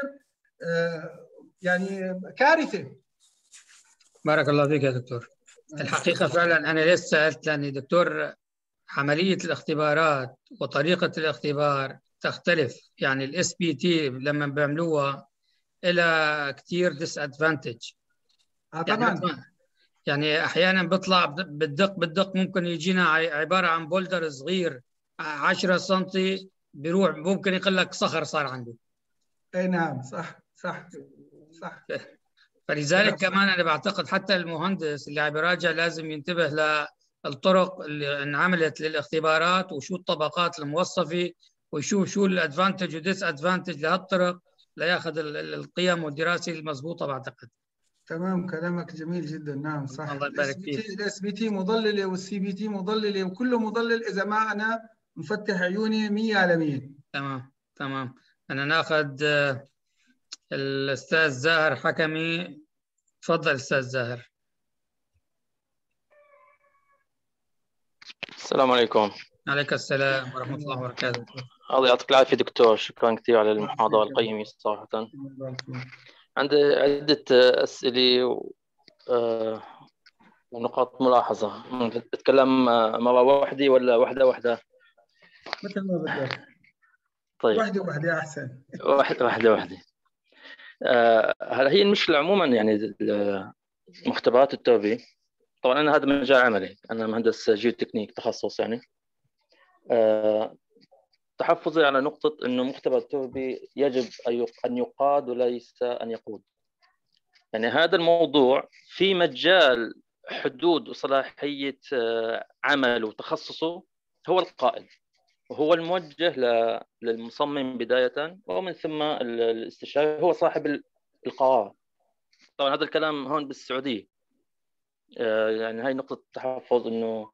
يعني كارثه. بارك الله فيك يا دكتور. الحقيقه فعلا انا ليش سالت، لاني دكتور عمليه الاختبارات وطريقه الاختبار تختلف. يعني الاس بي تي لما بيعملوها الى كثير ديس ادفانتج. اه طبعا. يعني يعني احيانا بيطلع بالدق بالدق ممكن يجينا عباره عن بولدر صغير عشرة سم بيروح ممكن يقول لك صخر صار عنده. اي نعم صح صح صح. فلذلك كمان انا بعتقد حتى المهندس اللي عم يراجع لازم ينتبه للطرق اللي انعملت للاختبارات وشو الطبقات الموصفه ويشوف شو الادفانتج وديس ادفانتج لهالطرق لياخذ القيم والدراسه المضبوطه. بعتقد تمام كلامك جميل جدا. نعم صح. الله يبارك فيك. الاس بي تي مضلله والسي بي تي مضلله وكله مضلل اذا ما انا مفتح عيوني مية على مية. تمام تمام. انا ناخذ الاستاذ زاهر حكمي. تفضل استاذ زاهر. السلام عليكم. عليك السلام ورحمه الله وبركاته. الله يعطيك العافيه دكتور، شكرا كثير على المحاضره القيمه صراحه. عندي عده اسئله و... آه... ونقاط ملاحظه. بتكلم مره واحده ولا واحده واحده؟ مثل ما بدك. طيب واحده واحده احسن. واحده واحده واحده. آه... هلا هي المشكله عموما يعني مختبرات التربيه. طبعا انا هذا مجال عملي، انا مهندس جيوتكنيك تخصص يعني. أه تحفظي على نقطة انه مختبر التربي يجب ان يقاد وليس ان يقود. يعني هذا الموضوع في مجال حدود وصلاحية عمله وتخصصه هو القائد، وهو الموجه للمصمم بداية ومن ثم الاستشاري هو صاحب القرار. طبعا هذا الكلام هون بالسعودية. يعني هاي نقطة تحفظ انه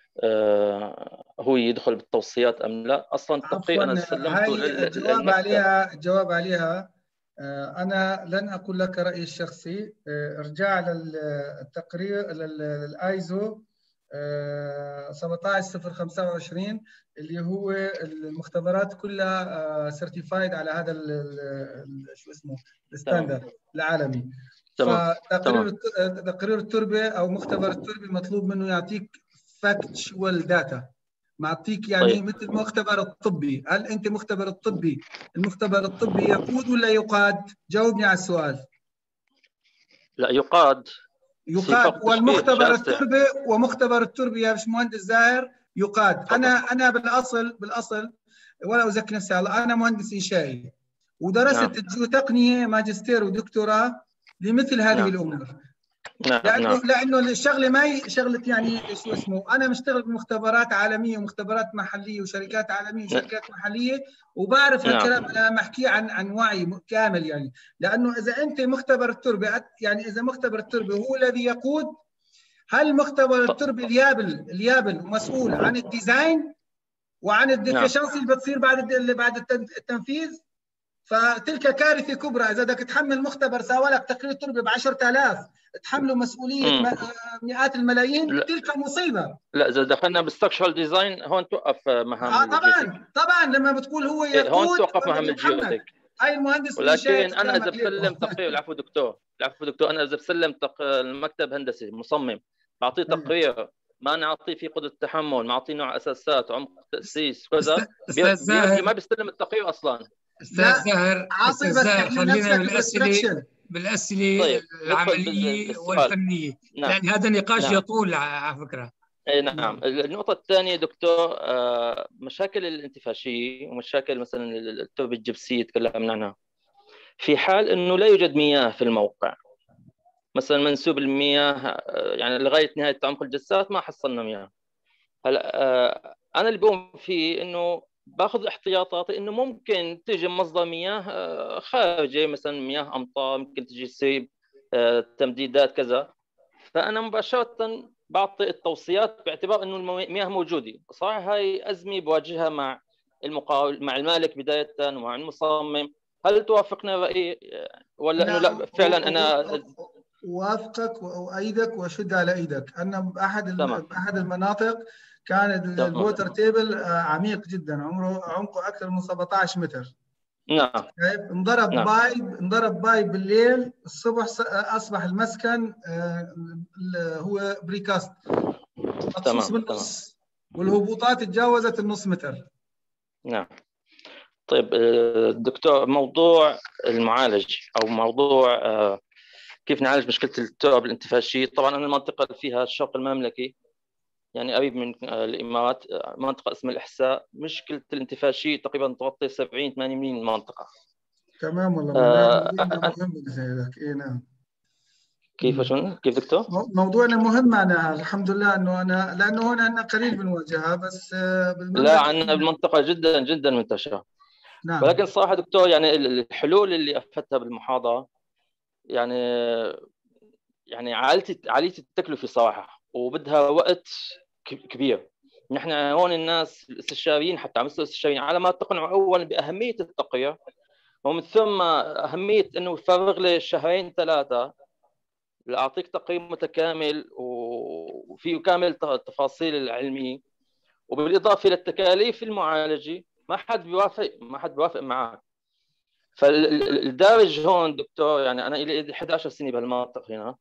آه هو يدخل بالتوصيات ام لا. اصلا التقرير انا سلمته الجواب عليها الجواب عليها آه انا لن اقول لك رايي الشخصي. آه ارجع للتقرير للايزو آه سبعة عشر صفر خمسة وعشرين اللي هو المختبرات كلها سيرتيفايد على هذا شو اسمه الستاندرد العالمي. فتقرير تقرير التربه او مختبر التربه مطلوب منه يعطيك فاكتشوال داتا، معطيك يعني طيب. مثل المختبر الطبي. هل انت مختبر الطبي المختبر الطبي يقود ولا يقاد؟ جاوبني على السؤال. لا يقاد. يقاد. والمختبر التربي ومختبر التربي يا باشمهندس زاهر يقاد. طبعا. انا انا بالاصل بالاصل ولا ازكي نفسي، انا مهندس انشائي ودرست نعم. الجيوتقنيه ماجستير ودكتوراه لمثل هذه نعم. الامور. نعم. لانه نعم. لانه الشغله ما هي شغله يعني شو اسمه، انا مشتغل بمختبرات عالميه ومختبرات محليه وشركات عالميه وشركات نعم. محليه وبعرف هالكلام. نعم. انا محكي عن عن وعي كامل يعني. لانه اذا انت مختبر التربه يعني اذا مختبر التربه هو الذي يقود، هل مختبر التربه اليابل اليابل مسؤول عن الديزاين وعن الديفيشنسي اللي بتصير بعد اللي بعد التنفيذ؟ فتلك كارثه كبرى. اذا بدك تحمل مختبر ساوى لك تقرير تربه ب عشرة آلاف تحمله مسؤوليه مم. مئات الملايين، لا. تلك مصيبه. لا اذا دخلنا بالستراكشرال ديزاين هون توقف مهام اه طبعا الجيوتك. طبعا لما بتقول هو يقود هون توقف مهام الجيوتك. هاي المهندس. ولكن انا اذا بسلم تقرير العفو دكتور العفو دكتور انا اذا بسلم تق... المكتب هندسي مصمم بعطيه تقرير ما نعطيه فيه قدره تحمل، نعطيه نوع اساسات عمق تاسيس كذا بي... ما بيستلم التقرير اصلا. استاذ زاهر عاطي بس احنا نفسك بالاسئله بالاسئله طيب العمليه والفنيه. نعم. لان هذا نقاش نعم. يطول على فكره. اي نعم. النقطه الثانيه دكتور، مشاكل الانتفاشيه ومشاكل مثلا التربه الجبسيه تكلمنا عنها. في حال انه لا يوجد مياه في الموقع، مثلا منسوب المياه يعني لغايه نهايه عمق الجسات ما حصلنا مياه. هلا انا اللي بقوم فيه انه باخذ احتياطاتي انه ممكن تيجي مصدر مياه خارجي، مثلا مياه امطار، ممكن تجي سيب، تمديدات كذا. فانا مباشره بعطي التوصيات باعتبار انه المياه موجوده. صراحه هاي ازمه بواجهها مع المقاول، مع المالك بدايه ومع المصمم. هل توافقنا الراي ولا انه لا فعلا انا اوافقك واؤيدك واشد على ايدك؟ ان احد احد المناطق كان الووتر تيبل عميق جدا، عمره عمقه اكثر من سبعطعش متر. نعم. انضرب نعم. بايب انضرب بايب بالليل، الصبح اصبح المسكن هو بريكاست مقصوص بالنص، والهبوطات تجاوزت النص متر. نعم. طيب دكتور، موضوع المعالج او موضوع كيف نعالج مشكله التراب الانتفاشيه، طبعا انا المنطقه اللي فيها الشرق المملكي، يعني قريب من الامارات، منطقه اسمها الاحساء. مشكله الانتفاشيه تقريبا تغطي سبعين ثمانين من المنطقه. تمام والله. آه موضوعنا مهم لك. اي نعم. كيف شو كيف دكتور؟ موضوعنا مهم. انا الحمد لله انه انا لانه هون عندنا قليل بنواجهها، بس بالمملكه لا، عندنا بالمنطقه جدا جدا منتشره. نعم. ولكن صراحه دكتور يعني الحلول اللي افدتها بالمحاضره يعني يعني عاليه عاليه التكلفه صراحه، وبدها وقت كبير. نحن هون الناس الاستشاريين، حتى على مستوى الاستشاريين، على ما تقنعوا اولا باهميه التقيه، ومن ثم اهميه انه يفرغ لي شهرين ثلاثه لاعطيك تقييم متكامل وفيه كامل التفاصيل العلميه، وبالاضافه للتكاليف المعالجه. ما حد بيوافق ما حد بيوافق معك. فالدارج هون دكتور، يعني انا لي إحدى عشرة سنه بهالمنطقه هنا.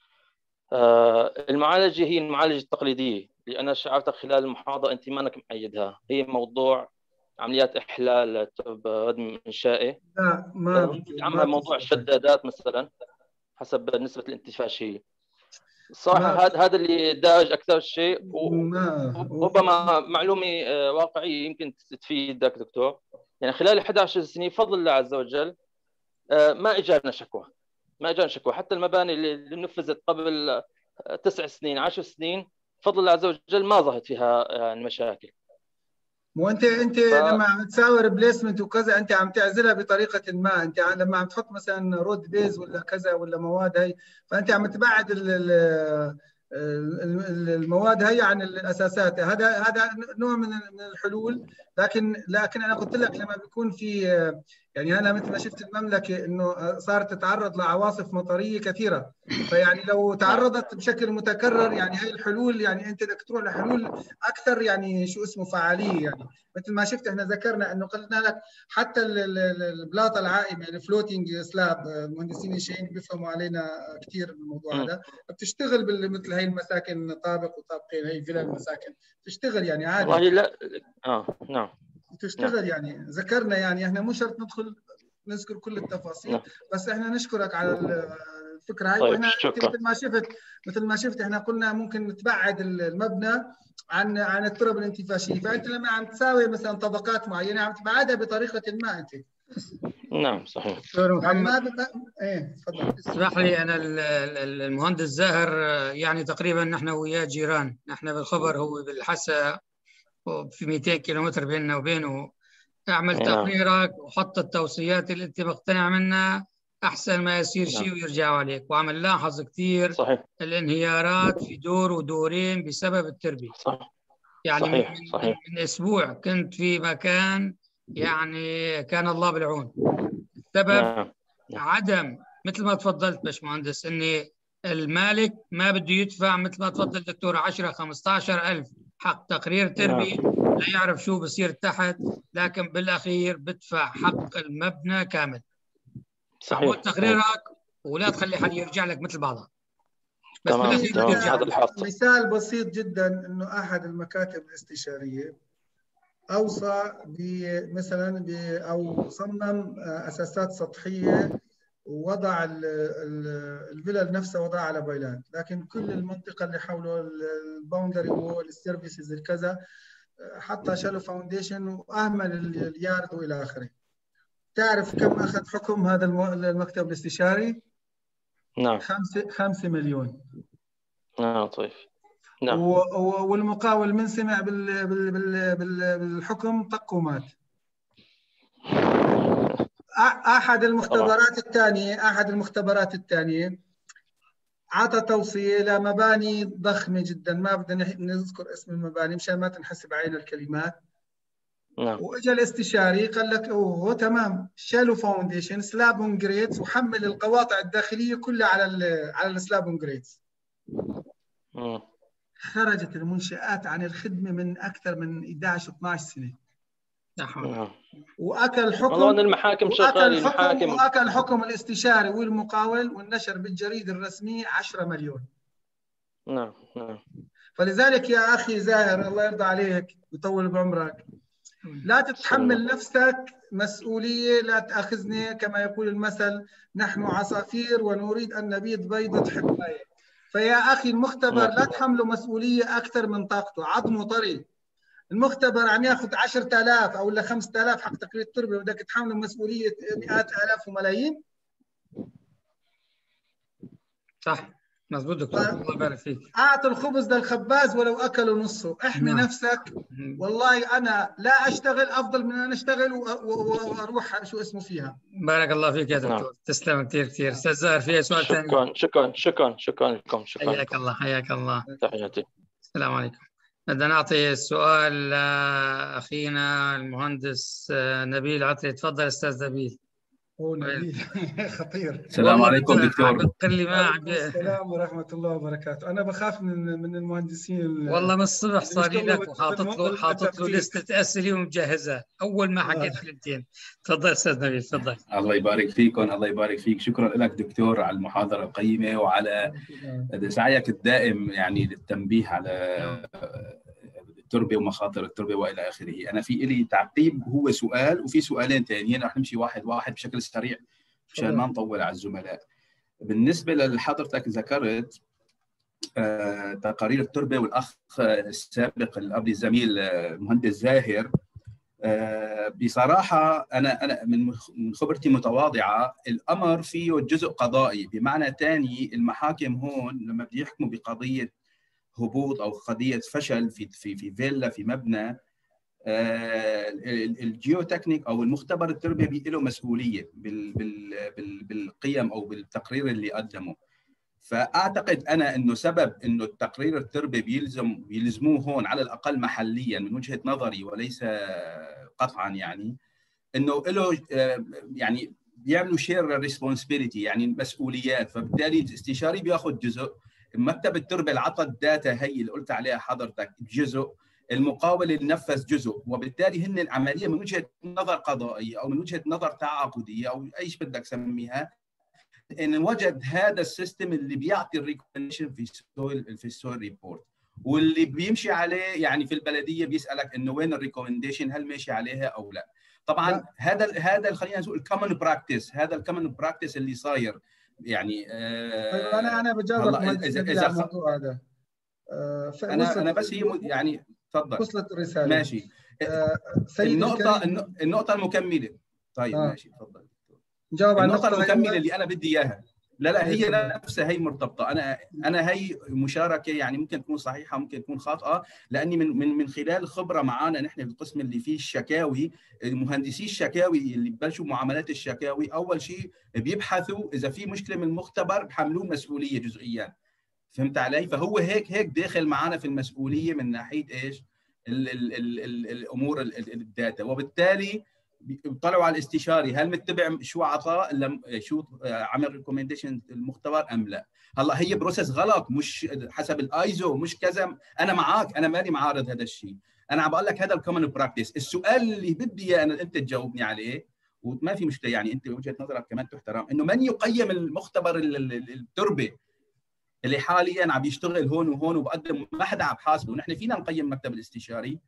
المعالجه هي المعالجه التقليديه اللي انا شعرتها خلال المحاضره انت ما انك مؤيدها، هي موضوع عمليات احلال ردم انشائي. لا ما عمل موضوع الشدادات مثلا حسب نسبه الانتفاشيه. صراحه هذا هذا اللي دارج اكثر شيء. وربما معلومه واقعيه يمكن تفيدك دكتور. يعني خلال إحدى عشرة سنه بفضل الله عز وجل ما اجانا شكوى، ما اجانا شكوى. حتى المباني اللي نفذت قبل تسع سنين عشر سنين بفضل الله عز وجل ما ظهرت فيها يعني مشاكل. مو انت انت ف... لما عم تساوي ريبليسمنت وكذا انت عم تعزلها بطريقه ما. انت لما عم تحط مثلا رود بيز ولا كذا ولا مواد هي، فانت عم تبعد ال المواد هي عن الاساسات. هذا هذا نوع من الحلول. لكن لكن انا قلت لك لما بيكون في، يعني انا مثل ما شفت المملكه انه صارت تتعرض لعواصف مطريه كثيره، فيعني لو تعرضت بشكل متكرر يعني هاي الحلول، يعني انت بدك تروح لحلول اكثر يعني شو اسمه فعاليه. يعني مثل ما شفت احنا ذكرنا انه قلنا لك حتى البلاطه العائمه الفلوتنج سلاب، المهندسين الشيعيين بيفهموا علينا كثير بالموضوع هذا، بتشتغل مثل هي المساكن طابق وطابقين، هي فيلا المساكن تشتغل يعني عادي. والله لا اه نعم تشتغل نعم. يعني ذكرنا يعني احنا مو شرط ندخل نذكر كل التفاصيل نعم. بس احنا نشكرك على الفكره هاي. طيب واحنا شكرا. مثل ما شفت مثل ما شفت احنا قلنا ممكن نتبعد المبنى عن عن التراب الانتفاشيه، فانت لما عم تساوي مثلا طبقات معينه عم تبعدها بطريقه ما انت. نعم صحيح. دكتور محمد يعني ما ايه تفضل. اسمح لي، انا المهندس زاهر يعني تقريبا نحن وياه جيران، نحن بالخبر هو بالحسا في مئتين كيلومتر بيننا وبينه. اعمل تقريرك وحط التوصيات اللي انت مقتنع منها احسن ما يصير شيء ويرجعوا عليك. وعم نلاحظ كثير صحيح. الانهيارات في دور ودورين بسبب التربه. صحيح. يعني صحيح. من, صحيح. من اسبوع كنت في مكان يعني كان الله بالعون. السبب نعم. عدم، مثل ما تفضلت باشمهندس، ان المالك ما بده يدفع مثل ما تفضل دكتور عشرة خمسة عشر ألف حق تقرير تربي، لا يعرف شو بصير تحت، لكن بالاخير بدفع حق المبنى كامل. صحيح. تقريرك ولا تخلي حد يرجع لك مثل بعضها. بس تمام. بالاخير تمام. بترجع. هذا الحاصل. مثال بسيط جدا انه احد المكاتب الاستشاريه اوصى مثلا او صمم اساسات سطحيه ووضع الفيلل نفسه وضعها على بويلات، لكن كل المنطقه اللي حوله الباوندري وول السيرفيسز الكذا حتى شالو فاونديشن واهمل اليارد والى اخره. تعرف كم اخذ حكم هذا المكتب الاستشاري؟ نعم. خمسة خمسة مليون. اه طيب. نعم. والمقاول من سمع بال بال بال بال بالحكم طق ومات. احد المختبرات الثانيه احد المختبرات الثانيه عطى توصيه لمباني ضخمه جدا، ما بدنا نذكر اسم المباني مشان ما تنحسب علينا الكلمات. نعم. واجا الاستشاري قال لك اوه تمام، شالوا فاونديشن سلاب اون جريدز وحمل القواطع الداخليه كلها على ال على السلاب اون جريدز. خرجت المنشآت عن الخدمه من اكثر من إحدى عشر اثني عشر سنه. نعم. واكل حكم والله المحاكم شغاله. واكل حكم المحاكم واكل حكم الاستشاري والمقاول والنشر بالجريده الرسميه عشرة مليون. نعم. نعم. فلذلك يا اخي زاهر الله يرضى عليك ويطول بعمرك، لا تتحمل نفسك مسؤوليه، لا تاخذني كما يقول المثل نحن عصافير ونريد ان نبيض بيضه حمايه. فيا اخي المختبر لا تحمله مسؤوليه اكثر من طاقته، عظمه طري. المختبر عم ياخذ عشرة آلاف او لا خمسة آلاف حق تقرير التربه، بدك تحمله مسؤوليه مئات الاف وملايين. صح مظبوط دكتور، الله يبارك فيك. اعطي الخبز للخباز ولو اكلوا نصه، احمي نعم. نفسك. والله انا لا اشتغل افضل من ان اشتغل واروح شو اسمه فيها. بارك الله فيك يا دكتور. نعم. تسلم كثير كثير. استاذ زاهر في سؤال ثاني؟ شكرا شكرا شكرا شكرا لكم. شكرا. حياك الله حياك الله. تحياتي. السلام عليكم. بدنا نعطي السؤال لاخينا المهندس نبيل عطري. تفضل استاذ نبيل. هو نبيل خطير. السلام عليكم دكتور. لي ما عليكم السلام ورحمه الله وبركاته. انا بخاف من من المهندسين والله من الصبح صار لي لك وحاطط له حاطط له لسته اسئله ومجهزها اول ما حكيت كلمتين. تفضل استاذ نبيل تفضل. الله يبارك فيكم. الله يبارك فيك. شكرا لك دكتور على المحاضره القيمه وعلى سعيك الدائم يعني للتنبيه على التربه ومخاطر التربه والى اخره. انا في لي تعقيب هو سؤال وفي سؤالين ثانيين رح نمشي واحد واحد بشكل سريع مشان ما نطول على الزملاء. بالنسبه لحضرتك ذكرت آه تقارير التربه، والاخ السابق اللي قبل الزميل المهندس زاهر آه بصراحه انا انا من خبرتي متواضعه الامر فيه جزء قضائي، بمعنى ثاني المحاكم هون لما بده يحكموا بقضيه هبوط او قضيه فشل في في في فيلا في مبنى، الجيوتكنيك او المختبر التربوي له مسؤوليه بال بال بال بالقيم او بالتقرير اللي قدمه. فاعتقد انا انه سبب انه التقرير التربوي بيلزم بيلزموه هون على الاقل محليا من وجهه نظري وليس قطعا، يعني انه له يعني بيعملوا شير ريسبونسبيلتي يعني المسؤوليات، فبالتالي الاستشاري بياخذ جزء، مكتب التربه اللي عطى الداتا هي اللي قلت عليها حضرتك جزء، المقاول اللي نفذ جزء، وبالتالي هن العمليه من وجهه نظر قضائيه او من وجهه نظر تعاقديه او ايش بدك سميها، ان وجد هذا السيستم اللي بيعطي الريكومنديشن في السويل في السويل ريبورت، واللي بيمشي عليه يعني في البلديه بيسالك انه وين الريكومنديشن، هل ماشي عليها او لا. طبعا لا. هذا هذا خلينا نقول الكومن براكتس، هذا الكومن براكتس اللي صاير يعني آه انا انا بجاوبك اذا اذا الموضوع هذا آه انا انا بس هي يعني تفضل وصلت الرساله ماشي. آه النقطه النقطه المكمله طيب آه. ماشي تفضل. جاوب على النقطه المكمله اللي انا بدي اياها. لا لا هي نفسها هي مرتبطه. انا انا هي مشاركه يعني ممكن تكون صحيحه ممكن تكون خاطئه، لاني من من من خلال خبره معانا نحن القسم اللي فيه الشكاوي، مهندسي الشكاوي اللي ببلشوا معاملات الشكاوي اول شيء بيبحثوا اذا في مشكله من المختبر بحملوه مسؤوليه جزئيا. فهمت علي؟ فهو هيك هيك داخل معانا في المسؤوليه من ناحيه ايش؟ ال ال ال ال الامور الداتا، وبالتالي بيطلعوا على الاستشاري هل متبع شو عطاه شو عمل ريكومنديشن المختبر ام لا. هلا هي بروسس غلط مش حسب الايزو مش كذا، انا معك انا مالي معارض هذا الشيء، انا عم بقول لك هذا الكومن براكتس. السؤال اللي بدي انا انت تجاوبني عليه وما في مشكله يعني انت وجهه نظرك كمان تحترم، انه من يقيم المختبر التربه اللي حاليا عم يشتغل هون وهون وبقدم ما حدا عم حاسبه. ونحن فينا نقيم مكتب الاستشاري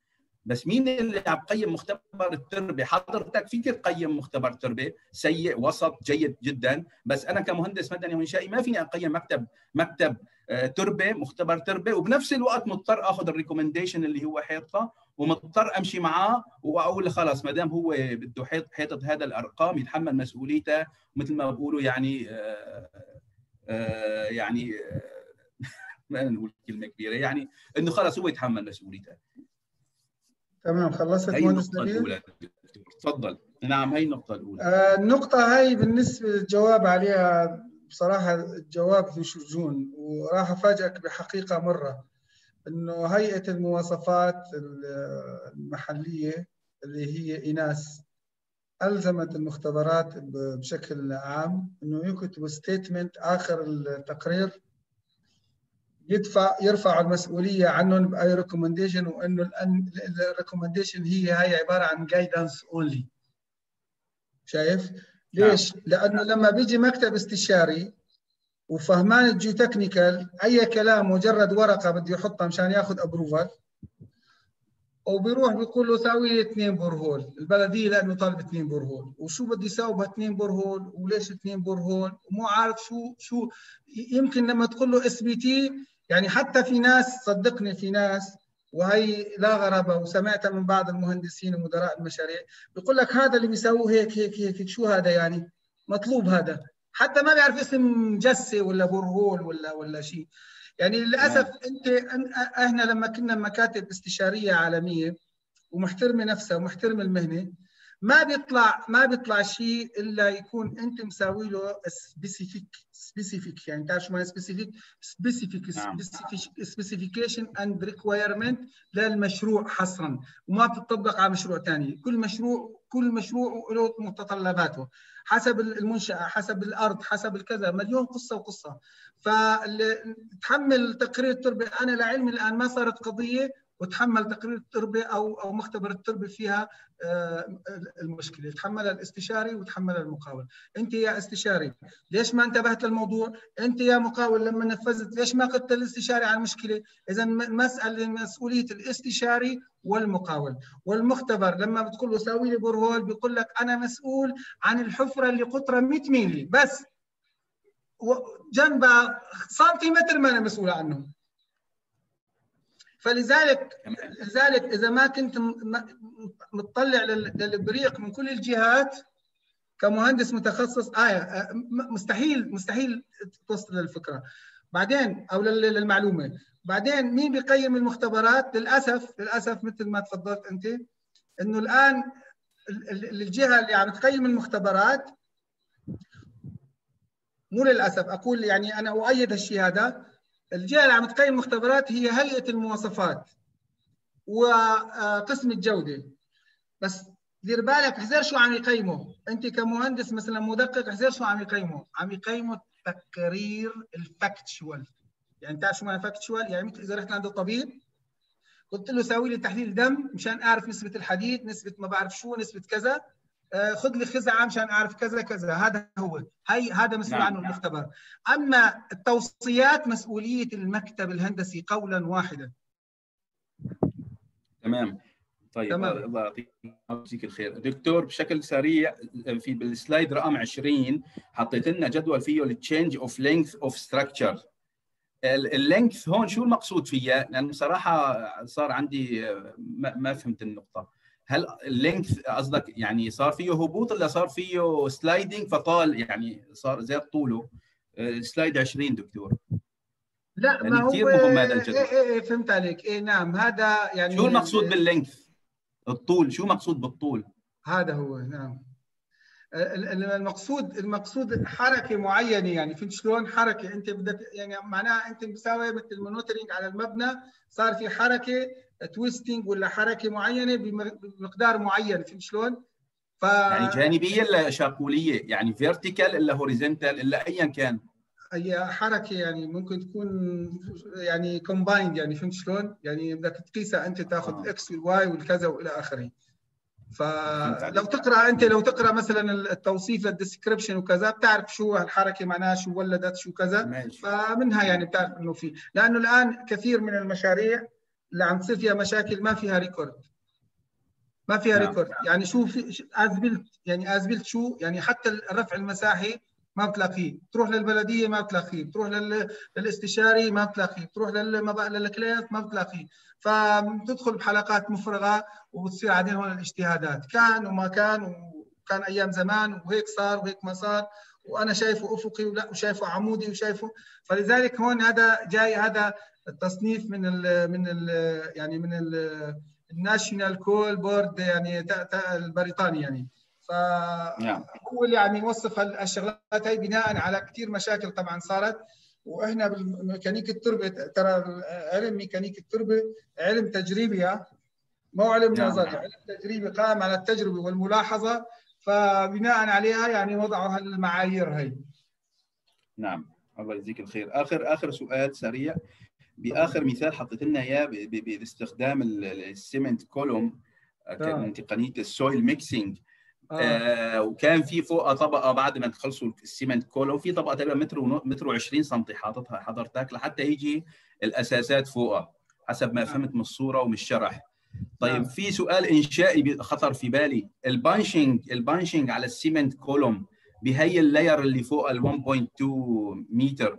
بس مين اللي عم يقيم مختبر التربه؟ حضرتك فيك تقيم مختبر تربه سيء وسط جيد جدا، بس انا كمهندس مدني وانشائي ما فيني اقيم مكتب مكتب تربه مختبر تربه، وبنفس الوقت مضطر اخذ الريكومنديشن اللي هو حيطها، ومضطر امشي معاه واقول خلاص ما دام هو بده حيط حيطه هذا الارقام يتحمل مسؤوليته، مثل ما بقولوا يعني آآ آآ يعني آآ ما نقول كلمه كبيره، يعني انه خلاص هو يتحمل مسؤوليته. تمام، خلصت هي مهندس النقطه نبيل؟ الاولى. تفضل. نعم هي النقطه الاولى. آه النقطه هاي بالنسبه للجواب عليها بصراحه الجواب ذو شجون، وراح افاجئك بحقيقه مره انه هيئه المواصفات المحليه اللي هي إيناس ألزمت المختبرات بشكل عام انه يكتبوا ستيتمنت اخر التقرير يدفع يرفعوا المسؤوليه عنهم باي ريكومنديشن، وانه الريكومنديشن هي هي عباره عن جايدنس اونلي. شايف؟ ليش؟ لانه لما بيجي مكتب استشاري وفهمان الجيو تكنيكال اي كلام مجرد ورقه بده يحطها مشان ياخذ ابروفال، وبيروح بيقول له ساوي لي اثنين بورهول، البلديه لانه طالب اثنين بورهول، وشو بدي يساوي باثنين بورهول وليش اثنين بورهول ومو عارف شو شو. يمكن لما تقول له اس بي تي، يعني حتى في ناس صدقني في ناس وهي لا غرابه وسمعتها من بعض المهندسين ومدراء المشاريع بيقول لك هذا اللي بيساووه هيك هيك هيك، شو هذا يعني؟ مطلوب هذا، حتى ما بيعرف اسم جسه ولا بورهول ولا ولا شيء. يعني للاسف انت احنا لما كنا مكاتب استشاريه عالميه ومحترمه نفسها ومحترمه المهنه، ما بيطلع ما بيطلع شيء الا يكون انت مساوي له سبيسيفيك سبيسيفيك يعني تعرف شو معنى سبيسيفيك؟ سبيسيفيك سبيسيفيكيشن اند ريكوايرمنت للمشروع حصرا، وما بتطبق على مشروع ثاني. كل مشروع كل مشروع له متطلباته حسب المنشاه، حسب الارض، حسب الكذا، مليون قصه وقصه. فتحمل تقرير التربه، انا لعلمي الان ما صارت قضيه وتحمل تقرير التربه او او مختبر التربه فيها المشكله، يتحملها الاستشاري وتحملها المقاول. انت يا استشاري ليش ما انتبهت للموضوع؟ انت يا مقاول لما نفذت ليش ما قلت الاستشاري عن المشكله؟ اذا مساله مسؤوليه الاستشاري والمقاول. والمختبر لما بتقول له ساوي لي بورهول بيقول لك انا مسؤول عن الحفره اللي قطرها مئة ميلي بس، جنبها سنتيمتر ما انا مسؤول عنه. فلذلك لذلك اذا ما كنت مطلع للبريق من كل الجهات كمهندس متخصص آية مستحيل مستحيل توصل للفكره. بعدين او للمعلومه، بعدين مين بيقيم المختبرات؟ للاسف للاسف مثل ما تفضلت انت انه الان الجهه اللي عم تقيم المختبرات، مو للاسف اقول يعني انا اؤيد هالشيء هذا، الجهه اللي عم تقيم المختبرات هي هيئه المواصفات وقسم الجوده. بس دير بالك احذر شو عم يقيموا انت كمهندس مثلا مدقق، احذر شو عم يقيموا، عم يقيموا التقرير الفاكتشوال. يعني تعرف شو معنى فاكتشوال؟ يعني مثل اذا رحت عند الطبيب قلت له ساوي لي تحليل دم مشان اعرف نسبه الحديد، نسبه ما بعرف شو، نسبه كذا، خذ لي خزعه مشان اعرف كذا كذا، هذا هو هي هذا مسؤول عنه المختبر. اما التوصيات مسؤوليه المكتب الهندسي قولا واحدا. تمام. طيب تمام. الله يعطيك الخير دكتور. بشكل سريع في بالسلايد رقم عشرين حطيت لنا جدول فيه التشينج اوف لينث اوف ستراكشر. اللينث هون شو المقصود فيها؟ لان بصراحه صار عندي ما فهمت النقطه. هل اللينث قصدك يعني صار فيه هبوط ولا صار فيه سلايدنج فطال، يعني صار زاد طوله؟ سلايد عشرين دكتور. لا يعني ما هو كثير مهم هذا الجدول. إيه إيه فهمت عليك. ايه نعم هذا يعني شو المقصود باللينث؟ الطول، شو مقصود بالطول؟ هذا هو نعم المقصود. المقصود حركه معينه، يعني فهمت شلون؟ حركه انت بدك يعني معناها انت مساوي مثل المونيتورنج على المبنى، صار في حركه تويستنج ولا حركه معينه بمقدار معين، فهمت شلون؟ ف يعني جانبيه ولا شاقوليه؟ يعني فيرتيكال ولا هوريزونتال ولا ايا كان؟ هي حركه يعني ممكن تكون يعني كومبايند، يعني فهمت شلون؟ يعني بدك تقيسها انت تاخذ آه. الاكس والواي والكذا والى اخره. فلو تقرا انت لو تقرا مثلا التوصيف للديسكربشن وكذا بتعرف شو هالحركه معناها، شو ولدت شو كذا ماشي. فمنها يعني بتعرف انه في، لانه الان كثير من المشاريع اللي عم تصير فيها مشاكل ما فيها ريكورد، ما فيها ريكورد. يعني شو في ازبلت، يعني ازبلت شو يعني حتى الرفع المساحي ما بتلاقيه، تروح للبلديه ما بتلاقيه، بتروح للاستشاري ما بتلاقيه، بتروح للكلينت ما بتلاقيه. فبتدخل بحلقات مفرغه وبتصير عادين هون الاجتهادات، كان وما كان، وكان ايام زمان وهيك صار وهيك ما صار، وانا شايفه افقي ولا وشايفه عمودي وشايفه. فلذلك هون هذا جاي هذا التصنيف من ال من ال يعني من الناشونال كول بورد يعني البريطاني يعني. فهو اللي يعني يوصف الشغلات هي بناء على كثير مشاكل طبعا صارت. واحنا بالميكانيك التربه ترى علم ميكانيك التربه علم تجريبي، مو علم نظري، علم تجريبي قائم على التجربه والملاحظه، فبناء عليها يعني وضعوا هالمعايير هي. نعم، الله يجزيك الخير. اخر اخر سؤال سريع، باخر مثال حطيت لنا اياه باستخدام السيمنت كولوم من تقنيه السويل ميكسينج. آه. آه وكان في فوقها طبقه بعد ما تخلصوا السيمنت كولوم، في طبقه تقريبا متر متر وعشرين سم حاططها حضرتك لحتى يجي الاساسات فوقها حسب ما فهمت من الصوره ومن الشرح. طيب آه. في سؤال انشائي خطر في بالي، البانشنج البانشنج على السيمنت كولوم بهي اللاير اللي فوق ال واحد فاصلة اثنين متر،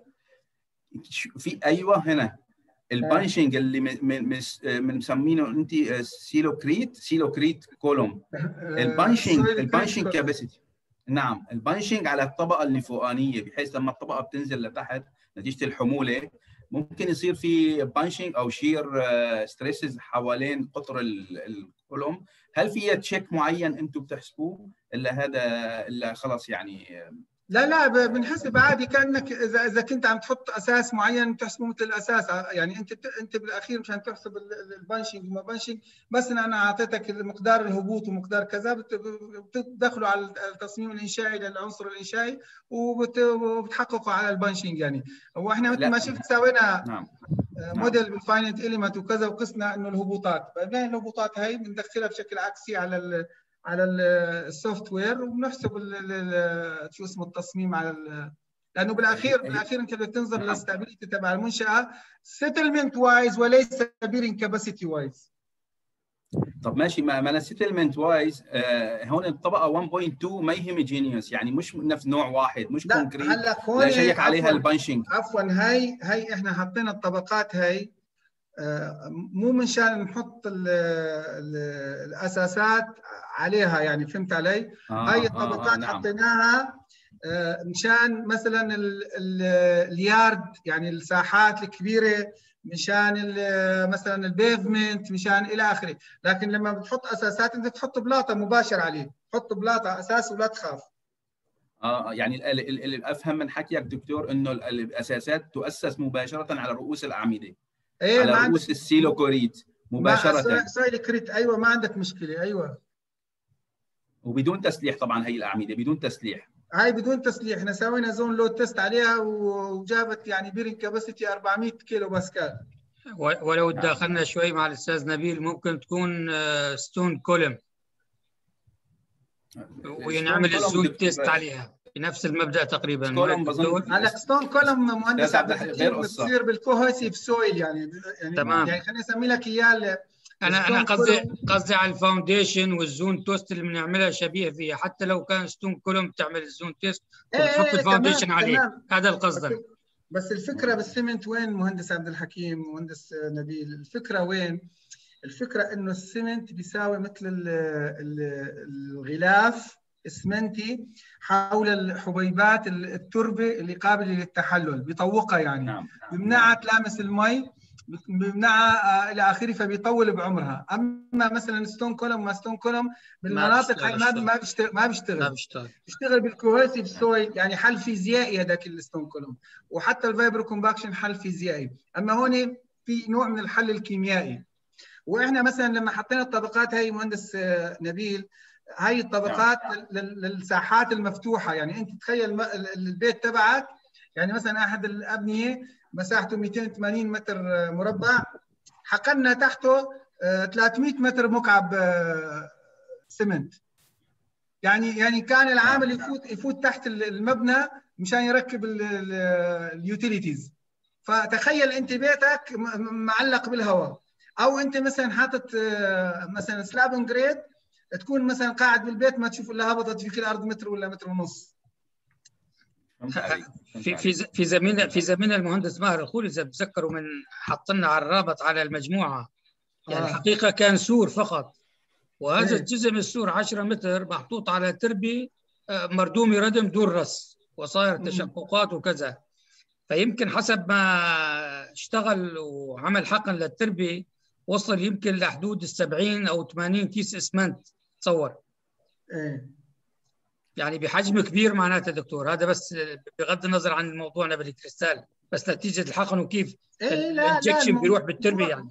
في ايوه هنا البانشنج اللي من مسمينه انت سيلوكريت سيلوكريت كولوم. البانشنج البانشنج كاباسيتي، نعم البانشنج على الطبقه اللي فوقانيه، بحيث لما الطبقه بتنزل لتحت نتيجه الحموله ممكن يصير في بانشنج او شير ستريسز حوالين قطر الكولوم. هل في تشيك معين انتم بتحسبوه الا هذا الا خلص يعني؟ لا لا بنحسب عادي، كانك اذا اذا كنت عم تحط اساس معين بتحسبه مثل الاساس، يعني انت انت بالاخير مشان تحسب البانشنج وما بانشنج، بس انا اعطيتك مقدار الهبوط ومقدار كذا بتدخلوا على التصميم الانشائي للعنصر الانشائي وبتحققوا على البانشنج. يعني هو احنا مثل ما شفت سوينا نعم. موديل بالفايننت اليمنت وكذا، وقسنا انه الهبوطات، فبنلاقي الهبوطات هي بندخلها بشكل عكسي على على السوفت وير وبنحسب شو اسمه التصميم على، لانه بالاخير بالاخير انت بدك تنظر للستابيليتي تبع المنشاه سيتلمنت وايز وليس بيرنج كاباسيتي وايز. طب ماشي، ما انا سيتلمنت وايز آه هون الطبقه واحد فاصلة اثنين ما هي هوموجينيوس، يعني مش نفس نوع واحد، مش كونكريت لا شيك عليها البانشنج. عفوا هي هي احنا حطينا الطبقات هي مو منشان نحط ال ال الاساسات عليها، يعني فهمت علي؟ آه هاي الطبقات آه آه نعم. حطيناها مشان مثلا ال ال اليارد، يعني الساحات الكبيره، مشان مثلا البيفمنت، مشان الى اخره. لكن لما بتحط اساسات انت تحط بلاطه مباشر عليه، حط بلاطه اساس ولا تخاف. اه يعني اللي افهم من حكيك دكتور انه الاساسات تؤسس مباشره على رؤوس الاعمده. إيه على رؤوس السيلوكوريت مباشرة. سيلوكوريت ايوه، ما عندك مشكلة ايوه. وبدون تسليح طبعا، هي الأعمدة بدون تسليح. هاي بدون تسليح، احنا سوينا زون لود تيست عليها وجابت يعني بيرنج كاباسيتي أربعمئة كيلو باسكال. ولو تداخلنا شوي مع الاستاذ نبيل، ممكن تكون ستون كولم ونعمل الزون تيست عليها بنفس المبدا تقريبا. كولم بظن على ستون كولم مهندس عبد الحكيم بتصير بالكوهيسيف سويل، يعني يعني تمام. يعني خليني اسمي لك اياه. انا انا قصدي قصدي على الفاونديشن والزون توست اللي بنعملها شبيه فيها، حتى لو كان ستون كولم تعمل الزون تيست وتحط ايه الفاونديشن تمام عليه تمام. هذا القصد. بس, بس الفكره بالسيمنت وين مهندس عبد الحكيم مهندس نبيل؟ الفكره وين؟ الفكره انه السيمنت بيساوي مثل الغلاف اسمنتي حول الحبيبات التربه اللي قابله للتحلل، بيطوقها يعني نعم. بيمنعها تلامس المي، بيمنعها الى اخره، فبيطول بعمرها. اما مثلا ستون كولوم ما ستون كولوم بالمناطق هاي ما ما بيشتغل ما بيشتغل بيشتغل, بيشتغل بالكوهيسيف سويل، يعني حل فيزيائي هذاك الستون كولوم، وحتى الفايبرو كومباكشن حل فيزيائي. اما هون في نوع من الحل الكيميائي. واحنا مثلا لما حطينا الطبقات هاي مهندس نبيل، هاي الطبقات للساحات المفتوحه، يعني انت تخيل البيت تبعك، يعني مثلا احد الابنيه مساحته مئتين وثمانين متر مربع، حقنا تحته ثلاثمئة متر مكعب سمنت، يعني يعني كان العامل يفوت يفوت تحت المبنى مشان يركب اليوتيليتيز. فتخيل انت بيتك معلق بالهواء، او انت مثلا حاطط مثلا سلاب جريد تكون مثلا قاعد بالبيت ما تشوف الا هبطت فيك الارض متر ولا متر ونص. في في في زميلنا في زميلنا المهندس ماهر الخولي اذا بتذكروا من حط لنا على الرابط على المجموعه، يعني آه. الحقيقه كان سور فقط، وهذا إيه. الجزء من السور عشرة متر محطوط على تربه مردومه ردم دون رص، وصاير تشققات وكذا. فيمكن حسب ما اشتغل وعمل حقن للتربه وصل يمكن لحدود السبعين او ثمانين كيس اسمنت تصور. ايه يعني بحجم كبير معناته دكتور، هذا بس بغض النظر عن موضوعنا بالكريستال، بس نتيجه الحقن وكيف إيه لا لا الانجكشن بيروح بالتربه يعني.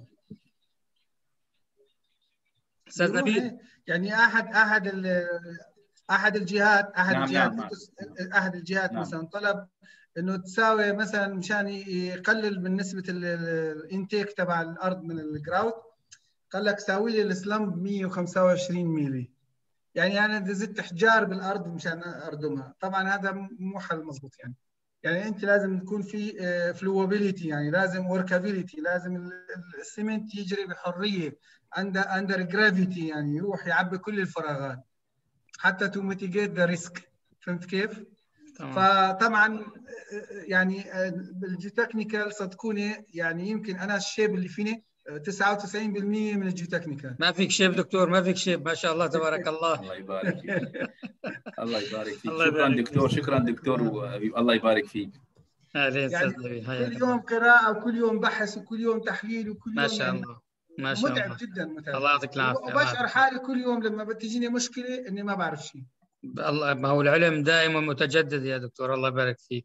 استاذ بيروح نبيل إيه؟ يعني احد احد احد الجهات احد نعم الجهات نعم احد الجهات نعم. مثلا طلب انه تساوي مثلا مشان يقلل من نسبه الانتيك تبع الارض من الجراوت، قال لك ساوي لي السلمب مية وخمسة وعشرين ميلي، يعني انا زدت احجار بالارض مشان اردمها. طبعا هذا مو حل مضبوط يعني. يعني انت لازم تكون في فلوابيليتي، يعني لازم وركابيليتي، لازم السمنت يجري بحريه اندر اندر جرافيتي، يعني يروح يعبي كل الفراغات حتى تو ميتيجيت ذا ريسك. فهمت كيف؟ تمام. فطبعا يعني بالجيوتكنيكال صدقوني يعني يمكن انا الشيب اللي فيني تسعة وتسعين بالمئة من الجيوتكنيكال. ما فيك شيب دكتور، ما فيك شيب، ما شاء الله تبارك الله. الله يبارك فيك. الله يبارك فيك. الله شكرا يبارك دكتور، فيك. شكرا دكتور، والله يبارك فيك. اهلين يعني استاذ نبيل، كل يوم قراءه وكل يوم بحث وكل يوم تحليل وكل ما يوم شاء يعني الله ما شاء متعب الله. جدا متعب. الله يعطيك العافيه. وبشعر حالي كل يوم لما بتجيني مشكله اني ما بعرف شيء. الله، ما هو العلم دائما متجدد يا دكتور، الله يبارك فيك.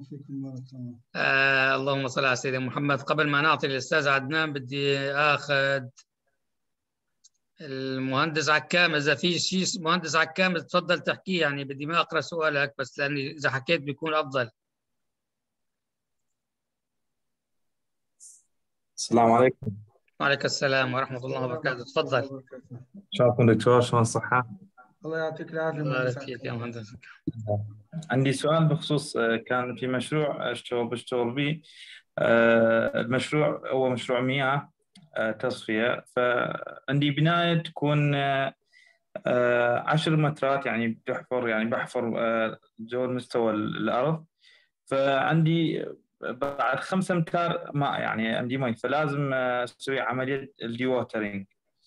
آه اللهم صل على سيدنا محمد. قبل ما نعطي للاستاذ عدنان بدي اخذ المهندس عكام، اذا في شيء مهندس عكام تفضل تحكيه، يعني بدي ما اقرا سؤالك بس لاني اذا حكيت بيكون افضل. السلام عليكم. وعليكم السلام ورحمه الله وبركاته. تفضل. شلونكم دكتور؟ شلون الصحه؟ الله يعطيك العافيه. الله يبارك فيك يا مهندس. عندي سؤال بخصوص كان في مشروع اشتغل بشتغل به. المشروع هو مشروع مياه تصفيه، فعندي بنايه تكون عشر مترات، يعني بحفر يعني بحفر جول مستوى الارض، فعندي بعد خمسة امتار ماء، يعني عندي مي، فلازم اسوي عمليه الدي ووترنج.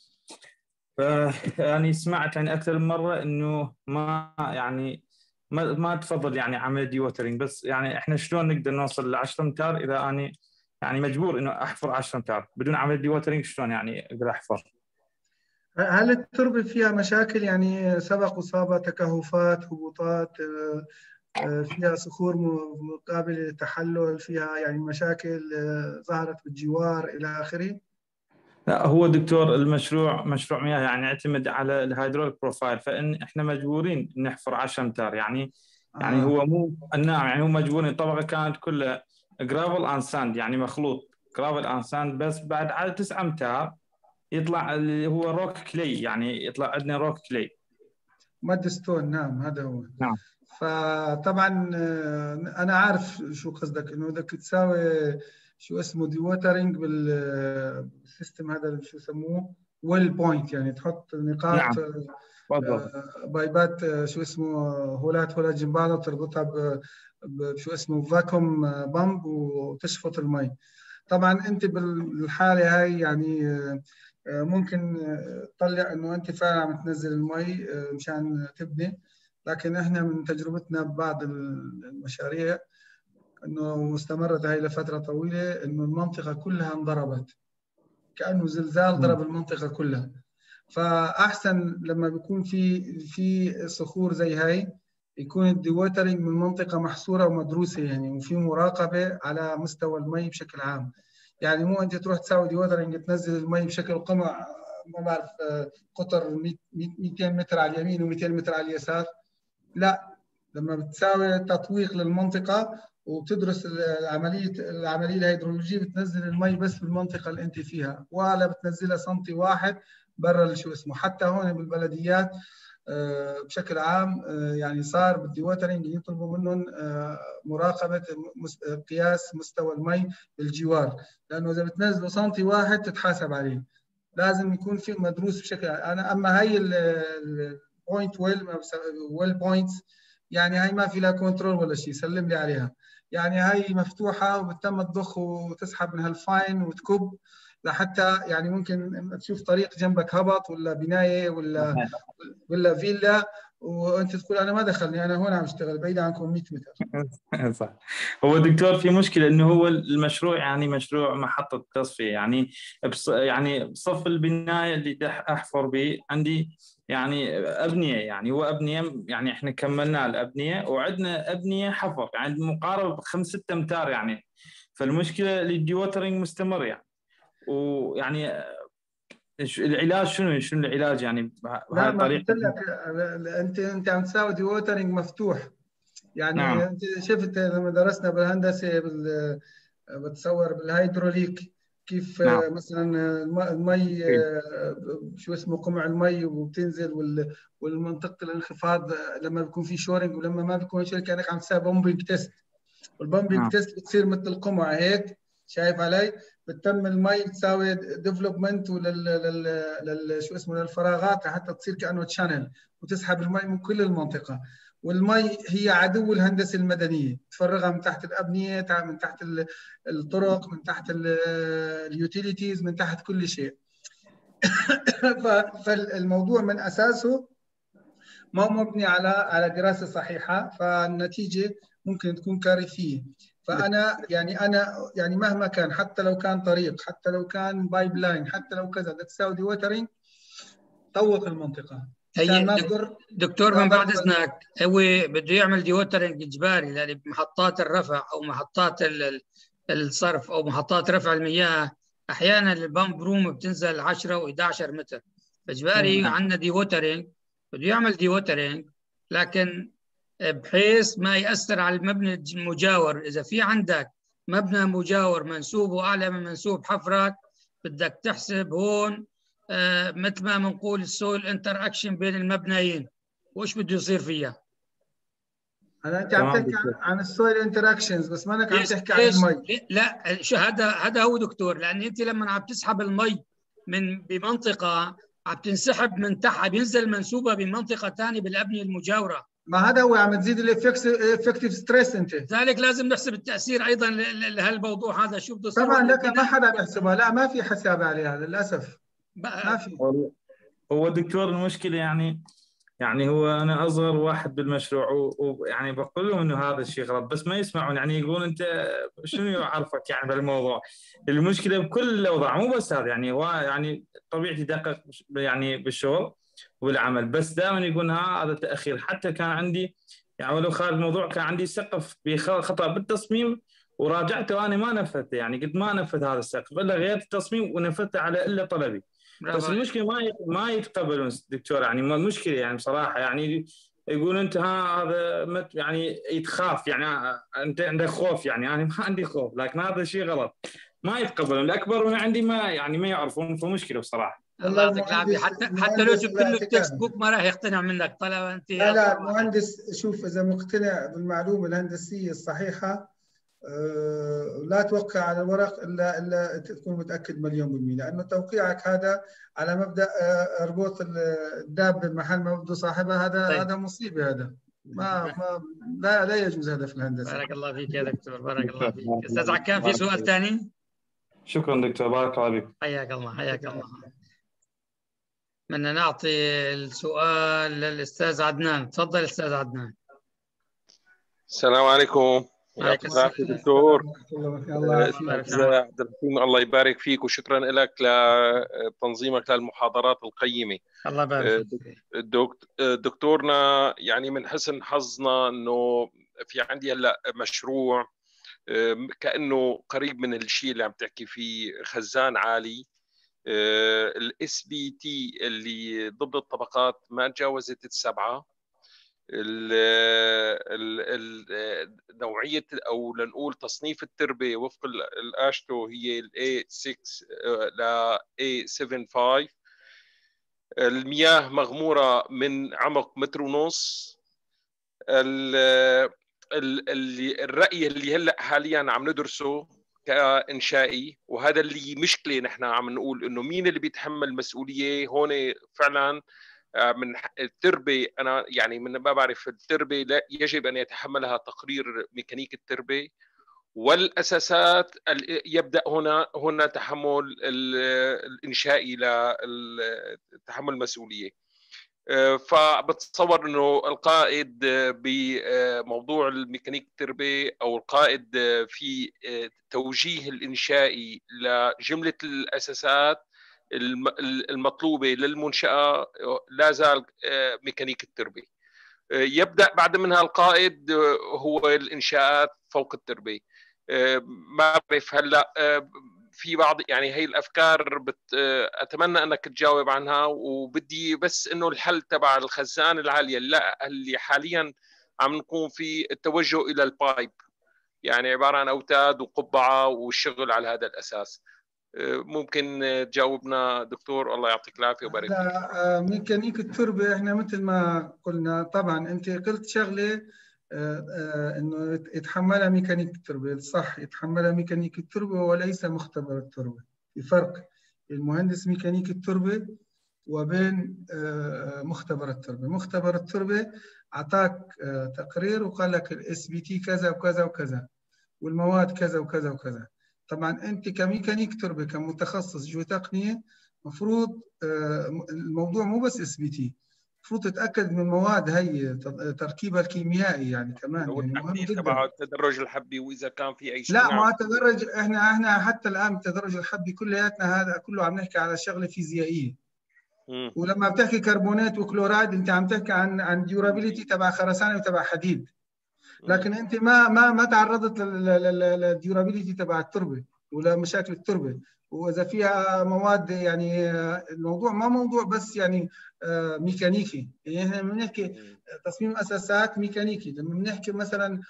ف يعني سمعت يعني اكثر من مره انه ما يعني ما, ما تفضل يعني عمليه دي ووترنج، بس يعني احنا شلون نقدر نوصل ل عشرة امتار اذا انا يعني مجبور انه احفر عشرة امتار بدون عمليه دي ووترنج؟ شلون يعني اقدر احفر؟ هل التربه فيها مشاكل؟ يعني سبق وصابها تكهفات، هبوطات، فيها صخور مقابله للتحلل، فيها يعني مشاكل ظهرت بالجوار الى اخره؟ لا هو دكتور المشروع مشروع مياه يعني يعتمد على الهيدروليك بروفايل، فان احنا مجبورين نحفر عشرة امتار، يعني آه. يعني هو مو الناعم، يعني هو مجبورين. الطبقه كانت كلها جرافل اند ساند، يعني مخلوط جرافل اند ساند، بس بعد على تسعة امتار يطلع اللي هو روك كلي، يعني يطلع عندنا روك كلي ماد ستون. نعم هذا هو. نعم. فطبعا انا عارف شو قصدك، انه بدك تساوي شو اسمه دي ووترنج بالسيستم هذا اللي شو يسموه ويل بوينت، يعني تحط نقاط نعم. بايبات شو اسمه هولات هولات جنب بعضها وتربطها بشو اسمه فاكوم بامب وتشفط المي. طبعا انت بالحاله هاي يعني ممكن تطلع انه انت فعلا عم تنزل المي مشان تبني، لكن احنا من تجربتنا ببعض المشاريع انه استمرت هاي لفتره طويله، انه المنطقه كلها انضربت كانه زلزال ضرب المنطقه كلها. فاحسن لما بيكون في في صخور زي هاي يكون الدي ووترنج من منطقه محصوره ومدروسه، يعني وفي مراقبه على مستوى المي بشكل عام. يعني مو انت تروح تساوي دي ووترنج تنزل المي بشكل قمع، ما بعرف قطر مئتين متر على اليمين ومئتين متر على اليسار. لا، لما بتساوي تطويق للمنطقه وبتدرس العمليه العمليه الهيدرولوجيه بتنزل المي بس بالمنطقه اللي انت فيها، ولا بتنزلها سنتي واحد برا شو اسمه. حتى هون بالبلديات بشكل عام يعني صار بالدي ووترنج يطلبوا منهم مراقبه قياس مستوى المي بالجوار، لانه اذا بتنزلوا سنتي واحد تتحاسب عليه. لازم يكون في مدروس بشكل. انا اما هي البوينت ويل ويل بوينتس يعني هاي ما في لها كنترول ولا شيء، سلم لي عليها. يعني هاي مفتوحه وبتم تضخ وتسحب من هالفاين وتكب لحتى يعني ممكن تشوف طريق جنبك هبط ولا بنايه ولا ولا فيلا وانت تقول انا ما دخلني، انا هون عم اشتغل بعيد عنكم مئة متر. صح. هو دكتور في مشكله انه هو المشروع يعني مشروع محطه تصفيه، يعني بص يعني بصف البنايه اللي احفر به عندي يعني ابنيه، يعني هو ابنيه يعني احنا كملنا الابنيه وعندنا ابنيه حفر يعني مقاربه بخمس ست امتار يعني. فالمشكله الدي ووترنج مستمر يعني. ويعني العلاج شنو شنو العلاج يعني بهاي لا ما الطريقه؟ قلت لك انت انت عم تساوي دي ووترنج مفتوح. يعني نعم. انت شفت لما درسنا بالهندسه بال بتصور بالهيدروليك كيف نعم. مثلا المي شو اسمه قمع المي وبتنزل والمنطقه الانخفاض لما بيكون في شورنج ولما ما بيكون شورنج كانك عم تساوي بومبينج تيست. والبومبينج نعم. تيست بتصير مثل القمع هيك، شايف علي؟ بتتم المي تساوي ديفلوبمنت ولل لل... شو اسمه للفراغات لحتى تصير كانه تشانل وتسحب المي من كل المنطقه. والمي هي عدو الهندسه المدنيه، تفرغها من تحت الابنيه، من تحت الطرق، من تحت اليوتيليتيز، من تحت كل شيء. فالموضوع من اساسه ما مبني على على دراسه صحيحه، فالنتيجه ممكن تكون كارثيه. فانا يعني انا يعني مهما كان، حتى لو كان طريق، حتى لو كان بايب لاين، حتى لو كذا، بدك تساوي دي ووترنج طوق المنطقه عشان ما تضر. دكتور من بعد اذنك، هو بده يعمل دي ووترنج اجباري لان محطات الرفع او محطات الصرف او محطات رفع المياه احيانا البامب روم بتنزل عشرة وإحدى عشر متر، اجباري عندنا دي ووترنج، بده يعمل دي ووترنج لكن بحيث ما ياثر على المبنى المجاور. اذا في عندك مبنى مجاور منسوبه اعلى من منسوب حفرك بدك تحسب هون آه مثل ما بنقول السويل انتر اكشن بين المبنيين وايش بده يصير فيها. هلا انت عم تحكي عن السويل انتراكشنز بس ما انك عم تحكي عن المي. لا شو هذا هذا هو دكتور، لان انت لما عم تسحب المي من بمنطقه عم تنسحب من تحت بينزل منسوبه بمنطقه ثانيه بالابنيه المجاوره. ما هذا هو عم تزيد الافكتيف ستريس انت. لذلك لازم نحسب التاثير ايضا لهالموضوع هذا شو بده يصير. طبعا لك ما حدا بيحسبها، لا ما في حساب عليها للاسف، ما في. هو دكتور المشكله يعني يعني هو انا اصغر واحد بالمشروع ويعني بقول لهم انه هذا الشيء غلط بس ما يسمعون، يعني يقول انت شنو يعرفك يعني بالموضوع. المشكله بكل الاوضاع مو بس هذا، يعني هو يعني طبيعتي دقق يعني بالشغل والعمل بس دائما يقول هذا تاخير. حتى كان عندي يعني ولو خارج الموضوع كان عندي سقف بخطا بالتصميم وراجعته انا ما نفذته، يعني قلت ما نفذ هذا السقف الا غيرت التصميم ونفذته على الا طلبي. بس المشكله ما ما يتقبلون دكتور، يعني ما المشكله يعني بصراحه يعني يقول انت ها هذا يعني يتخاف، يعني انت عندك خوف، يعني انا ما عندي خوف لكن هذا شيء غلط ما يتقبلون. الاكبر من عندي ما يعني ما يعرفون، فمشكله بصراحه. الله يعطيك العافيه. حتى حتى لو جبت له التكست بوك ما راح يقتنع منك طالما انت. لا لا المهندس شوف اذا مقتنع بالمعلومه الهندسيه الصحيحه لا توقع على الورق الا الا تكون متاكد مليون بالمئه، لانه توقيعك هذا على مبدا اربط الدابه محل ما بده صاحبها، هذا طيب. هذا مصيبه، هذا ما ما لا لا يجوز هذا في الهندسه. بارك الله فيك يا دكتور، بارك الله فيك. استاذ عكام في سؤال ثاني؟ شكرا دكتور، بارك الله فيك. حياك الله حياك الله. بدنا نعطي السؤال للاستاذ عدنان، تفضل استاذ عدنان. السلام عليكم. يعطيك العافيه دكتور. الله يبارك فيك وشكرا لك لتنظيمك للمحاضرات القيمه. الله يبارك فيك دكتورنا. يعني من حسن حظنا انه في عندي هلا مشروع كانه قريب من الشيء اللي عم تحكي فيه، خزان عالي. الاس بي تي اللي ضد الطبقات ما تجاوزت السبعه. ال ال نوعيه او لنقول تصنيف التربه وفق الاشتو هي الاي ستة ل إيه سبعة خمسة. المياه مغموره من عمق متر ونص. الرأي اللي هلا حاليا عم ندرسه كإنشائي، وهذا اللي مشكلة نحن عم نقول إنه مين اللي بيتحمل مسؤولية هون فعلا من التربة. أنا يعني من ما بعرف التربة لا يجب أن يتحملها تقرير ميكانيك التربة، والأساسات يبدأ هنا هنا تحمل الإنشائي لتحمل المسؤولية. فبتصور انه القائد بموضوع الميكانيك التربه او القائد في توجيه الانشائي لجمله الاساسات المطلوبه للمنشاه لا زال ميكانيك التربه. يبدا بعد منها القائد هو الانشاءات فوق التربه. ما بعرف هلا في بعض يعني هي الافكار بت... اتمنى انك تجاوب عنها، وبدي بس انه الحل تبع الخزان العاليه لا اللي حاليا عم نكون في التوجه الى البايب، يعني عباره عن اوتاد وقبعه والشغل على هذا الاساس. ممكن تجاوبنا دكتور؟ الله يعطيك العافيه ويبارك فيك. لا، ميكانيك التربه احنا مثل ما قلنا، طبعا انت قلت شغله انه يتحملها ميكانيك التربه، صح، يتحملها ميكانيك التربه وليس مختبر التربه. في فرق المهندس ميكانيك التربه وبين مختبر التربه. مختبر التربه اعطاك تقرير وقال لك الاس بي تي كذا وكذا وكذا والمواد كذا وكذا وكذا. طبعا انت كميكانيك تربه كمتخصص جيوتقنيه مفروض الموضوع مو بس اس بي تي، مفروض تتاكد من المواد هي تركيبها الكيميائي يعني كمان، يعني مهم جدا تبع التدرج الحبي واذا كان في اي شيء. لا ما التدرج، احنا احنا حتى الان التدرج الحبي كلياتنا هذا كله عم نحكي على شغله فيزيائيه. م. ولما بتحكي كربونات وكلورايد انت عم تحكي عن عن ديورابيليتي تبع خرسانه وتبع حديد، لكن انت ما ما ما تعرضت للديورابيليتي تبع التربه ولا مشاكل التربه، واذا فيها مواد يعني الموضوع ما موضوع بس يعني ميكانيكي. يعني احنا بنحكي تصميم اساسات ميكانيكي، لما بنحكي مثلا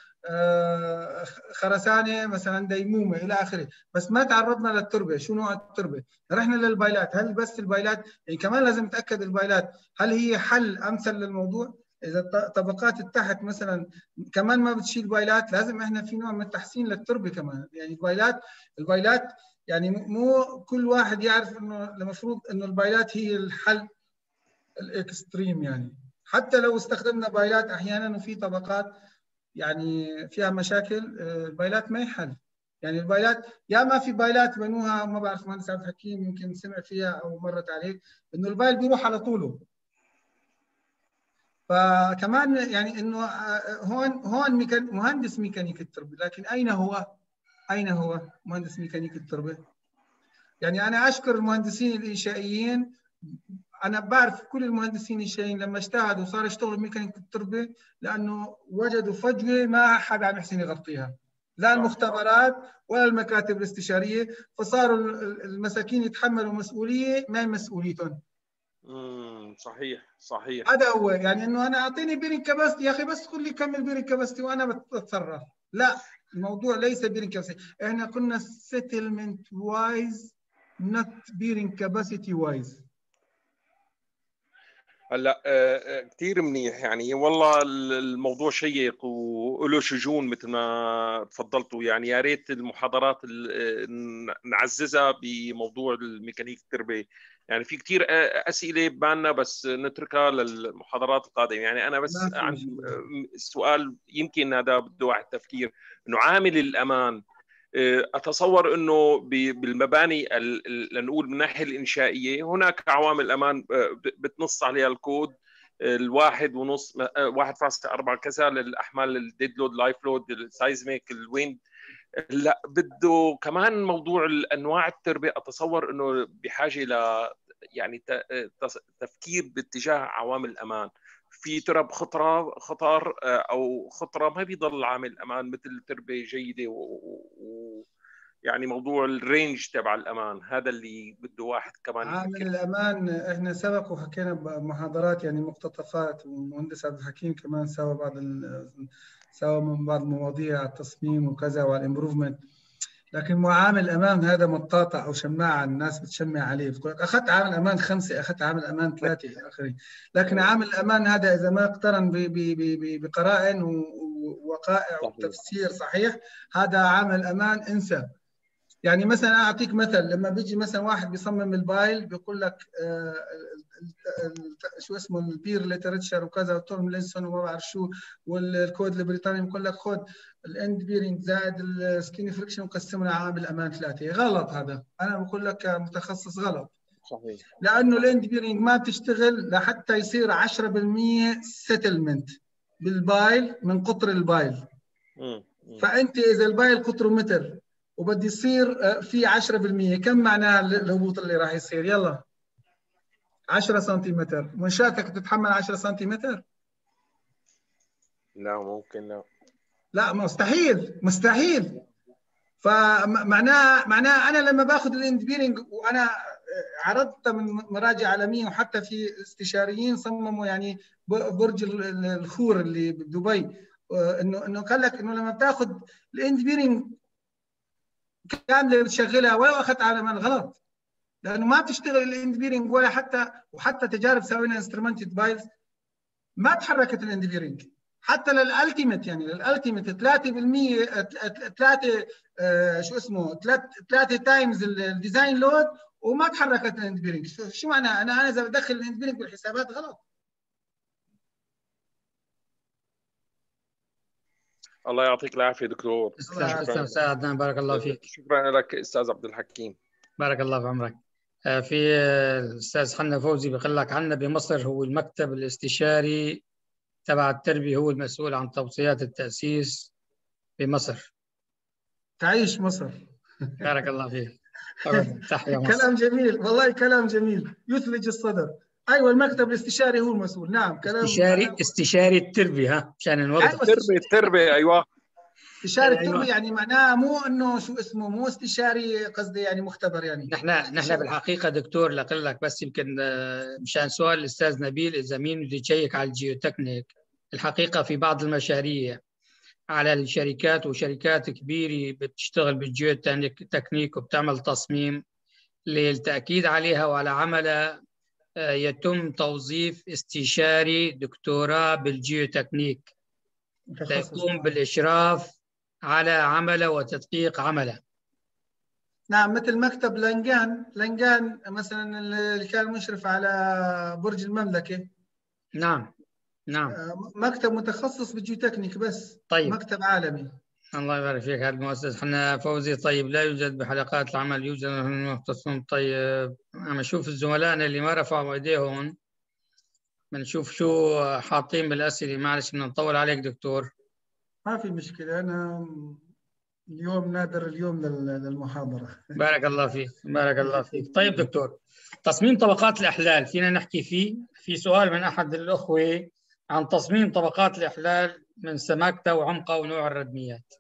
خرسانه مثلا ديمومه الى اخره، بس ما تعرضنا للتربه. شو نوع التربه؟ رحنا للبايلات، هل بس البايلات يعني كمان لازم نتاكد البايلات هل هي حل امثل للموضوع؟ اذا طبقات التحت مثلا كمان ما بتشيل بايلات، لازم احنا في نوع من التحسين للتربه كمان. يعني البايلات البايلات يعني مو كل واحد يعرف انه المفروض انه البايلات هي الحل الاكستريم. يعني حتى لو استخدمنا بايلات احيانا وفي طبقات يعني فيها مشاكل، البايلات ما يحل. يعني البايلات يا ما في بايلات بنوها، ما بعرف مهندس عبد الحكيم يمكن سمع فيها او مرت عليك، انه البايل بيروح على طوله. فكمان يعني انه هون هون مهندس ميكانيك التربه، لكن اين هو؟ اين هو مهندس ميكانيك التربه؟ يعني انا اشكر المهندسين الانشائيين، انا بعرف كل المهندسين الانشائيين لما اجتهدوا وصاروا يشتغلوا بميكانيك التربه لانه وجدوا فجوه ما حدا عم يحسن يغطيها، لا المختبرات ولا المكاتب الاستشاريه، فصاروا المساكين يتحملوا مسؤوليه ما هي مسؤوليتهم. امم صحيح صحيح. هذا هو يعني انه انا اعطيني بيرنج كاباستي يا اخي، بس قول لي كمل بيرنج كاباستي وانا بتصرف. لا، الموضوع ليس بيرنج كاباستي، احنا قلنا سيتلمنت وايز نوت بيرنج كاباسيتي وايز. هلا كثير منيح يعني، والله الموضوع شيق وله شجون مثل ما تفضلتوا. يعني يا ريت المحاضرات نعززها بموضوع الميكانيك التربه. يعني في كثير اسئله ببالنا بس نتركها للمحاضرات القادمه. يعني انا بس عندي سؤال يمكن هذا بده واحد تفكير، انه عامل الامان أتصور أنه بالمباني لنقول من الناحية الإنشائية هناك عوامل أمان بتنص عليها الكود، الواحد ونص واحد فاصلة أربعة كذا للأحمال الديد لود لايف لود السايزميك الويند. لا بده كمان موضوع أنواع التربة، أتصور أنه بحاجة ل يعني تفكير باتجاه عوامل الأمان. في ترب خطرة خطر أو خطرة ما بيضل عامل أمان مثل تربة جيدة و... يعني موضوع الرينج تبع الأمان هذا اللي بده واحد كمان يفكر. عامل الأمان احنا سبق وحكينا بمحاضرات يعني مقتطفات، والمهندس عبد الحكيم كمان سوى بعض سوى من بعض المواضيع على التصميم وكذا وعلى الامبروفمنت. لكن معامل امان هذا مطاطا او شماعه الناس بتشمع عليه، بتقول لك اخذت عامل امان خمسه، اخذت عامل امان ثلاثه الى اخره. لكن عامل الامان هذا اذا ما اقترن بقرائن ووقائع وتفسير صحيح، هذا عامل امان انسى. يعني مثلا اعطيك مثل، لما بيجي مثلا واحد بيصمم البايل بيقول لك آه شو اسمه البير ليترشر وكذا وتورم لينسون وما بعرف شو، والكود البريطاني بيقول لك خذ الاند بيرنج زائد السكين فريكشن وقسمنا عامل امان ثلاثه. غلط هذا، انا بقول لك كمتخصص غلط. صحيح. لانه الاند بيرنج ما بتشتغل لحتى يصير عشرة بالمئة سيتلمنت بالبايل من قطر البايل. م. فانت اذا البايل قطره متر وبدي يصير في عشرة بالمئة، كم معناها الهبوط اللي راح يصير؟ يلا عشرة سنتيمتر. منشاتك تتحمل عشرة سنتيمتر؟ لا ممكن، لا لا مستحيل مستحيل. فمعناها معناها انا لما باخذ الاند بيرنج، وانا عرضت من مراجع عالميه وحتى في استشاريين صمموا يعني برج الخور اللي بدبي، انه انه قال لك انه لما بتاخذ الاند بيرنج كامله بتشغلها ولو اخذت على من غلط، لانه ما بتشتغل الاند بيرنج ولا حتى، وحتى تجارب سوينا انسترومنتد بايلز ما تحركت الاند بيرنج حتى للالتيميت، يعني للالتيميت ثلاثة بالمئة ثلاثة آه شو اسمه ثلاثة تايمز الديزاين لود وما تحركت الاند بيرنج. شو معناها؟ انا انا اذا بدخل الاند بيرنج بالحسابات غلط. الله يعطيك العافيه دكتور. شكرا سعدنا، بارك الله فيك. شكرا لك استاذ عبد الحكيم، بارك الله في عمرك. في الاستاذ حنا فوزي بيقول لك عندنا بمصر هو المكتب الاستشاري تبع التربيه هو المسؤول عن توصيات التاسيس بمصر. تعيش مصر. بارك الله فيك. تحيا مصر. كلام جميل والله، كلام جميل يثلج الصدر. ايوه المكتب الاستشاري هو المسؤول. نعم كلام استشاري استشاري التربيه، ها عشان نوضح. أيوة التربيه التربيه ايوه استشاري التربيه. أيوة. يعني معناه مو انه شو اسمه، مو استشاري قصدي يعني مختبر يعني. نحن نحن بالحقيقه دكتور لقل لك بس يمكن مشان سؤال الاستاذ نبيل اذا مين بده يشيك على الجيوتكنيك. الحقيقه في بعض المشاريع على الشركات وشركات كبيره بتشتغل بالجيوتكنيك وبتعمل تصميم للتاكيد عليها وعلى عملها يتم توظيف استشاري دكتوراه بالجيوتكنيك ليقوم بالاشراف على عمله وتدقيق عمله. نعم مثل مكتب لنجان، لنجان مثلا اللي كان مشرف على برج المملكة. نعم نعم مكتب متخصص بالجيوتكنيك بس. طيب. مكتب عالمي. الله يبارك فيك. هذا المؤسس حنا فوزي. طيب لا يوجد بحلقات العمل يوجد مختصون. طيب عم اشوف زملائنا اللي ما رفعوا ايديهم بنشوف شو حاطين بالاسئله. معلش بدنا نطول عليك دكتور. ما في مشكله، انا اليوم نادر اليوم للمحاضره. بارك الله فيك بارك الله فيك. طيب دكتور، تصميم طبقات الاحلال فينا نحكي فيه؟ في سؤال من احد الاخوه عن تصميم طبقات الاحلال من سماكتها وعمقها ونوع الردميات.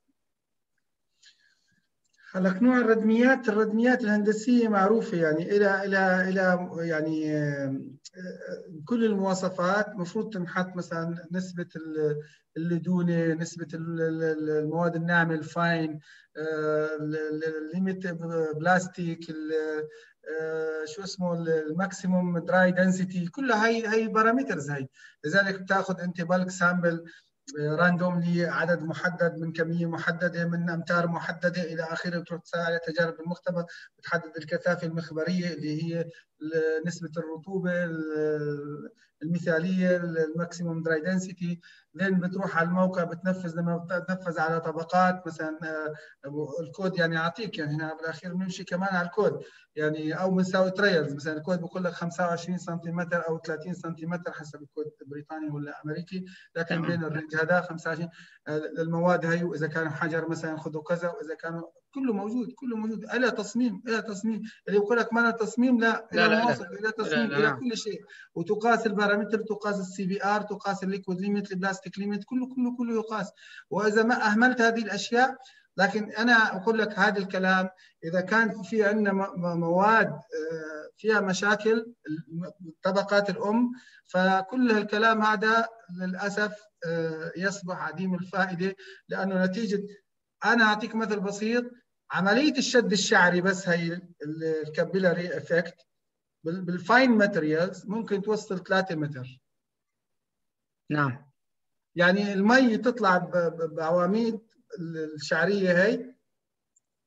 هلا نوع الردميات، الردميات الهندسيه معروفه يعني الى الى الى يعني كل المواصفات المفروض تنحط، مثلا نسبه اللدونه، نسبه المواد الناعمه الفاين، الليميت بلاستيك، شو اسمه الماكسيموم دراي دنسيتي، كلها هي هي بارامترز هي. لذلك بتاخذ انت بالك سامبل راندوملي، عدد محدد من كميه محدده من امتار محدده الى اخره، بتروح تسوي على تجارب المختبر، بتحدد الكثافه المخبريه اللي هي نسبه الرطوبه المثاليه، الماكسيموم دراي دنسيتي. لين بتروح على الموقع بتنفذ، لما بتنفذ على طبقات مثلا الكود يعني اعطيك، يعني هنا بالاخير بنمشي كمان على الكود يعني، او بنساوي تريلز. مثلا الكود بقول لك خمسة وعشرين سنتيمتر او ثلاثين سنتيمتر حسب الكود البريطاني ولا امريكي، لكن بين الرينج هذا خمسة وعشرين المواد هي. واذا كان حجر مثلا خذوا كذا، واذا كانوا كله موجود كله موجود. الى تصميم الى تصميم اللي يقول لك ما له تصميم، لا الى مواصف الى تصميم الى كل شيء. وتقاس البارامتر، تقاس السي بي ار، تقاس الليكويد ليميت، البلاستيك ليميت، كله كله كله يقاس. واذا ما اهملت هذه الاشياء، لكن انا اقول لك هذا الكلام اذا كان في عندنا مواد فيها مشاكل طبقات الام، فكل الكلام هذا للاسف يصبح عديم الفائده. لانه نتيجه، انا اعطيك مثل بسيط، عمليه الشد الشعري بس هي الكابيلاري افكت بالفاين ماتريالز ممكن توصل ثلاثة متر. نعم. يعني المي تطلع بعواميد الشعريه هي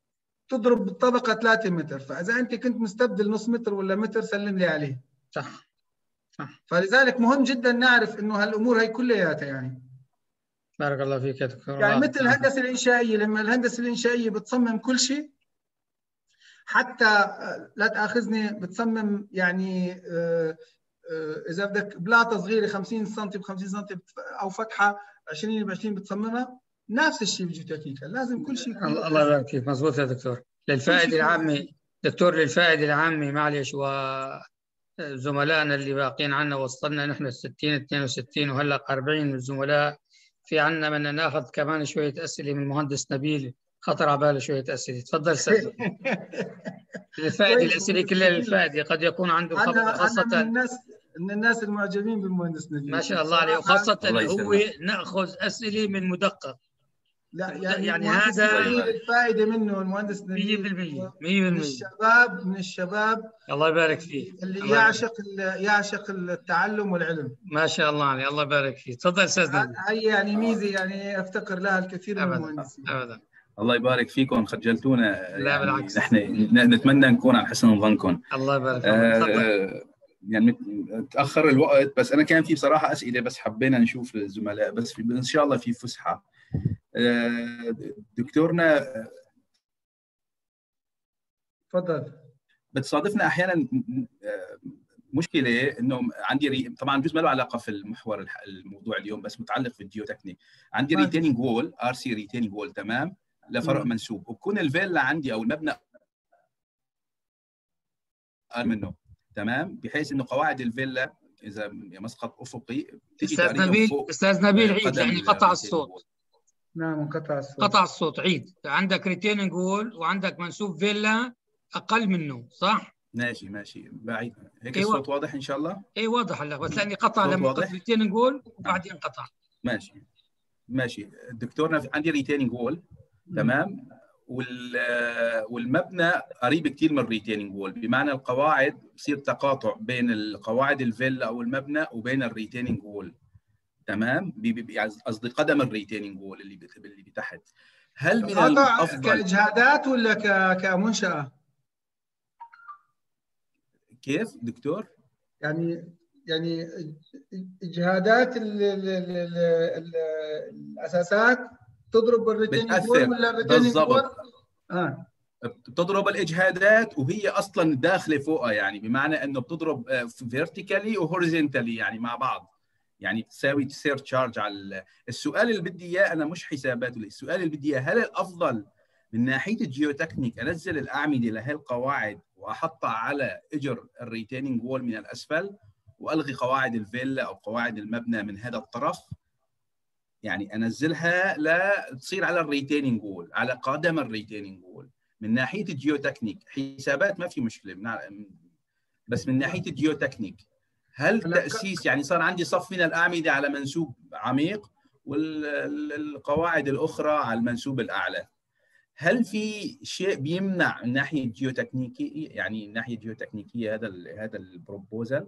تضرب بالطبقه ثلاثة متر، فاذا انت كنت مستبدل نص متر ولا متر سلم لي عليه. صح صح. فلذلك مهم جدا نعرف انه هالامور هي كلياتها يعني. بارك الله فيك يا دكتور. يعني مثل الهندسه الانشائيه، لما الهندسه الانشائيه بتصمم كل شيء، حتى لا تاخذني بتصمم يعني اذا بدك بلاطه صغيره خمسين سم ب خمسين سم او فتحه عشرين ب عشرين بتصممها، نفس الشيء بالجيوتكنيكال، لازم كل شيء يكون. الله يبارك فيك، مضبوط يا دكتور. للفائده العامه دكتور، للفائده العامه معلش، وزملائنا اللي باقين عنا وصلنا نحن ستين اثنين وستين وهلا أربعين من الزملاء، في عنا بدنا ناخذ كمان شويه اسئله من المهندس نبيل، خطر على باله شويه اسئله. تفضل استاذ. للفائده، الاسئله كلها للفائده، قد يكون عنده خبره انا خاصه. انا من الناس من الناس المعجبين بالمهندس نبيل ما شاء الله عليه، وخاصه هو ناخذ اسئله من مدقق. لا يعني, يعني هذا الفائده منه المهندس نبيل مية بالمية مية بالمية من الشباب من الشباب الله يبارك فيه، اللي الله يعشق يعشق التعلم والعلم. ما شاء الله عليه، الله يبارك فيه. تفضل استاذ نبيل. هي يعني ميزه يعني افتقر لها الكثير من المهندسين. ابدا. الله يبارك فيكم، خجلتونا. لا يعني بالعكس، نحن نتمنى نكون على حسن ظنكم. الله يبارك فيك. آه يعني تاخر الوقت، بس انا كان في بصراحه اسئله، بس حبينا نشوف الزملاء، بس في ان شاء الله في فسحه. آه دكتورنا تفضل. بتصادفنا احيانا مشكله انه عندي ري... طبعا جزء ما له علاقه في المحور الموضوع اليوم، بس متعلق في الجيوتكنيك. عندي ريتيننج وول، ار سي ريتيننج وول، تمام، لفرق منسوب، وبكون الفيلا عندي او المبنى منه، تمام، بحيث انه قواعد الفيلا اذا مسقط افقي تيجي استاذ نبيل استاذ نبيل عيد لاني قطع الصوت. نعم انقطع الصوت. قطع الصوت، عيد. عندك ريتيننج وول وعندك منسوب فيلا اقل منه، صح؟ ماشي ماشي، بعيد هيك. أيوة. الصوت واضح ان شاء الله؟ اي واضح هلا، بس لاني قطع لما قلت ريتيننج وول وبعدين قطع. ماشي ماشي دكتورنا، عندي ريتيننج وول، تمام، وال والمبنى قريب كثير من الريتيننج وول، بمعنى القواعد بصير تقاطع بين القواعد الفيلا او المبنى وبين الريتيننج وول، تمام، قصدي قدم الريتيننج وول اللي اللي تحت. هل من الافضل كاجهادات ولا كمنشاه؟ كيف دكتور؟ يعني يعني اجهادات ال ال ال ال الاساسات تضرب الريتيننج وول ولا الريتيننج وول؟ اه بتضرب الاجهادات وهي اصلا داخله فوقها، يعني بمعنى انه بتضرب فيرتيكالي وهوريزونتالي يعني مع بعض، يعني بتساوي تصير تشارج على. السؤال اللي بدي اياه انا مش حسابات، السؤال اللي بدي اياه هل الافضل من ناحيه الجيوتكنيك انزل الاعمده لهي القواعد واحطها على اجر الريتيننج وول من الاسفل والغي قواعد الفيلا او قواعد المبنى من هذا الطرف، يعني انزلها لا تصير على الريتيننج وول، على قدم الريتيننج وول. من ناحيه الجيوتكنيك حسابات ما في مشكله، بس من ناحيه الجيوتكنيك هل تاسيس يعني صار عندي صف من الاعمده على منسوب عميق والقواعد الاخرى على المنسوب الاعلى، هل في شيء بيمنع من ناحيه جيوتكنيكيه، يعني ناحيه جيوتكنيكيه هذا هذا البروبوزل؟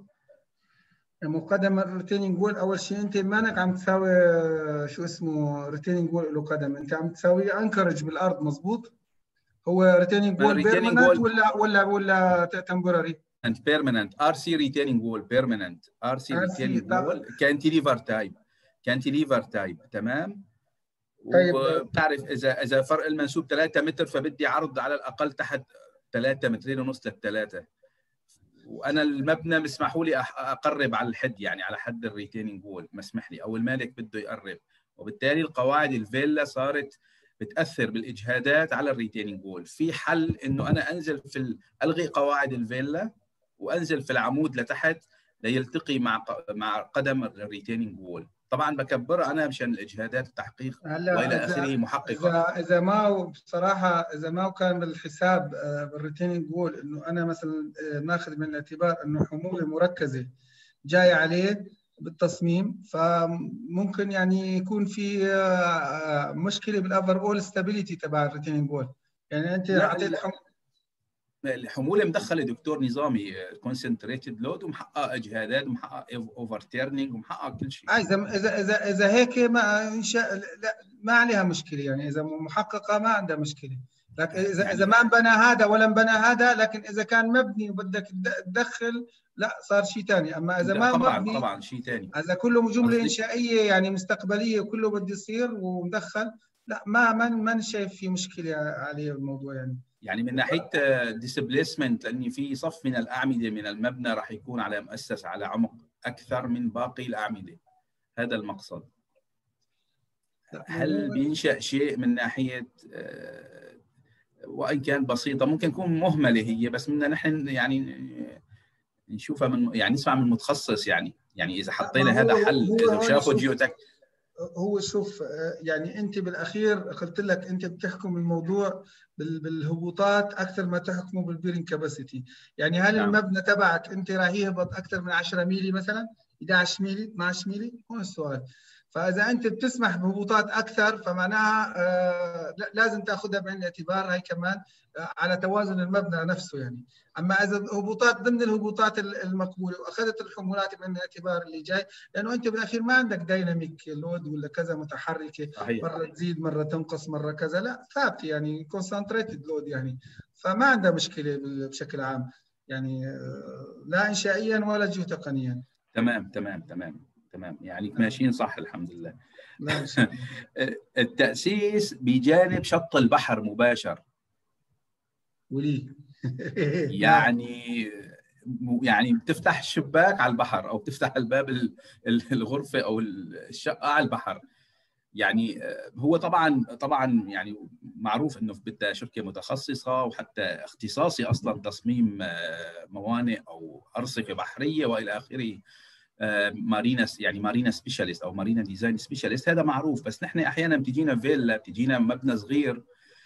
مقدم الريتيننج وول، اول شيء انت مانك عم تساوي شو اسمه ريتيننج وول له قدم، انت عم تساوي انكرج بالارض، مظبوط؟ هو ريتيننج وول بيرمننت ولا ولا ولا تمبوراري؟ and permanent ار سي retaining wall permanent ار سي retaining wall cantilever type cantilever type، تمام. طيب وبتعرف اذا اذا فرق المنسوب ثلاثة متر فبدي عرض على الاقل تحت ثلاثة مترين ونص للثلاثه، وانا المبنى مسمحوا لي اقرب على الحد، يعني على حد الريتيننج وول مسمح لي، او المالك بده يقرب، وبالتالي القواعد الفيلا صارت بتاثر بالاجهادات على الريتيننج وول. في حل انه انا انزل في الغي قواعد الفيلا وانزل في العمود لتحت ليلتقي مع مع قدم الريتيننج وول، طبعا بكبرها انا مشان الاجهادات التحقيق والى اخره محققه. اذا اذا ما بصراحه اذا ما كان بالحساب بالريتيننج وول انه انا مثلا ماخذ من الاعتبار انه حموله مركزه جايه عليه بالتصميم، فممكن يعني يكون في مشكله بالافر اول ستابيليتي تبع الريتيننج وول، يعني انت حطيت الحموله مدخله دكتور نظامي كونسنتريتد لود ومحقق اجهادات ومحقق اوفر تيرنينج ومحقق كل شيء. اذا اذا اذا اذا هيك ما لا ما عليها مشكله، يعني اذا محققه ما عندها مشكله، لكن اذا يعني اذا ما انبنى هذا ولا انبنى هذا، لكن اذا كان مبني وبدك تدخل لا صار شيء ثاني. اما اذا ما طبعا مبني طبعا شيء ثاني، هذا كله جمله انشائيه يعني مستقبليه كله بده يصير ومدخل، لا ما ما ما شايف في مشكله عليه الموضوع يعني. يعني من ناحيه ديسبليسمنت، لان في صف من الاعمده من المبنى راح يكون على مؤسس على عمق اكثر من باقي الاعمده، هذا المقصد. هل بينشأ شيء من ناحيه وان كان بسيطه ممكن تكون مهمله هي، بس بدنا نحن يعني نشوفها من يعني نسمع من متخصص يعني يعني اذا حطينا هذا حل اذا شافوا جيوتك. هو شوف يعني انت بالاخير قلت لك انت بتحكم الموضوع بالهبوطات اكثر ما تحكمه بالبيرنج كاباسيتي. يعني هل نعم. المبنى تبعك انت راح يهبط اكثر من عشرة ميلي مثلا، احد عشر ميلي، اثني عشر ميلي؟ هون السؤال. فاذا انت بتسمح بهبوطات اكثر فمعناها آه لازم تاخذها بعين الاعتبار هي كمان آه على توازن المبنى نفسه يعني. اما اذا هبوطات ضمن الهبوطات المقبوله واخذت الحمولات بعين الاعتبار اللي جاي، لانه انت بالاخير ما عندك دايناميك لود ولا كذا متحركه صحيح. مره تزيد مره تنقص مره كذا، لا ثابته يعني كونسنتريتد لود يعني، فما عندها مشكله بشكل عام يعني آه لا انشائيا ولا جيوتقنيا. تمام تمام تمام تمام يعني ماشيين صح الحمد لله. لا التأسيس بجانب شط البحر مباشر. وليه؟ يعني يعني بتفتح الشباك على البحر او بتفتح الباب الغرفة او الشقة على البحر. يعني هو طبعا طبعا يعني معروف انه بدها شركة متخصصة، وحتى اختصاصي اصلا تصميم موانئ او ارصفة بحرية والى اخره، مارينا يعني مارينا سبيشاليست او مارينا ديزاين سبيشاليست، هذا معروف. بس نحن احيانا بتجينا فيلا، بتجينا مبنى صغير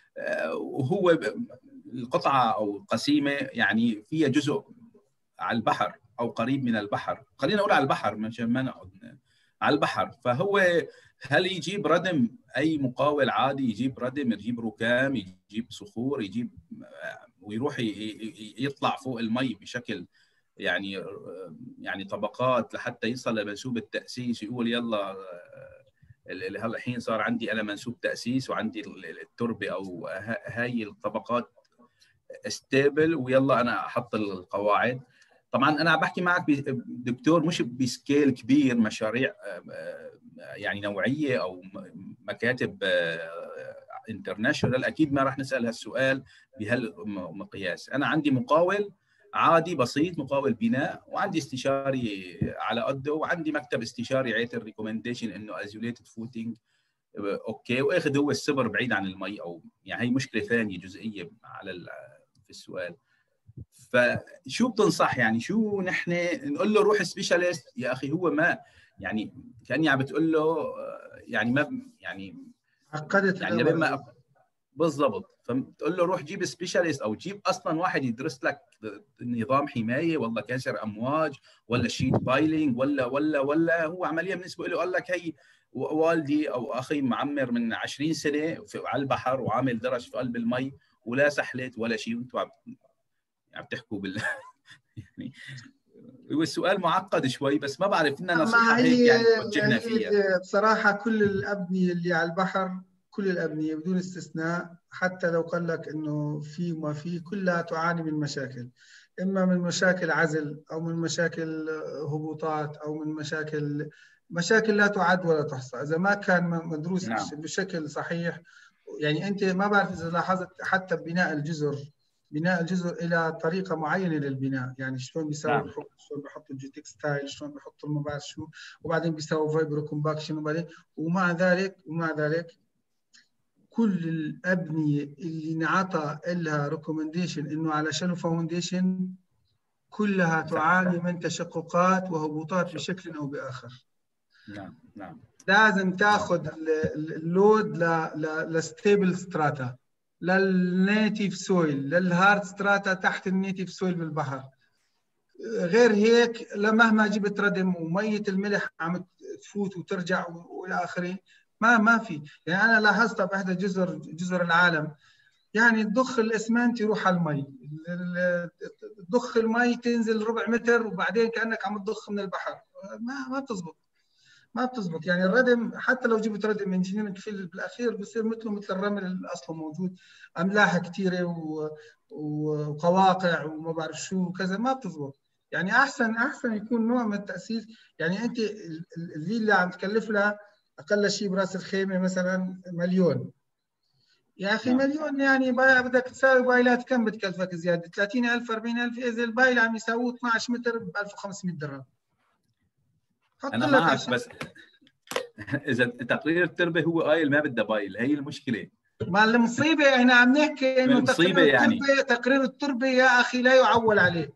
وهو القطعه او القسيمه يعني فيها جزء على البحر او قريب من البحر، خلينا نقول على البحر مشان ما نقعد على البحر. فهو هل يجيب ردم اي مقاول عادي، يجيب ردم، يجيب ركام، يجيب صخور، يجيب ويروح يطلع فوق المي بشكل يعني يعني طبقات لحتى يصل لمنسوب التأسيس، يقول يلا هلا الحين صار عندي انا منسوب تأسيس وعندي التربه او هاي الطبقات ستيبل ويلا انا احط القواعد. طبعا انا بحكي معك دكتور مش بسكيل كبير، مشاريع يعني نوعيه او مكاتب انترناشونال، اكيد ما راح نسال هالسؤال بهالمقياس. انا عندي مقاول عادي بسيط، مقاول بناء، وعندي استشاري على قده، وعندي مكتب استشاري عيت الريكومنديشن انه ازوليتد فوتنج اوكي، واخذ هو السبر بعيد عن المي، او يعني هي مشكله ثانيه جزئيه على في السؤال. فشو بتنصح يعني؟ شو نحن نقول له روح سبيشاليست؟ يا اخي هو ما يعني كاني عم بتقول له يعني ما يعني عقدت يعني لما بالضبط. فبتقول له روح جيب سبيشاليست او جيب اصلا واحد يدرس لك نظام حمايه والله كسر امواج ولا شيت بايلينج ولا ولا ولا هو عمليا بالنسبه له قال لك هي والدي او اخي معمر من عشرين سنه على البحر وعامل درج في قلب المي ولا سحلت ولا شيء، وانتم عم عم تحكوا بال يعني هو السؤال معقد شوي، بس ما بعرف لنا نصيحه هيك يعني توجهنا فيها. بصراحه كل الابنيه اللي على البحر، كل الابنيه بدون استثناء، حتى لو قال لك انه في وما في، كلها تعاني من مشاكل، اما من مشاكل عزل او من مشاكل هبوطات او من مشاكل مشاكل لا تعد ولا تحصى اذا ما كان مدروس نعم. بشكل صحيح. يعني انت ما بعرف اذا لاحظت حتى بناء الجزر، بناء الجزر الى طريقه معينه للبناء، يعني شلون بيساووا نعم. الحب، شلون بيحطوا الجيوتكستايل، شلون بيحطوا ما بعرف شو، وبعدين بيساووا فايبرو كومباكشن، وبعدين ومع ذلك ومع ذلك كل الابنيه اللي انعطى لها ريكومنديشن انه على شالو فاونديشن كلها تعاني من تشققات وهبوطات بشكل او باخر. نعم نعم. لازم تاخذ اللود لستيبل ستراتا، للنيتيف سويل، للهارد ستراتا تحت النيتيف سويل بالبحر. غير هيك مهما جبت ردم وميه الملح عم تفوت وترجع والى اخره، ما ما في. يعني انا لاحظتها باحدى جزر جزر العالم، يعني تضخ الاسمنت يروح على المي، تضخ المي تنزل ربع متر وبعدين كانك عم تضخ من البحر، ما ما بتزبط. ما بتزبط. يعني الردم حتى لو جبت ردم انجينيرنج في بالاخير بصير مثله مثل الرمل اللي اصله موجود، املاح كثيره و... وقواقع وما بعرف شو وكذا، ما بتزبط. يعني احسن احسن يكون نوع من التاسيس. يعني انت الفيلا عم تكلف لها اقل شيء براس الخيمه مثلا مليون، يا اخي مليون يعني بدك تساوي بايلات كم بتكلفك زياده؟ ثلاثين ألف أربعين ألف، اذا البايل عم يساوي اثنعش متر ب ألف وخمسمئة درهم. انا معك، بس اذا تقرير التربه هو قايل ما بدها بايل، هي المشكله. ما المصيبه احنا عم نحكي انه تقرير يعني. التربه تقرير التربه يا اخي لا يعول عليه.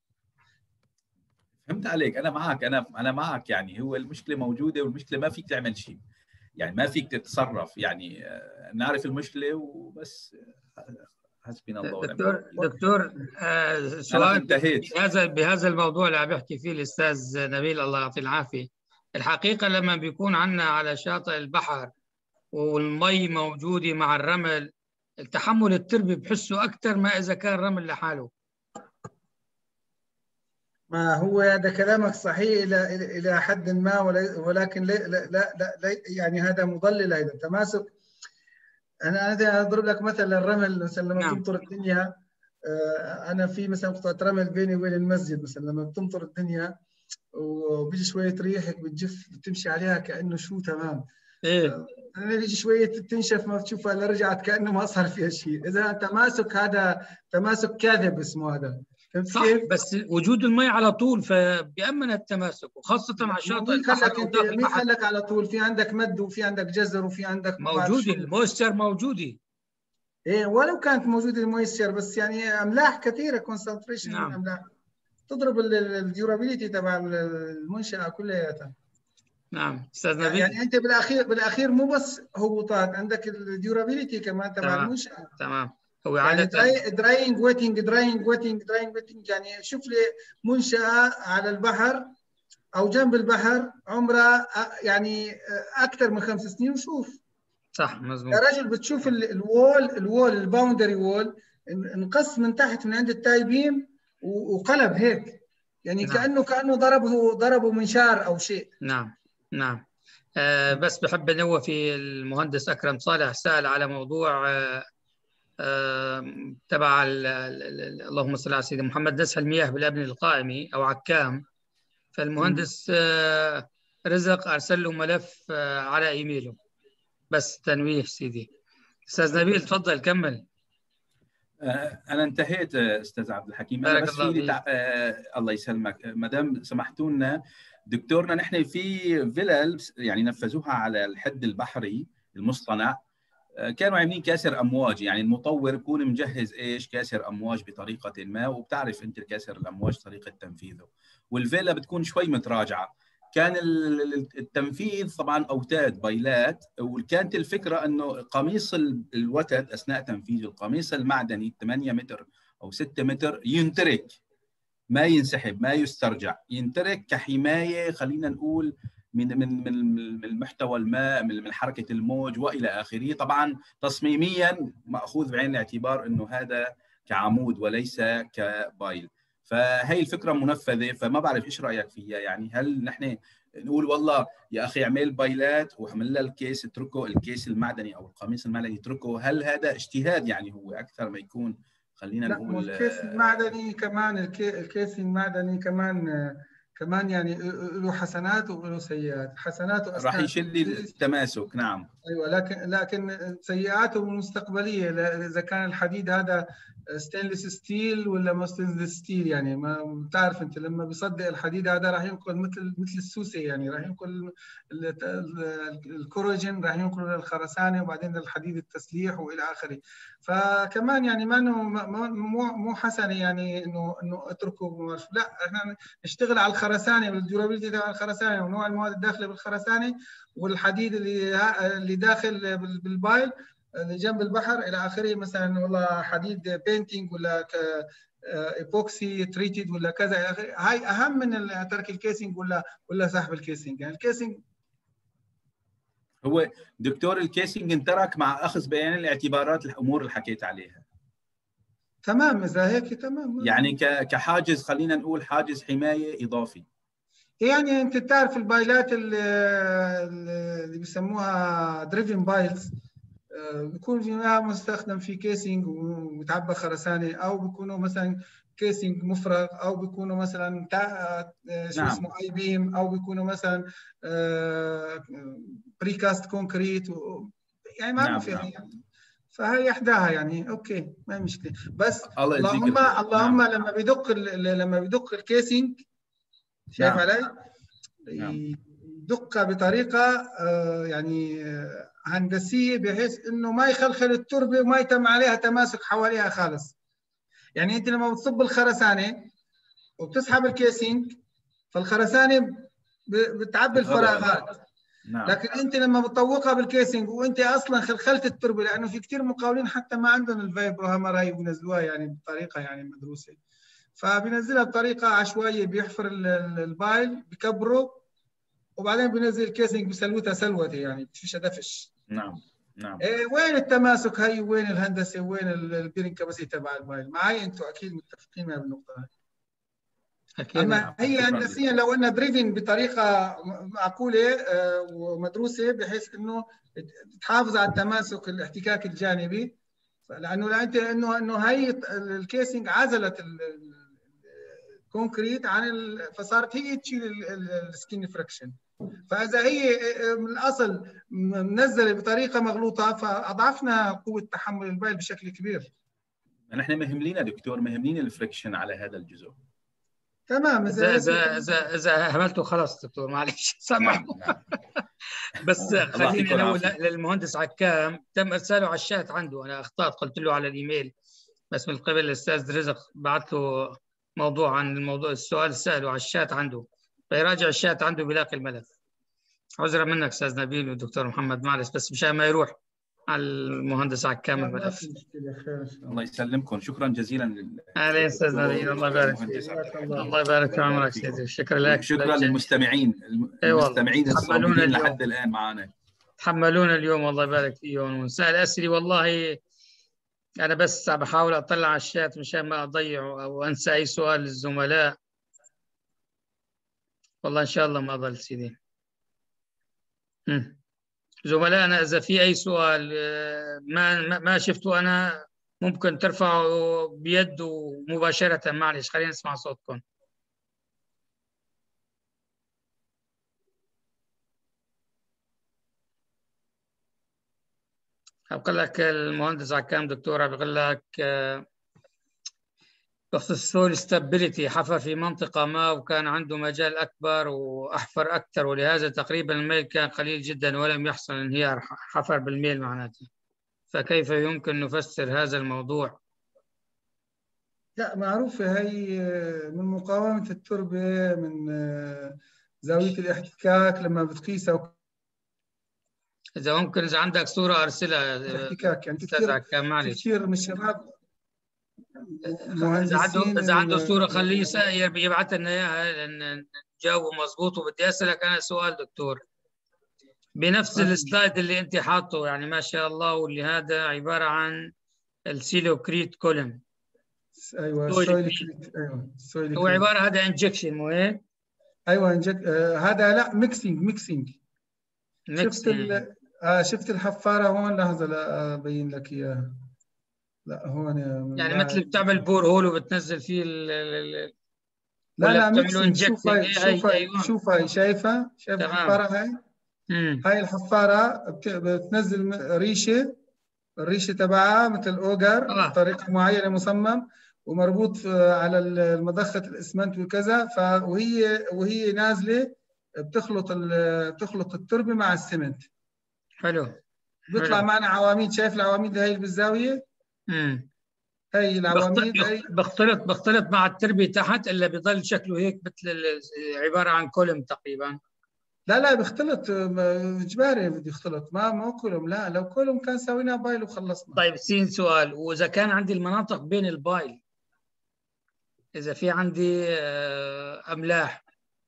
فهمت عليك، انا معك، انا انا معك. يعني هو المشكله موجوده، والمشكله ما فيك تعمل شيء، يعني ما فيك تتصرف. يعني نعرف المشكله وبس، حسبنا الله ونعم دكتور الوكيل. دكتور آه سؤال انتهيت. بهذا بهذا الموضوع اللي عم بيحكي فيه الاستاذ نبيل الله يعطيه العافيه. الحقيقه لما بيكون عندنا على شاطئ البحر والمي موجوده مع الرمل، التحمل التربي بحسه اكثر ما اذا كان رمل لحاله. ما هو هذا كلامك صحيح الى الى حد ما، ولكن لا لا لا, لا يعني هذا مضلل ايضا تماسك. انا انا اضرب لك مثلا الرمل، مثلا لما نعم. تمطر الدنيا، انا في مثلا قطعه رمل بيني وبين المسجد، مثلا لما بتمطر الدنيا وبيجي شويه ريح هيك بتجف بتمشي عليها كانه شو تمام. ايه انا بيجي شويه تنشف ما بتشوفها الا رجعت كانه ما صار فيها شيء. اذا تماسك هذا تماسك كاذب اسمه هذا. صح كيف؟ بس وجود المي على طول فبيأمن التماسك، وخاصة على شاطئ البحر أو داخل مين قال لك على طول؟ في عندك مد وفي عندك جزر وفي عندك موجودة المويستر موجودة. ايه ولو كانت موجودة المويستر، بس يعني املاح كثيرة، كونسنتريشن نعم. من املاح تضرب الديورابيليتي تبع المنشأة كلها. نعم استاذ نبيل. يعني انت بالاخير بالاخير مو بس هبوطات، عندك الديورابيليتي كمان تبع المنشأة. تمام. هو يعني دراينج ويتنج دراينج ويتنج دراينج ويتنج. يعني شوف لي منشأة على البحر او جنب البحر عمرها يعني اكثر من خمس سنين وشوف. صح مظبوط. يا رجل بتشوف الوول الوول الباوندري وول انقص من تحت من عند التاي بيم وقلب هيك، يعني نعم. كانه كانه ضربه ضربه منشار او شيء. نعم نعم. آه بس بحب انوه في المهندس اكرم صالح سال على موضوع آه آه تبع اللهم صل على سيدنا محمد نسح المياه بالابن القائمي او عكام. فالمهندس آه رزق ارسل له ملف آه على ايميله. بس تنويه سيدي. استاذ نبيل تفضل كمل. انا انتهيت استاذ عبد الحكيم. انا بس في تع... آه الله يسلمك مدام سمحتوا لنا دكتورنا، نحن في فيلل يعني نفذوها على الحد البحري المصطنع، آه كانوا عاملين كاسر امواج. يعني المطور يكون مجهز ايش كاسر امواج بطريقه ما، وبتعرف انت كاسر الامواج طريقه تنفيذه، والفيلا بتكون شوي متراجعه. كان التنفيذ طبعا اوتاد بايلات، وكانت الفكره انه قميص الوتد اثناء تنفيذ القميص المعدني ثمانية متر او ستة متر ينترك، ما ينسحب ما يسترجع، ينترك كحمايه خلينا نقول من من من المحتوى الماء، من حركه الموج والى اخره. طبعا تصميميا ماخوذ بعين الاعتبار انه هذا كعمود وليس كبايل. فهي الفكره منفذه، فما بعرف ايش رايك فيها. يعني هل نحن نقول والله يا اخي اعمل بايلات واعمل لها الكيس اتركه الكيس المعدني او القميص المعدني اتركه؟ هل هذا اجتهاد يعني هو اكثر ما يكون خلينا لا نقول الكيس المعدني كمان الكيس المعدني كمان كمان يعني له حسنات وله سيئات. حسناته راح يشل التماسك. نعم ايوه، لكن لكن سيئاته المستقبليه اذا كان الحديد هذا ستينلس ستيل ولا ما ستينلس ستيل. يعني ما بتعرف انت لما بيصدق الحديد هذا راح ينقل مثل مثل السوسه، يعني راح ينقل الكوروجين راح ينقل للخرسانه وبعدين للحديد التسليح والى اخره. فكمان يعني ما انه مو مو حسنه يعني انه انه اتركه. لا احنا نشتغل على الخرسانه والديورابيلتي تبع الخرسانه ونوع المواد الداخله بالخرسانه والحديد اللي اللي داخل بالبايل اللي جنب البحر الى اخره. مثلا والله حديد بينتينج ولا ايبوكسي تريتد ولا كذا الى اخره. هاي اهم من ترك الكيسنج ولا ولا سحب الكيسنج. يعني الكيسنج هو دكتور الكيسنج انترك مع اخذ بعين الاعتبارات الامور اللي حكيت عليها. تمام اذا هيك تمام. يعني كحاجز خلينا نقول حاجز حمايه اضافي. يعني انت تعرف البايلات اللي, اللي بيسموها دريفن بايلز بيكون فيها مستخدم في كيسنج ومتعبى خرسانه، او بيكونوا مثلا كيسنج مفرغ، او بيكونوا مثلا شو نعم. اسمه اي بيم، او بيكونوا مثلا بريكاست كونكريت، يعني معروف. نعم. يعني نعم. فهي احداها يعني اوكي ما هي مشكله. بس الله اللهم اللهم نعم. لما بيدق لما بيدق الكيسنج شايف نعم. علي؟ نعم. يدقها بطريقه يعني هندسيه بحيث انه ما يخلخل التربه وما يتم عليها تماسك حواليها خالص. يعني انت لما بتصب الخرسانه وبتسحب الكيسنج فالخرسانه بتعبي الفراغات. نعم. لكن انت لما بتطوقها بالكيسنج وانت اصلا خلخلت التربه، لانه في كثير مقاولين حتى ما عندهم الفايبرو هامر هاي بينزلوها يعني بطريقه يعني مدروسه، فبينزلها بطريقه عشوائيه، بيحفر البايل بكبره وبعدين بينزل الكيسنج بسلوتها سلوته يعني بتفش دفش. نعم نعم. إيه وين التماسك هي، وين الهندسه، وين البيرنج كاباسيتي تبع البايل؟ معي انتم اكيد متفقين معي بالنقطه هاي. أكيد. اما نعم. هي هندسيا لو انها دريفن بطريقه معقوله ومدروسه بحيث انه تحافظ على التماسك الاحتكاك الجانبي، لانه لانت انه انه هي الكيسنج عزلت الكونكريت عن فصارت هي تشيل السكين فريكشن. فاذا هي من الاصل منزله بطريقه مغلوطه فاضعفنا قوه تحمل البايل بشكل كبير. نحن مهملينا دكتور، مهملينا الفريكشن على هذا الجزء. تمام. اذا اذا اذا اذا هملته خلاص دكتور معلش سامحوا. نعم. بس خليني اقول للمهندس عكام تم ارساله على الشات عنده، انا اخطات قلت له على الايميل، بس من قبل الاستاذ رزق بعث له موضوع عن الموضوع السؤال ساله على الشات عنده، فيراجع الشات عنده بيلاقي الملف. عذرا منك استاذ نبيل والدكتور محمد معلش، بس مشان ما يروح على المهندس عكام الملف. الله يسلمكم، شكرا جزيلا. اهلا استاذ نبيل، الله يبارك فيك. الله يبارك في عمرك سيدي، شكرا لك. شكرا للمستمعين المستمعين الصامدين لحد الان معنا. تحملونا اليوم الله يبارك فيهم ونسال اسئله. والله انا بس بحاول اطلع على الشات مشان ما اضيع او انسى اي سؤال للزملاء. والله ان شاء الله ما اضل سيدي. زملائنا اذا في اي سؤال ما ما شفته انا ممكن ترفعوا بيده مباشره. معلش خلينا نسمع صوتكم. بقول لك المهندس عكام دكتوره بقول لك بخصوص السول ستابيليتي، حفر في منطقة ما وكان عنده مجال أكبر وأحفر أكثر، ولهذا تقريبا الميل كان قليل جدا ولم يحصل انهيار، حفر بالميل معناته. فكيف يمكن نفسر هذا الموضوع؟ لا معروفة هي من مقاومة التربة، من زاوية الاحتكاك لما بتقيسها. إذا ممكن إذا عندك صورة أرسلها. الاحتكاك يعني كثير كثير من الشباب إذا عنده إذا عنده صورة خليه يبعث لنا إياها لأن نجاوبه مضبوط. وبدي أسألك أنا سؤال دكتور بنفس السلايد اللي أنت حاطه، يعني ما شاء الله، واللي هذا عبارة عن السيلوكريت كولم. ايوه السويل كريت. ايوه السويل هو عباره هذا انجكشن مو هيك؟ ايوه انجك آه هذا لا ميكسينج ميكسينج شفت ال... آه شفت الحفاره هون، لحظه لا ابين لك اياها. لا هون يعني مثل بتعمل بور هول وبتنزل فيه ال ال لا لا ميكسينج. شوف هاي شوف هاي شوف هاي شايفه شايف الحفاره هاي؟ مم. هاي الحفاره بت... بتنزل ريشه، الريشه تبعها مثل اوجر آه. بطريقه معينه مصمم ومربوط على المضخه الاسمنت وكذا، فوهي وهي نازله بتخلط بتخلط التربه مع السمنت. حلو. بيطلع حلو. معنا عواميد، شايف العواميد هاي اللي بالزاويه؟ امم هي العواميد هي بختلط بختلط مع التربه تحت الا بيضل شكله هيك مثل عباره عن كولم تقريبا. لا لا بيختلط اجباري بده يختلط، ما مو كولوم. لا لو كولوم كان سوينا بايل وخلصنا. طيب سين سؤال، واذا كان عندي المناطق بين البايل، اذا في عندي املاح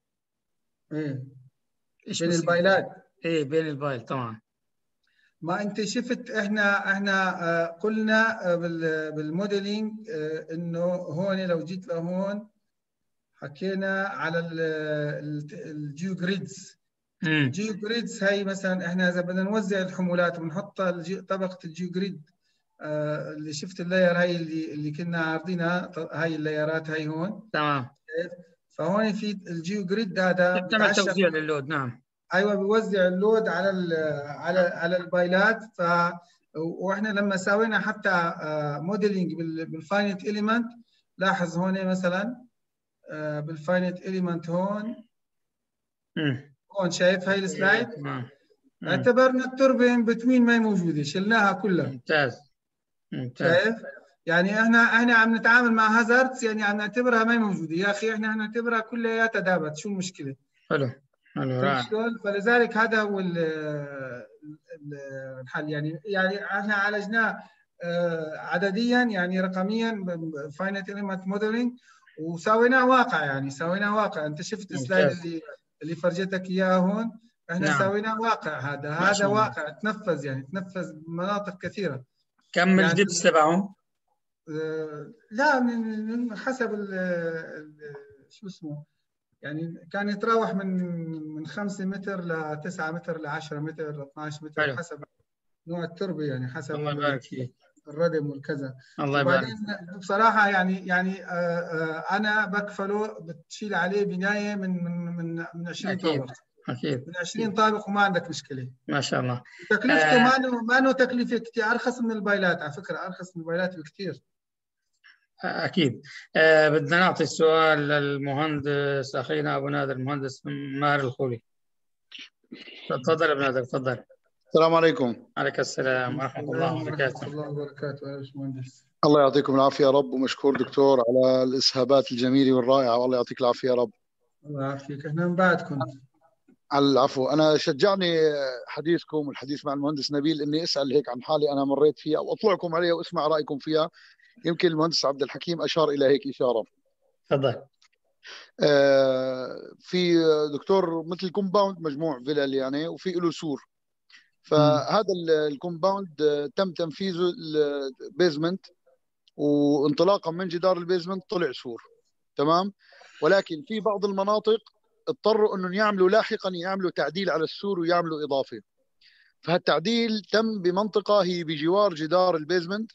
ايه بين البايلات؟ ايه بين البايل طبعا. ما انت شفت احنا احنا قلنا بالموديلينج انه هون لو جيت لهون حكينا على الجيو جريدز. الجيو جريدز هي مثلا احنا اذا بدنا نوزع الحمولات ونحط طبقه الجيو جريد آه اللي شفت اللاير هي اللي اللي كنا عارضينها، هاي اللايرات هي هون تمام. فهون في الجيو جريد هذا بتعمل توزيع للود. نعم ايوه بيوزع اللود على ال على على البايلات. ف واحنا لما سوينا حتى موديلنج بالفاينت اليمنت، لاحظ هون مثلا بالفاينت اليمنت هون م. هون شايف هاي السلايد. نعم. اعتبرنا التوربين بتوين ما هي موجوده، شلناها كلها. ممتاز ممتاز. شايف يعني احنا احنا عم نتعامل مع هازاردز، يعني عم نعتبرها ما هي موجوده. يا اخي احنا عم نعتبرها كلها تدابت، شو المشكله؟ حلو حلو رائع. فلذلك هذا هو الحل. يعني يعني احنا عالجناه عدديا، يعني رقميا فاينت اليمنت موديلنج، وسويناه واقع. يعني سويناه واقع. انت شفت السلايد اللي اللي فرجتك اياه هون، احنا نعم. سويناه واقع. هذا هذا واقع تنفذ، يعني تنفذ بمناطق كثيره. كم يعني الدبس تبعه؟ لا من حسب ال شو اسمه، يعني كان يتراوح من من خمسة متر ل تسعة متر ل عشرة متر ل اثناشر متر. حلو. حسب نوع التربه، يعني حسب الله يبارك فيك. الردم والكذا. الله يبارك. وبعدين بصراحه يعني يعني انا بكفله بتشيل عليه بنايه من من من من عشرين طابق. اكيد من عشرين طابق وما عندك مشكله. ما شاء الله. تكلفته ما انه ما انه تكلفه كثير ارخص من البايلات، على فكره ارخص من البايلات بكثير. اكيد. أه بدنا نعطي السؤال للمهندس اخينا ابو نادر، المهندس ماهر الخولي. تفضل ابو نادر تفضل. السلام عليكم. عليك السلام ورحمه الله وبركاته. ورحمه الله وبركاته يا باشمهندس. الله يعطيكم العافيه يا رب، ومشكور دكتور على الاسهابات الجميله والرائعه، والله يعطيك العافيه يا رب. الله يعافيك، احنا من بعدكم. على العفو. انا شجعني حديثكم والحديث مع المهندس نبيل اني اسال هيك عن حالي انا مريت فيها واطلعكم عليها واسمع رايكم فيها. يمكن المهندس عبد الحكيم اشار الى هيك اشاره. تفضل. آه في دكتور مثل كومباوند مجموع فيلل يعني، وفي له سور. فهذا الكومباوند تم تنفيذه البيزمنت، وانطلاقا من جدار البيزمنت طلع سور. تمام. ولكن في بعض المناطق اضطروا انهم يعملوا لاحقا يعملوا تعديل على السور ويعملوا اضافه. فهالتعديل تم بمنطقه هي بجوار جدار البيزمنت،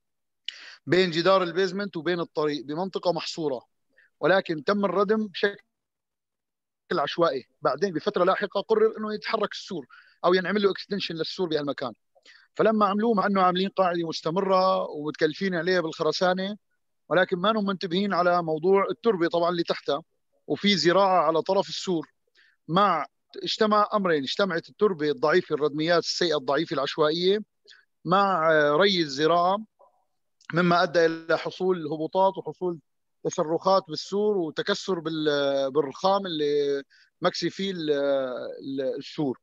بين جدار البيزمنت وبين الطريق، بمنطقه محصوره، ولكن تم الردم بشكل عشوائي. بعدين بفتره لاحقه قرر انه يتحرك السور او ينعمل له اكستنشن للسور بهالمكان. فلما عملوه، مع انه عاملين قاعده مستمره ومتكلفين عليها بالخرسانه، ولكن ما هم منتبهين على موضوع التربه طبعا اللي تحتها، وفي زراعه على طرف السور. مع اجتمع امرين، اجتمعت التربه الضعيفه، الردميات السيئه الضعيفه العشوائيه، مع ري الزراعه، مما ادى الى حصول هبوطات وحصول تشرخات بالسور وتكسر بالرخام اللي مكسي فيه السور.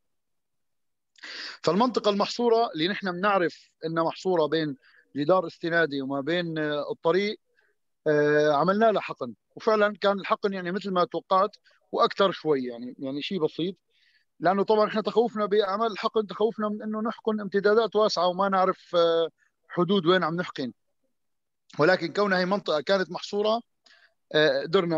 فالمنطقه المحصوره اللي نحن بنعرف انها محصوره بين جدار استنادي وما بين الطريق، عملنا لها حقن، وفعلا كان الحقن يعني مثل ما توقعت واكثر شوي، يعني يعني شيء بسيط. لانه طبعا احنا تخوفنا باعمال الحقن، تخوفنا من انه نحقن امتدادات واسعه وما نعرف حدود وين عم نحقن. ولكن كونها هي منطقه كانت محصوره، قدرنا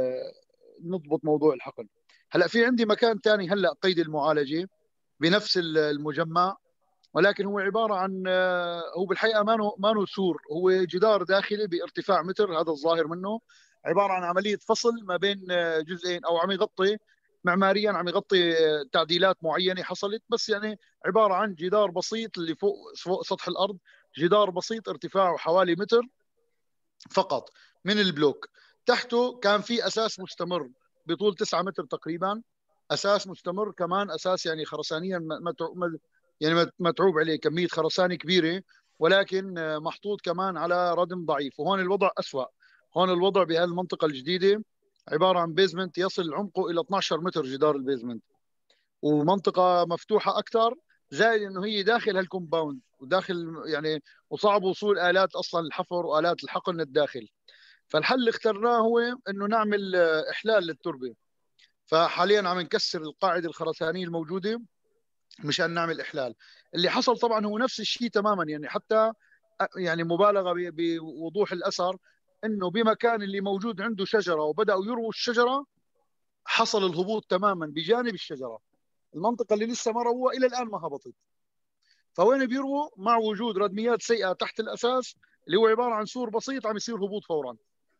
نضبط موضوع الحقن. هلا في عندي مكان ثاني هلا قيد المعالجه بنفس المجمع، ولكن هو عباره عن، هو بالحقيقه ما ما سور، هو جدار داخلي بارتفاع متر، هذا الظاهر منه، عباره عن عمليه فصل ما بين جزئين، او عم يغطي معماريا، عم يغطي تعديلات معينه حصلت، بس يعني عباره عن جدار بسيط اللي فوق فوق سطح الارض، جدار بسيط ارتفاعه حوالي متر فقط من البلوك. تحته كان في اساس مستمر بطول تسعة متر تقريبا، اساس مستمر كمان، اساس يعني خرسانيا يعني متعوب عليه كميه خرسانه كبيره، ولكن محطوط كمان على ردم ضعيف. وهون الوضع اسوء. هون الوضع بهالمنطقه الجديده عباره عن بيزمنت يصل عمقه الى اثناشر متر جدار البيزمنت، ومنطقه مفتوحه اكثر، زائد انه هي داخل هالكومباوند وداخل يعني، وصعب وصول الات اصلا الحفر والات الحقن للداخل. فالحل اللي اخترناه هو انه نعمل احلال للتربه. فحاليا عم نكسر القاعده الخرسانيه الموجوده مشان نعمل احلال. اللي حصل طبعا هو نفس الشيء تماما، يعني حتى يعني مبالغه بوضوح الاثر، انه بمكان اللي موجود عنده شجره وبداوا يرووا الشجره حصل الهبوط تماما بجانب الشجره. المنطقه اللي لسه ما رووها الى الان ما هبطت. فوين بيرووا؟ مع وجود ردميات سيئه تحت الاساس اللي هو عباره عن سور بسيط عم يصير هبوط فورا.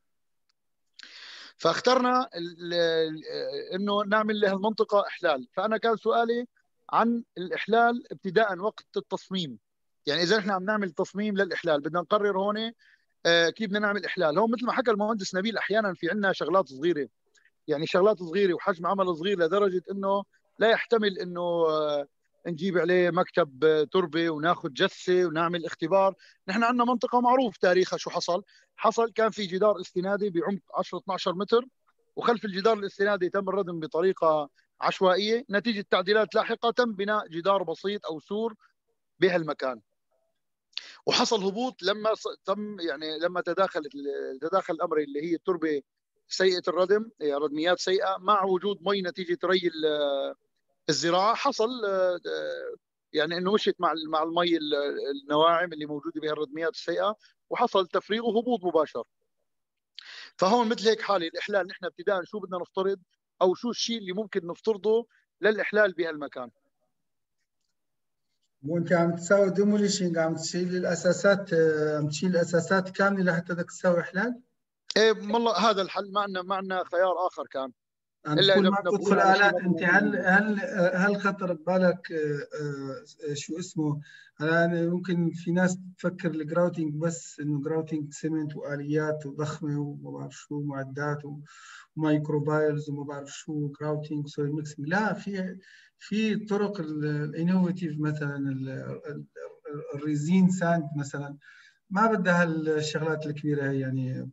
فاخترنا انه نعمل له المنطقه احلال. فانا كان سؤالي عن الاحلال ابتداء وقت التصميم. يعني اذا احنا عم نعمل تصميم للاحلال بدنا نقرر هون آه كيف بدنا نعمل احلال. هون مثل ما حكى المهندس نبيل احيانا في عندنا شغلات صغيره، يعني شغلات صغيره وحجم عمل صغير لدرجه انه لا يحتمل انه آه نجيب عليه مكتب آه تربه وناخذ جثه ونعمل اختبار. نحن عندنا منطقه معروف تاريخها شو حصل. حصل كان في جدار استنادي بعمق عشرة اثني عشر متر، وخلف الجدار الاستنادي تم الردم بطريقه عشوائيه. نتيجه تعديلات لاحقه تم بناء جدار بسيط او سور بهالمكان، وحصل هبوط لما تم يعني لما تداخلت تداخل الامر اللي هي التربه سيئه الردم، ردميات سيئه مع وجود مي نتيجه ري الزراعه. حصل يعني انه مشيت مع مع المي النواعم اللي موجوده بها الردميات السيئه، وحصل تفريغ وهبوط مباشر. فهون مثل هيك حالي الاحلال نحن ابتداء شو بدنا نفترض او شو الشيء اللي ممكن نفترضه للاحلال بهالمكان. وانت عم تساوي ديموليشنج، عم تشيل الاساسات، عم تشيل الاساسات كامله لحتى بدك تساوي احلال؟ ايه والله هذا الحل، ما عندنا ما عندنا خيار اخر كان. عم تقول ما بتدخل آلات انت. هل هل هل خطر ببالك شو اسمه؟ الان ممكن في ناس تفكر الجراوتينج بس انه جراوتينج سيمنت واليات ضخمه وما بعرف شو معدات ومايكروبايلز وما بعرف شو جراوتينج سويل ميكسينج. لا، في في طرق الانوفيتيف مثلا الريزين ساند مثلا، ما بدها هالشغلات الكبيره هي، يعني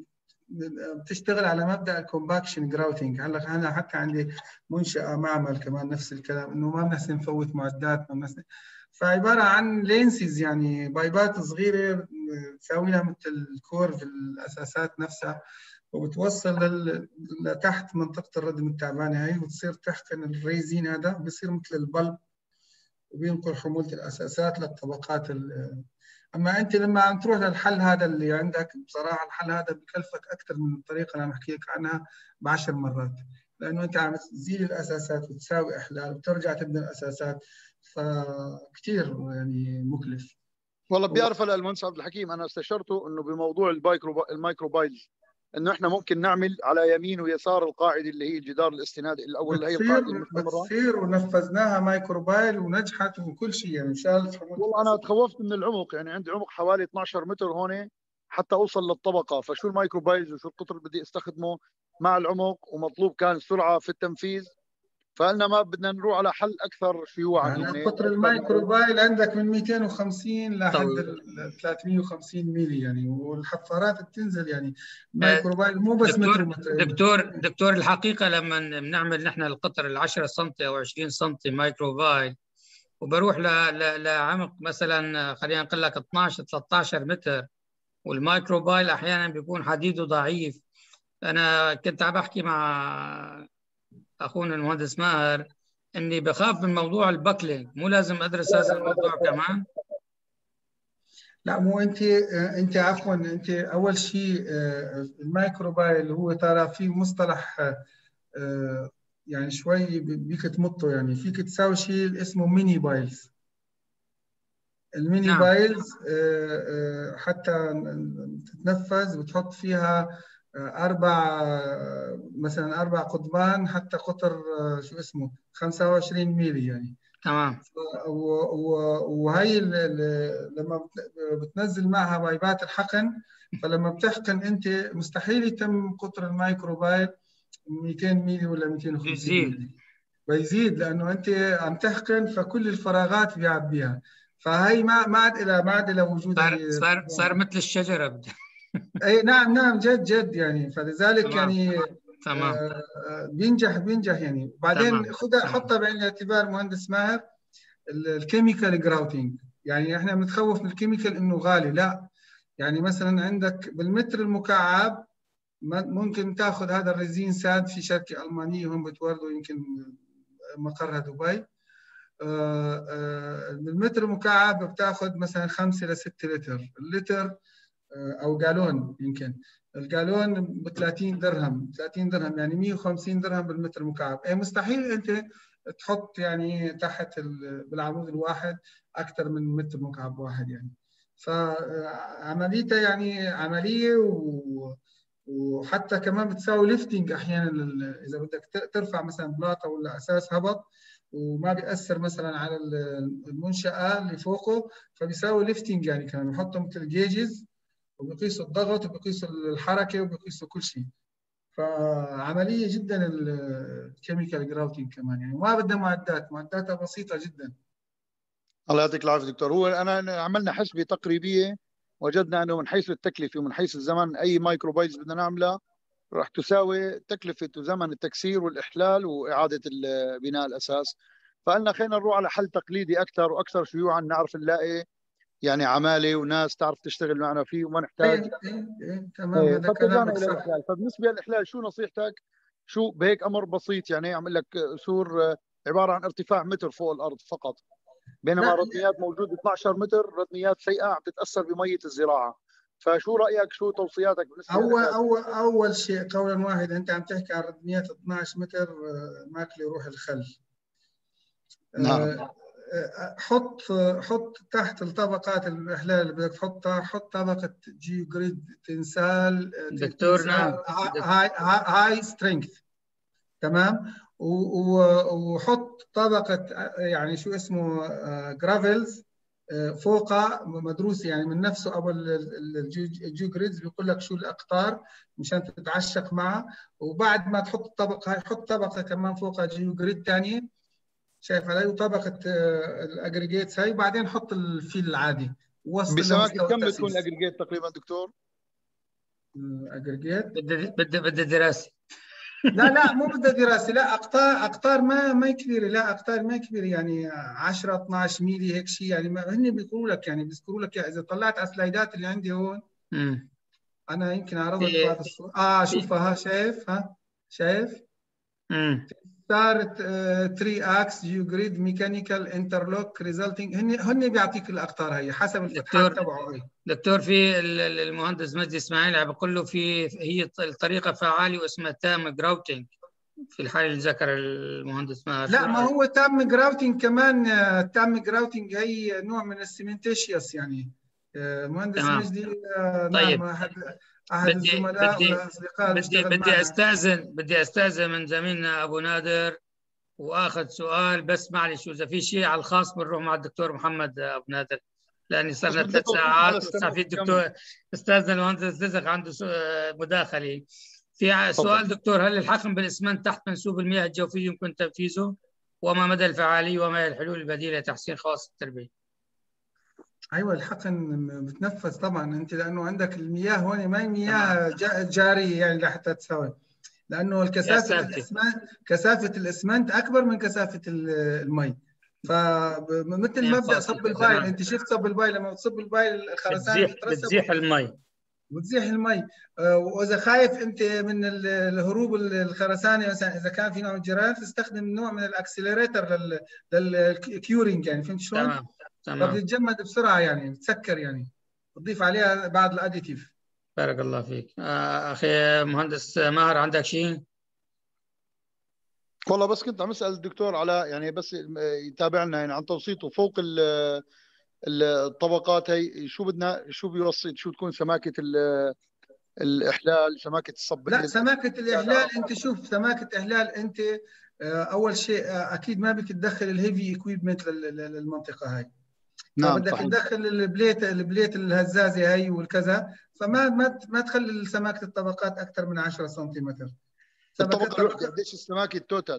بتشتغل على مبدا الكومباكشن جراوتينج. هلا انا حتى عندي منشاه معمل كمان نفس الكلام، انه ما بنحسن نفوت معدات، ما بنحسن. فعباره عن لينسز، يعني بايبات صغيره تساوي لها مثل الكور في الاساسات نفسها، وبتوصل لل... لتحت منطقه الردم التعبانه هي، وتصير تحقن الريزين. هذا بصير مثل البلب وبينقل حموله الاساسات للطبقات ال... اما انت لما عم تروح للحل هذا اللي عندك، بصراحه الحل هذا بكلفك اكثر من الطريقه اللي عم احكي لك عنها بعشر مرات، لانه انت عم تزيل الاساسات وتساوي احلال وترجع تبني الاساسات، فكثير يعني مكلف. والله بيعرف هلا المهندس عبد الحكيم، انا استشرته انه بموضوع المايكرو المايكروبايلز انه احنا ممكن نعمل على يمين ويسار القاعده اللي هي الجدار الاستنادي الاول اللي هي القاعده المستمره. بتصير ونفذناها مايكروبايل ونجحت وكل شيء، يعني شالت. والله انا تخوفت من العمق، يعني عندي عمق حوالي اثني عشر متر هون حتى اوصل للطبقه، فشو المايكروبايلز وشو القطر اللي بدي استخدمه مع العمق، ومطلوب كان سرعه في التنفيذ. فقلنا ما بدنا نروح على حل اكثر شيوعا، يعني, يعني قطر المايكروبايل عندك من مئتين وخمسين لحد ثلاثمئة وخمسين ميلي يعني، والحفارات بتنزل يعني. المايكروبايل مو بس دكتور متر ومترين. دكتور دكتور الحقيقه لما بنعمل نحن القطر ال عشرة سم او عشرين سم مايكروبايل، وبروح لعمق مثلا خلينا نقول لك اثنعش ثلاثة عشر متر، والمايكروبايل احيانا بيكون حديده ضعيف. انا كنت عم بحكي مع اخونا المهندس ماهر اني بخاف من موضوع البكلينج، مو لازم ادرس هذا الموضوع كمان؟ لا، مو انت انت عفوا انت اول شيء المايكروبايل هو ترى في مصطلح يعني شوي بيك تمطه، يعني فيك تساوي شيء اسمه ميني بايلز. الميني نعم. بايلز حتى تتنفذ وتحط فيها اربع مثلا اربع قضبان حتى قطر شو اسمه خمسة وعشرين ميلي يعني. تمام. وهي لما بتنزل معها بايبات الحقن، فلما بتحقن انت مستحيل يتم قطر المايكروبايل مئتين ميلي ولا مئتين وخمسين ميلي، بيزيد لانه انت عم تحقن فكل الفراغات بيعبيها، فهي ما ما عاد الى ما عاد الى وجود. صار صار صار مثل الشجره. اي نعم نعم جد جد يعني، فلذلك تمام. يعني تمام. آه بينجح بينجح يعني. وبعدين خدها حطها بعين الاعتبار مهندس ماهر، الكيميكال جراوتينج. يعني احنا بنتخوف من الكيميكال انه غالي، لا يعني مثلا عندك بالمتر المكعب ممكن تاخذ هذا الريزين ساد في شركه المانيه هم بتوردوا يمكن مقرها دبي. بالمتر المكعب بتاخذ مثلا خمسة إلى ستة لتر. اللتر او جالون. يمكن الجالون ب ثلاثين درهم، ثلاثين درهم يعني مئة وخمسين درهم بالمتر مكعب. اي مستحيل انت تحط يعني تحت بالعمود الواحد اكثر من متر مكعب واحد يعني. فعمليته يعني عمليه، و وحتى كمان بتساوي ليفتنج احيانا اذا بدك ترفع مثلا بلاطه ولا اساس هبط وما بيأثر مثلا على المنشأة اللي فوقه، فبيساوي ليفتنج يعني. كمان بحطوا مثل جيجز وبيقيسوا الضغط وبيقيسوا الحركه وبيقيسوا كل شيء. فعمليه جدا الكيميكال جراوتنج كمان يعني، وما بدها معدات، معداتها بسيطه جدا. الله يعطيك العافيه دكتور. هو انا عملنا حسبه تقريبيه، وجدنا انه من حيث التكلفه ومن حيث الزمن اي مايكرو بايتس بدنا نعملها راح تساوي تكلفه وزمن التكسير والاحلال واعاده بناء الاساس. فقلنا خلينا نروح على حل تقليدي اكثر واكثر شيوعا، نعرف نلاقي يعني عماله وناس تعرف تشتغل معنا فيه وما نحتاج. ايه ايه ايه تمام، هذا فتجانا كلامك الى صح. الاحلال. فبالنسبه للاحلال شو نصيحتك؟ شو بهيك امر بسيط يعني اعمل لك سور عباره عن ارتفاع متر فوق الارض فقط، بينما ردميات موجود اثني عشر متر، ردميات سيئه عم تتاثر بميه الزراعه. فشو رايك، شو توصياتك بالنسبه اول للاحلال؟ اول اول شيء قولا واحدا، انت عم تحكي عن ردميات اثني عشر متر ماكل يروح الخل. نعم. حط حط تحت الطبقات الاحلال اللي بدك تحطها، حط طبقه جيو جريد تنسال دكتورنا هاي هاي سترينث، تمام. وحط طبقه يعني شو اسمه جرافلز فوقها مدروس يعني من نفسه. ابو الجيو جريدز بيقول لك شو الاقطار مشان تتعشق معه. وبعد ما تحط الطبقه هاي حط طبقه كمان فوقها جيو جريد ثانيه، شايف علي، وطبقه الاجريجيتس هاي، وبعدين حط الفيل العادي ووصل بسماكه كم التأسيس. بتكون الاجريجيت تقريبا دكتور؟ الاجريجيت بدي بدي بدي دراسه. لا لا مو بدها دراسه، لا اقطار اقطار ما ما كبيره، لا اقطار ما كبيره يعني عشرة اثنعش ميلي هيك شيء يعني. ما هن بيقولوا لك يعني بيذكروا لك يعني. اذا طلعت على السلايدات اللي عندي هون امم انا يمكن اعرض لك بعض الصور. اه شوفها، ها شايف، ها شايف. امم صارت ثري اكس جيو جريد ميكانيكال انترلوك ريزلتنج. هن هن بيعطيك الاقطار هي حسب الفتحات تبعه هي. دكتور في المهندس مجدي اسماعيل عم بقول له في هي الطريقه فعاله واسمها تام جراوتنج في الحاله اللي ذكر المهندس ماهر. لا ما هو تام جراوتنج كمان. تام جراوتنج هي نوع من السيمنتيشيوس يعني. مهندس تمام. مجدي طيب. نعم احد احد بدي الزملاء بدي والاصدقاء بدي بيشتغل بدي معنا. استاذن بدي استاذن من زميلنا ابو نادر واخذ سؤال بس معلش، واذا في شيء على الخاص بنروح مع الدكتور محمد ابو نادر لاني صار لنا ثلاث ساعات وصار في الدكتور استاذنا المهندس رزق عنده مداخله. في سؤال دكتور، هل الحقن بالاسمنت تحت منسوب المياه الجوفيه يمكن تنفيذه؟ وما مدى الفعاليه وما هي الحلول البديله لتحسين خواص التربيه؟ ايوه الحقن بتنفذ طبعا انت، لانه عندك المياه هون ما هي مياه جاريه يعني لحتى تساوي، لانه الكثافه الاسمنت كثافه الاسمنت اكبر من كثافه المي. فمثل مبدا صب البايل، انت شفت صب البايل لما بتصب البايل الخرسانه بتزيح بتزيح المي بتزيح المي. واذا خايف انت من الهروب الخرسانه مثلا اذا كان في نوع من الجريان تستخدم نوع من الاكسلريتر للكيورينج يعني، فهمت شلون؟ تمام تمام. فبتتجمد بسرعه يعني، بتسكر يعني، بتضيف عليها بعض الاديتيف. بارك الله فيك. آه اخي مهندس ماهر عندك شيء؟ والله بس كنت عم اسال الدكتور على يعني بس يتابع لنا يعني عن توسيطه فوق الطبقات هي، شو بدنا شو بيوصي، شو تكون سماكه الاحلال، سماكه الصب. لا سماكه الاحلال انت شوف سماكه احلال انت اول شيء اكيد ما بدك تدخل الهيفي اكويبمنت للمنطقه هاي. نعم بدك صحيح. تدخل البليت البليت الهزازه هي والكذا، فما ما ما تخلي سماكه الطبقات اكثر من عشرة سنتيمتر. الطبقه الوحده قديش السماكه التوتال؟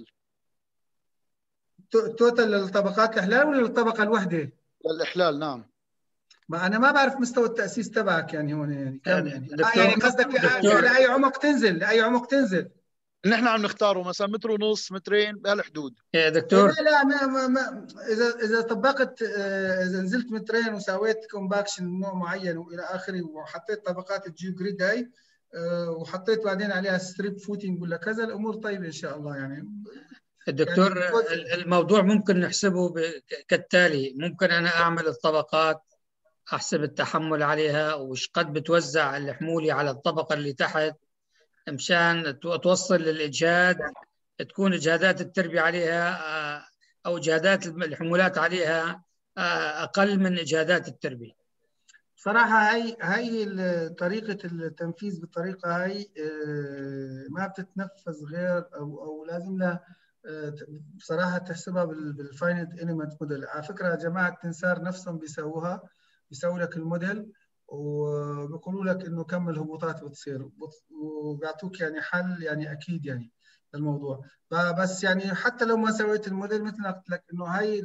توتال للطبقات الاحلال ولا للطبقه الوحده؟ للاحلال نعم. ما انا ما بعرف مستوى التاسيس تبعك يعني هون يعني كم يعني دكتور آه يعني قصدك لاي عمق تنزل، لاي عمق تنزل. نحن عم نختاره مثلا متر ونص مترين بهالحدود. يا دكتور لا لا ما ما, ما اذا اذا طبقت اذا نزلت مترين وسويت كومباكشن نوع معين والى اخره وحطيت طبقات الجيو جريد هاي وحطيت بعدين عليها ستريب فوتنج ولا كذا الامور طيبه ان شاء الله يعني. الدكتور يعني الموضوع ممكن نحسبه كالتالي، ممكن انا اعمل الطبقات أحسب التحمل عليها وش قد بتوزع الحمولة على الطبقة اللي تحت مشان توصل للإجهاد، تكون إجهادات التربية عليها أو إجهادات الحمولات عليها أقل من إجهادات التربية. صراحة هاي هاي طريقة التنفيذ بالطريقة هاي ما بتتنفذ غير أو أو لازم لها بصراحة تحسبها بالفاينت إليمنت موديل. على فكرة جماعة تنسار نفسهم بيسووها، بيسووا لك الموديل وبيقولوا لك إنه كم الهبوطات بتصير وبيعطوك يعني حل يعني أكيد يعني الموضوع. بس يعني حتى لو ما سويت الموديل مثل ما قلت لك إنه هاي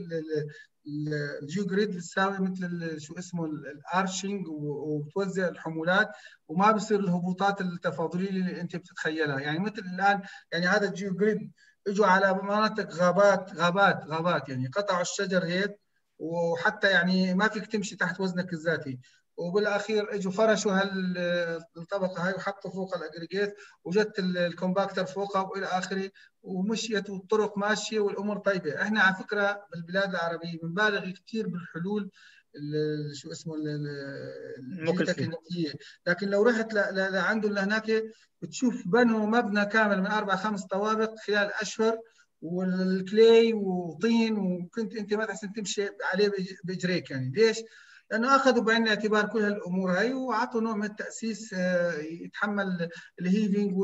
الجيو جريد بتساوي مثل شو اسمه الارشنج وبتوزع الحمولات وما بصير الهبوطات التفاضليه اللي انت بتتخيلها. يعني مثل الان يعني هذا الجيو جريد اجوا على مناطق غابات غابات غابات يعني قطعوا الشجر هيك وحتى يعني ما فيك تمشي تحت وزنك الذاتي، وبالاخير اجوا فرشوا هالطبقه هاي وحطوا فوق الاجريجيت وجت الكومباكتر فوقها والى اخره ومشيت والطرق ماشيه والامور طيبه. احنا على فكره بالبلاد العربيه بنبالغ كثير بالحلول شو اسمه الجيوتكنيكيه، لكن لو رحت لعندهم لهناك بتشوف بنوا مبنى كامل من اربع خمس طوابق خلال اشهر والكلي وطين وكنت انت ما تحسن تمشي عليه باجريك. يعني ليش؟ لانه اخذوا بعين الاعتبار كل هالامور هاي وعطوا نوع من التاسيس يتحمل الهيفنج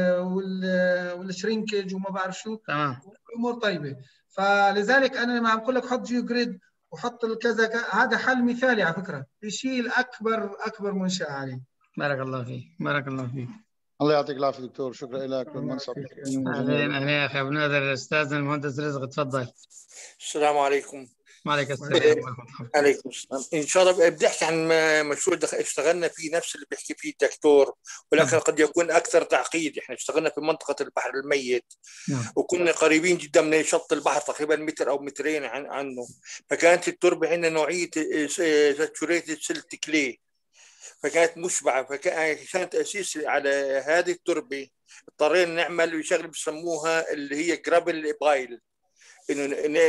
والشرينكج وما بعرف شو. تمام. امور طيبه. فلذلك انا لما عم اقول لك حط جيو جريد وحط الكذا هذا حل مثالي على فكره يشيل اكبر اكبر منشاه عليه. بارك الله فيك، بارك الله فيك. الله يعطيك العافيه دكتور، شكرا لك للمنصب. اهلين اهلين يا اخي ابو نادر. الاستاذ المهندس رزق تفضل. السلام عليكم. وعليكم السلام. عليكم السلام. ان شاء الله بدي احكي عن مشروع اشتغلنا فيه نفس اللي بيحكي فيه الدكتور، ولكن نعم. قد يكون اكثر تعقيد. احنا اشتغلنا في منطقه البحر الميت، نعم. وكنا قريبين جدا من شط البحر تقريبا متر او مترين عن عنه، فكانت التربه عندنا نوعيه ساتوريتد سيلت كلي، فكانت مشبعه. فكان تاسيس على هذه التربه اضطرينا نعمل وشغله بسموها اللي هي جرابل بايل، انه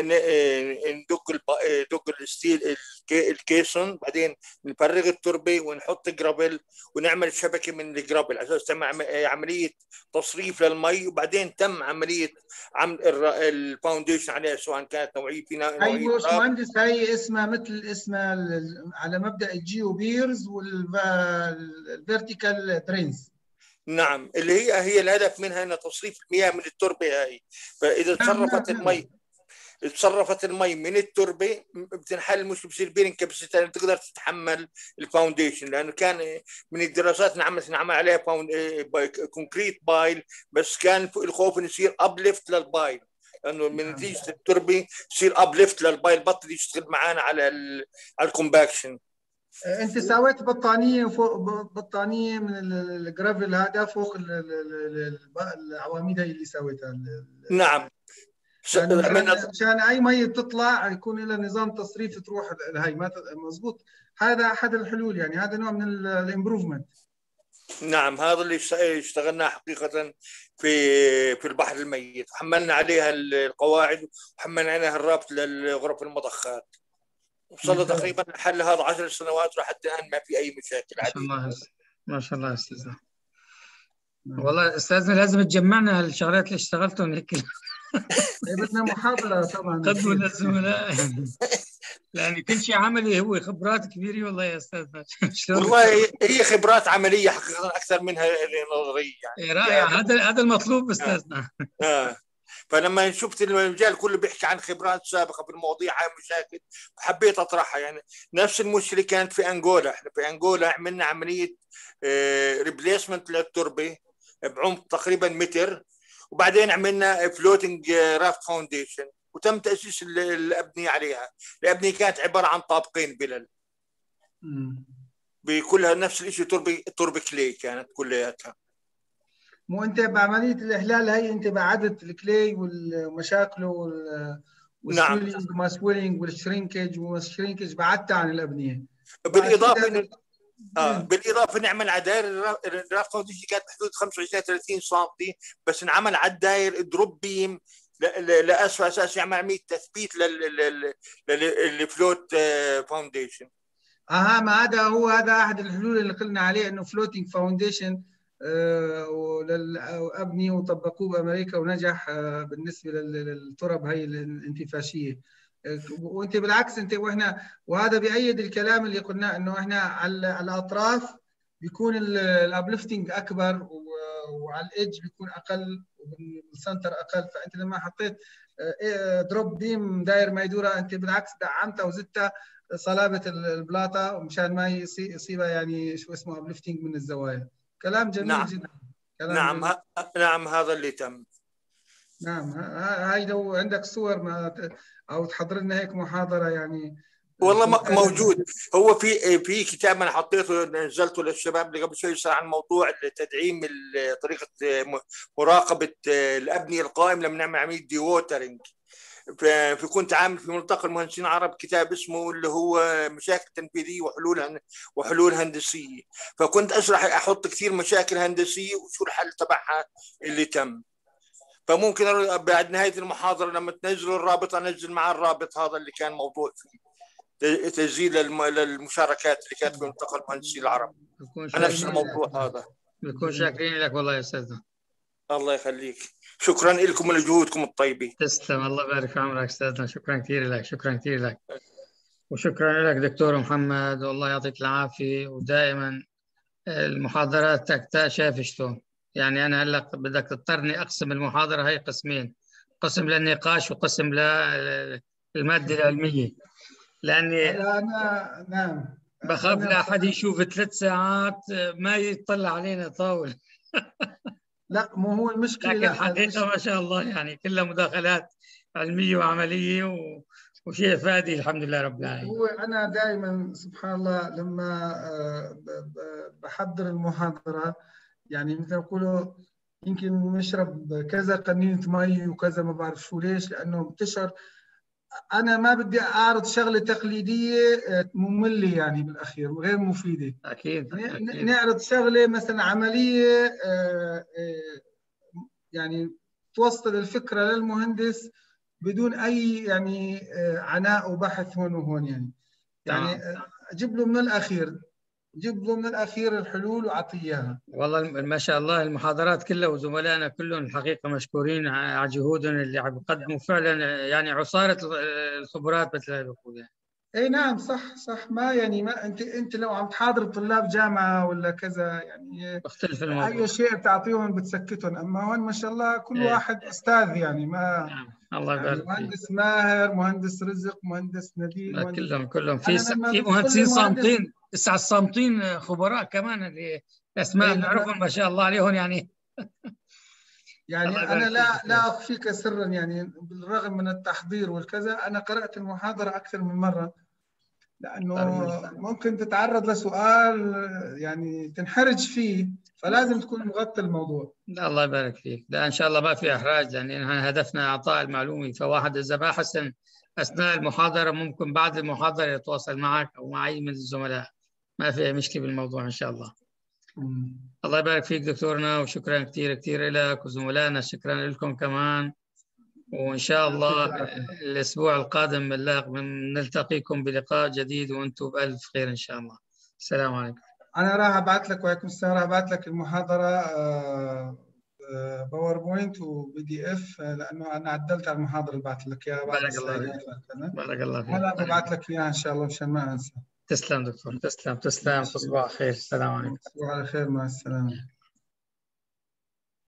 ندق ندق الستيل الكيسون، بعدين نفرغ التربه ونحط جرابل ونعمل شبكه من الجرابل على اساس تعمل عمليه تصريف للمي، وبعدين تم عمليه عمل الفاونديشن عليها سواء كانت نوعيه فينا نوعيه. ايوه باشمهندس هي اسمها مثل اسمها على مبدا الجيو بيرز والفيرتيكال درينز. نعم، اللي هي هي الهدف منها ان تصريف المياه من التربه هاي. فاذا تصرفت المي تصرفت المي من التربه بتنحل المشكله، بصير بيرنج كاباسيتي تقدر تتحمل الفاونديشن. لانه كان من الدراسات نعمل نعمل عليها كونكريت بايل، بس كان الخوف انه يصير ابليفت للبايل، لانه من نتيجه التربه يصير ابليفت للبايل بطل يشتغل معنا على على الكومباكشن. انت سويت بطانيه فوق بطانيه من الجرافل هذا فوق العواميد اللي سويتها. نعم، عشان اي ميه تطلع يكون لها نظام تصريف تروح هاي ما مزبوط. هذا احد الحلول، يعني هذا نوع من الامبروفمنت. نعم، هذا اللي اشتغلناه حقيقه في في البحر الميت، وحملنا عليها القواعد وحملنا عليها الرابط للغرف المضخات. وصلنا تقريبا حل هذا عشر سنوات وحتى الان ما في اي مشاكل. ما شاء الله ما شاء الله استاذنا. والله استاذنا لازم تجمعنا الشغلات اللي اشتغلتهم هيك. بدنا محاضره طبعا قدموا للزملاء لان كل شيء عملي هو خبرات كبيره. والله يا استاذنا والله هي خبرات عمليه حقيقه اكثر منها نظريه يعني. رائع. هذا هذا المطلوب استاذنا. آه. آه. فلما شفت المجال كله بيحكي عن خبرات سابقه بالمواضيع هاي مشاكل وحبيت اطرحها. يعني نفس المشكله كانت في انغولا. احنا في انغولا عملنا عمليه آه ريبليسمنت للتربه بعمق تقريبا متر، وبعدين عملنا فلوتنج رافت فاونديشن وتم تاسيس الابنيه عليها. الابنيه كانت عباره عن طابقين بلل بكلها نفس الشيء، تربه تربه كلي كانت كلياتها. مو انت بعمليه الاحلال هي انت بعدت الكلي ومشاكله والسويلينج وما سويلينج والشرينكج والشرينكج بعدتها عن الابنيه. بالاضافه اه بالاضافه نعمل على داير الرافت فاونديشن كانت بحدود خمسة وعشرين ثلاثين سم، بس نعمل على الداير دروب بيم لاسفل اساس يعمل عمليه تثبيت للفلوت فاونديشن. اهم هذا هو هذا احد الحلول اللي قلنا عليه انه فلوتينج فاونديشن وابني وطبقوه بامريكا ونجح آه بالنسبه للترب هي الانتفاشيه. وانت بالعكس انت واحنا وهذا بيأيد الكلام اللي قلناه انه احنا على الاطراف بيكون الابلفتنج اكبر وعلى الايدج بيكون اقل والسنتر اقل. فانت لما حطيت دروب بيم داير ما يدور انت بالعكس دعمتها وزدتها صلابه البلاطه مشان ما يصيبها يعني شو اسمه ابلفتنج من الزوايا. كلام جميل نعم. جدا. كلام نعم جميل. نعم هذا اللي تم. نعم هاي لو عندك صور ما او تحضر لنا هيك محاضره يعني. والله موجود. هو في في كتاب انا حطيته نزلته للشباب اللي قبل شوي عن موضوع تدعيم طريقه مراقبه الابنيه القائم لما نعمل عمليه دي ووترنج. فكنت عامل في ملتقى المهندسين العرب كتاب اسمه اللي هو مشاكل تنفيذيه وحلول وحلول هندسيه. فكنت اشرح احط كثير مشاكل هندسيه وشو الحل تبعها اللي تم. فممكن بعد نهايه المحاضره لما تنزلوا الرابط انزل مع الرابط هذا اللي كان موضوع فيه تسجيل للمشاركات اللي كانت في ملتقى المهندسين العرب عن نفس الموضوع هذا. بنكون شاكرين لك والله يا استاذنا. الله يخليك. شكرا لكم ولجهودكم الطيبه. تسلم الله يبارك في عمرك استاذنا. شكرا كثير لك. شكرا كثير لك. وشكرا لك دكتور محمد والله يعطيك العافيه. ودائما المحاضرات تاعك شايف شلون يعني انا هلا بدك تضطرني اقسم المحاضره هي قسمين، قسم للنقاش وقسم للماده العلميه، لاني انا نعم بخاف لا احد يشوف ثلاث ساعات ما يطلع علينا طاول. لا مو هو المشكله. لكن الحقيقه ما شاء الله يعني كلها مداخلات علميه وعمليه و... وشيء فادي الحمد لله رب العالمين. هو انا دائما سبحان الله لما بحضر المحاضره يعني مثل ما يقولوا يمكن نشرب كذا قنينه مي وكذا ما بعرف شو ليش، لانه بتشعر انا ما بدي اعرض شغله تقليديه ممله يعني بالاخير غير مفيده. اكيد, أكيد. نعرض شغله مثلا عمليه يعني توصل الفكره للمهندس بدون اي يعني عناء وبحث هون وهون يعني. يعني اجيب له من الاخير جيب له من الاخير الحلول واعطيه اياها. والله ما شاء الله المحاضرات كلها وزملائنا كلهم الحقيقه مشكورين على جهودهم اللي عم يقدموا فعلا يعني عصاره الخبرات مثل هذه الوقود يعني. اي نعم صح صح. ما يعني ما انت انت لو عم تحاضر طلاب جامعه ولا كذا يعني بختلف الموضوع. اي شيء بتعطيهم بتسكتهم، اما هون ما شاء الله كل إيه. واحد استاذ يعني ما نعم. الله يبارك يعني مهندس فيه. ماهر مهندس رزق مهندس نبيل لا مهندس كلهم كلهم في س... في مهندسين صامتين تسعة الصامتين خبراء كمان اللي اسماء بنعرفهم ما شاء الله عليهم يعني. يعني انا لا لا اخفيك سرا يعني بالرغم من التحضير والكذا انا قرات المحاضره اكثر من مره، لانه ممكن تتعرض لسؤال يعني تنحرج فيه فلازم تكون مغطي الموضوع. لا الله يبارك فيك. لا ان شاء الله ما في احراج لان هدفنا اعطاء المعلومه. فواحد اذا ما حسن اثناء المحاضره ممكن بعد المحاضره يتواصل معك او مع اي من الزملاء، ما في مشكله بالموضوع ان شاء الله. مم. الله يبارك فيك دكتورنا وشكرا كثير كثير لك وزملائنا. شكرا لكم كمان وان شاء الله الاسبوع القادم نلتقيكم بلقاء جديد وانتم بالف خير ان شاء الله. السلام عليكم. انا راح ابعث لك وعليكم السلام راح ابعث لك المحاضره باوربوينت وبي دي اف لانه انا عدلت على المحاضره اللي بعثت لك اياها بعد السلايدات. بارك الله فيك. انا ببعث لك اياها ان شاء الله مشان ما انسى. تسلم دكتور. تسلم تسلم. تصبح على خير. السلام عليكم. تصبح على خير. مع السلامه.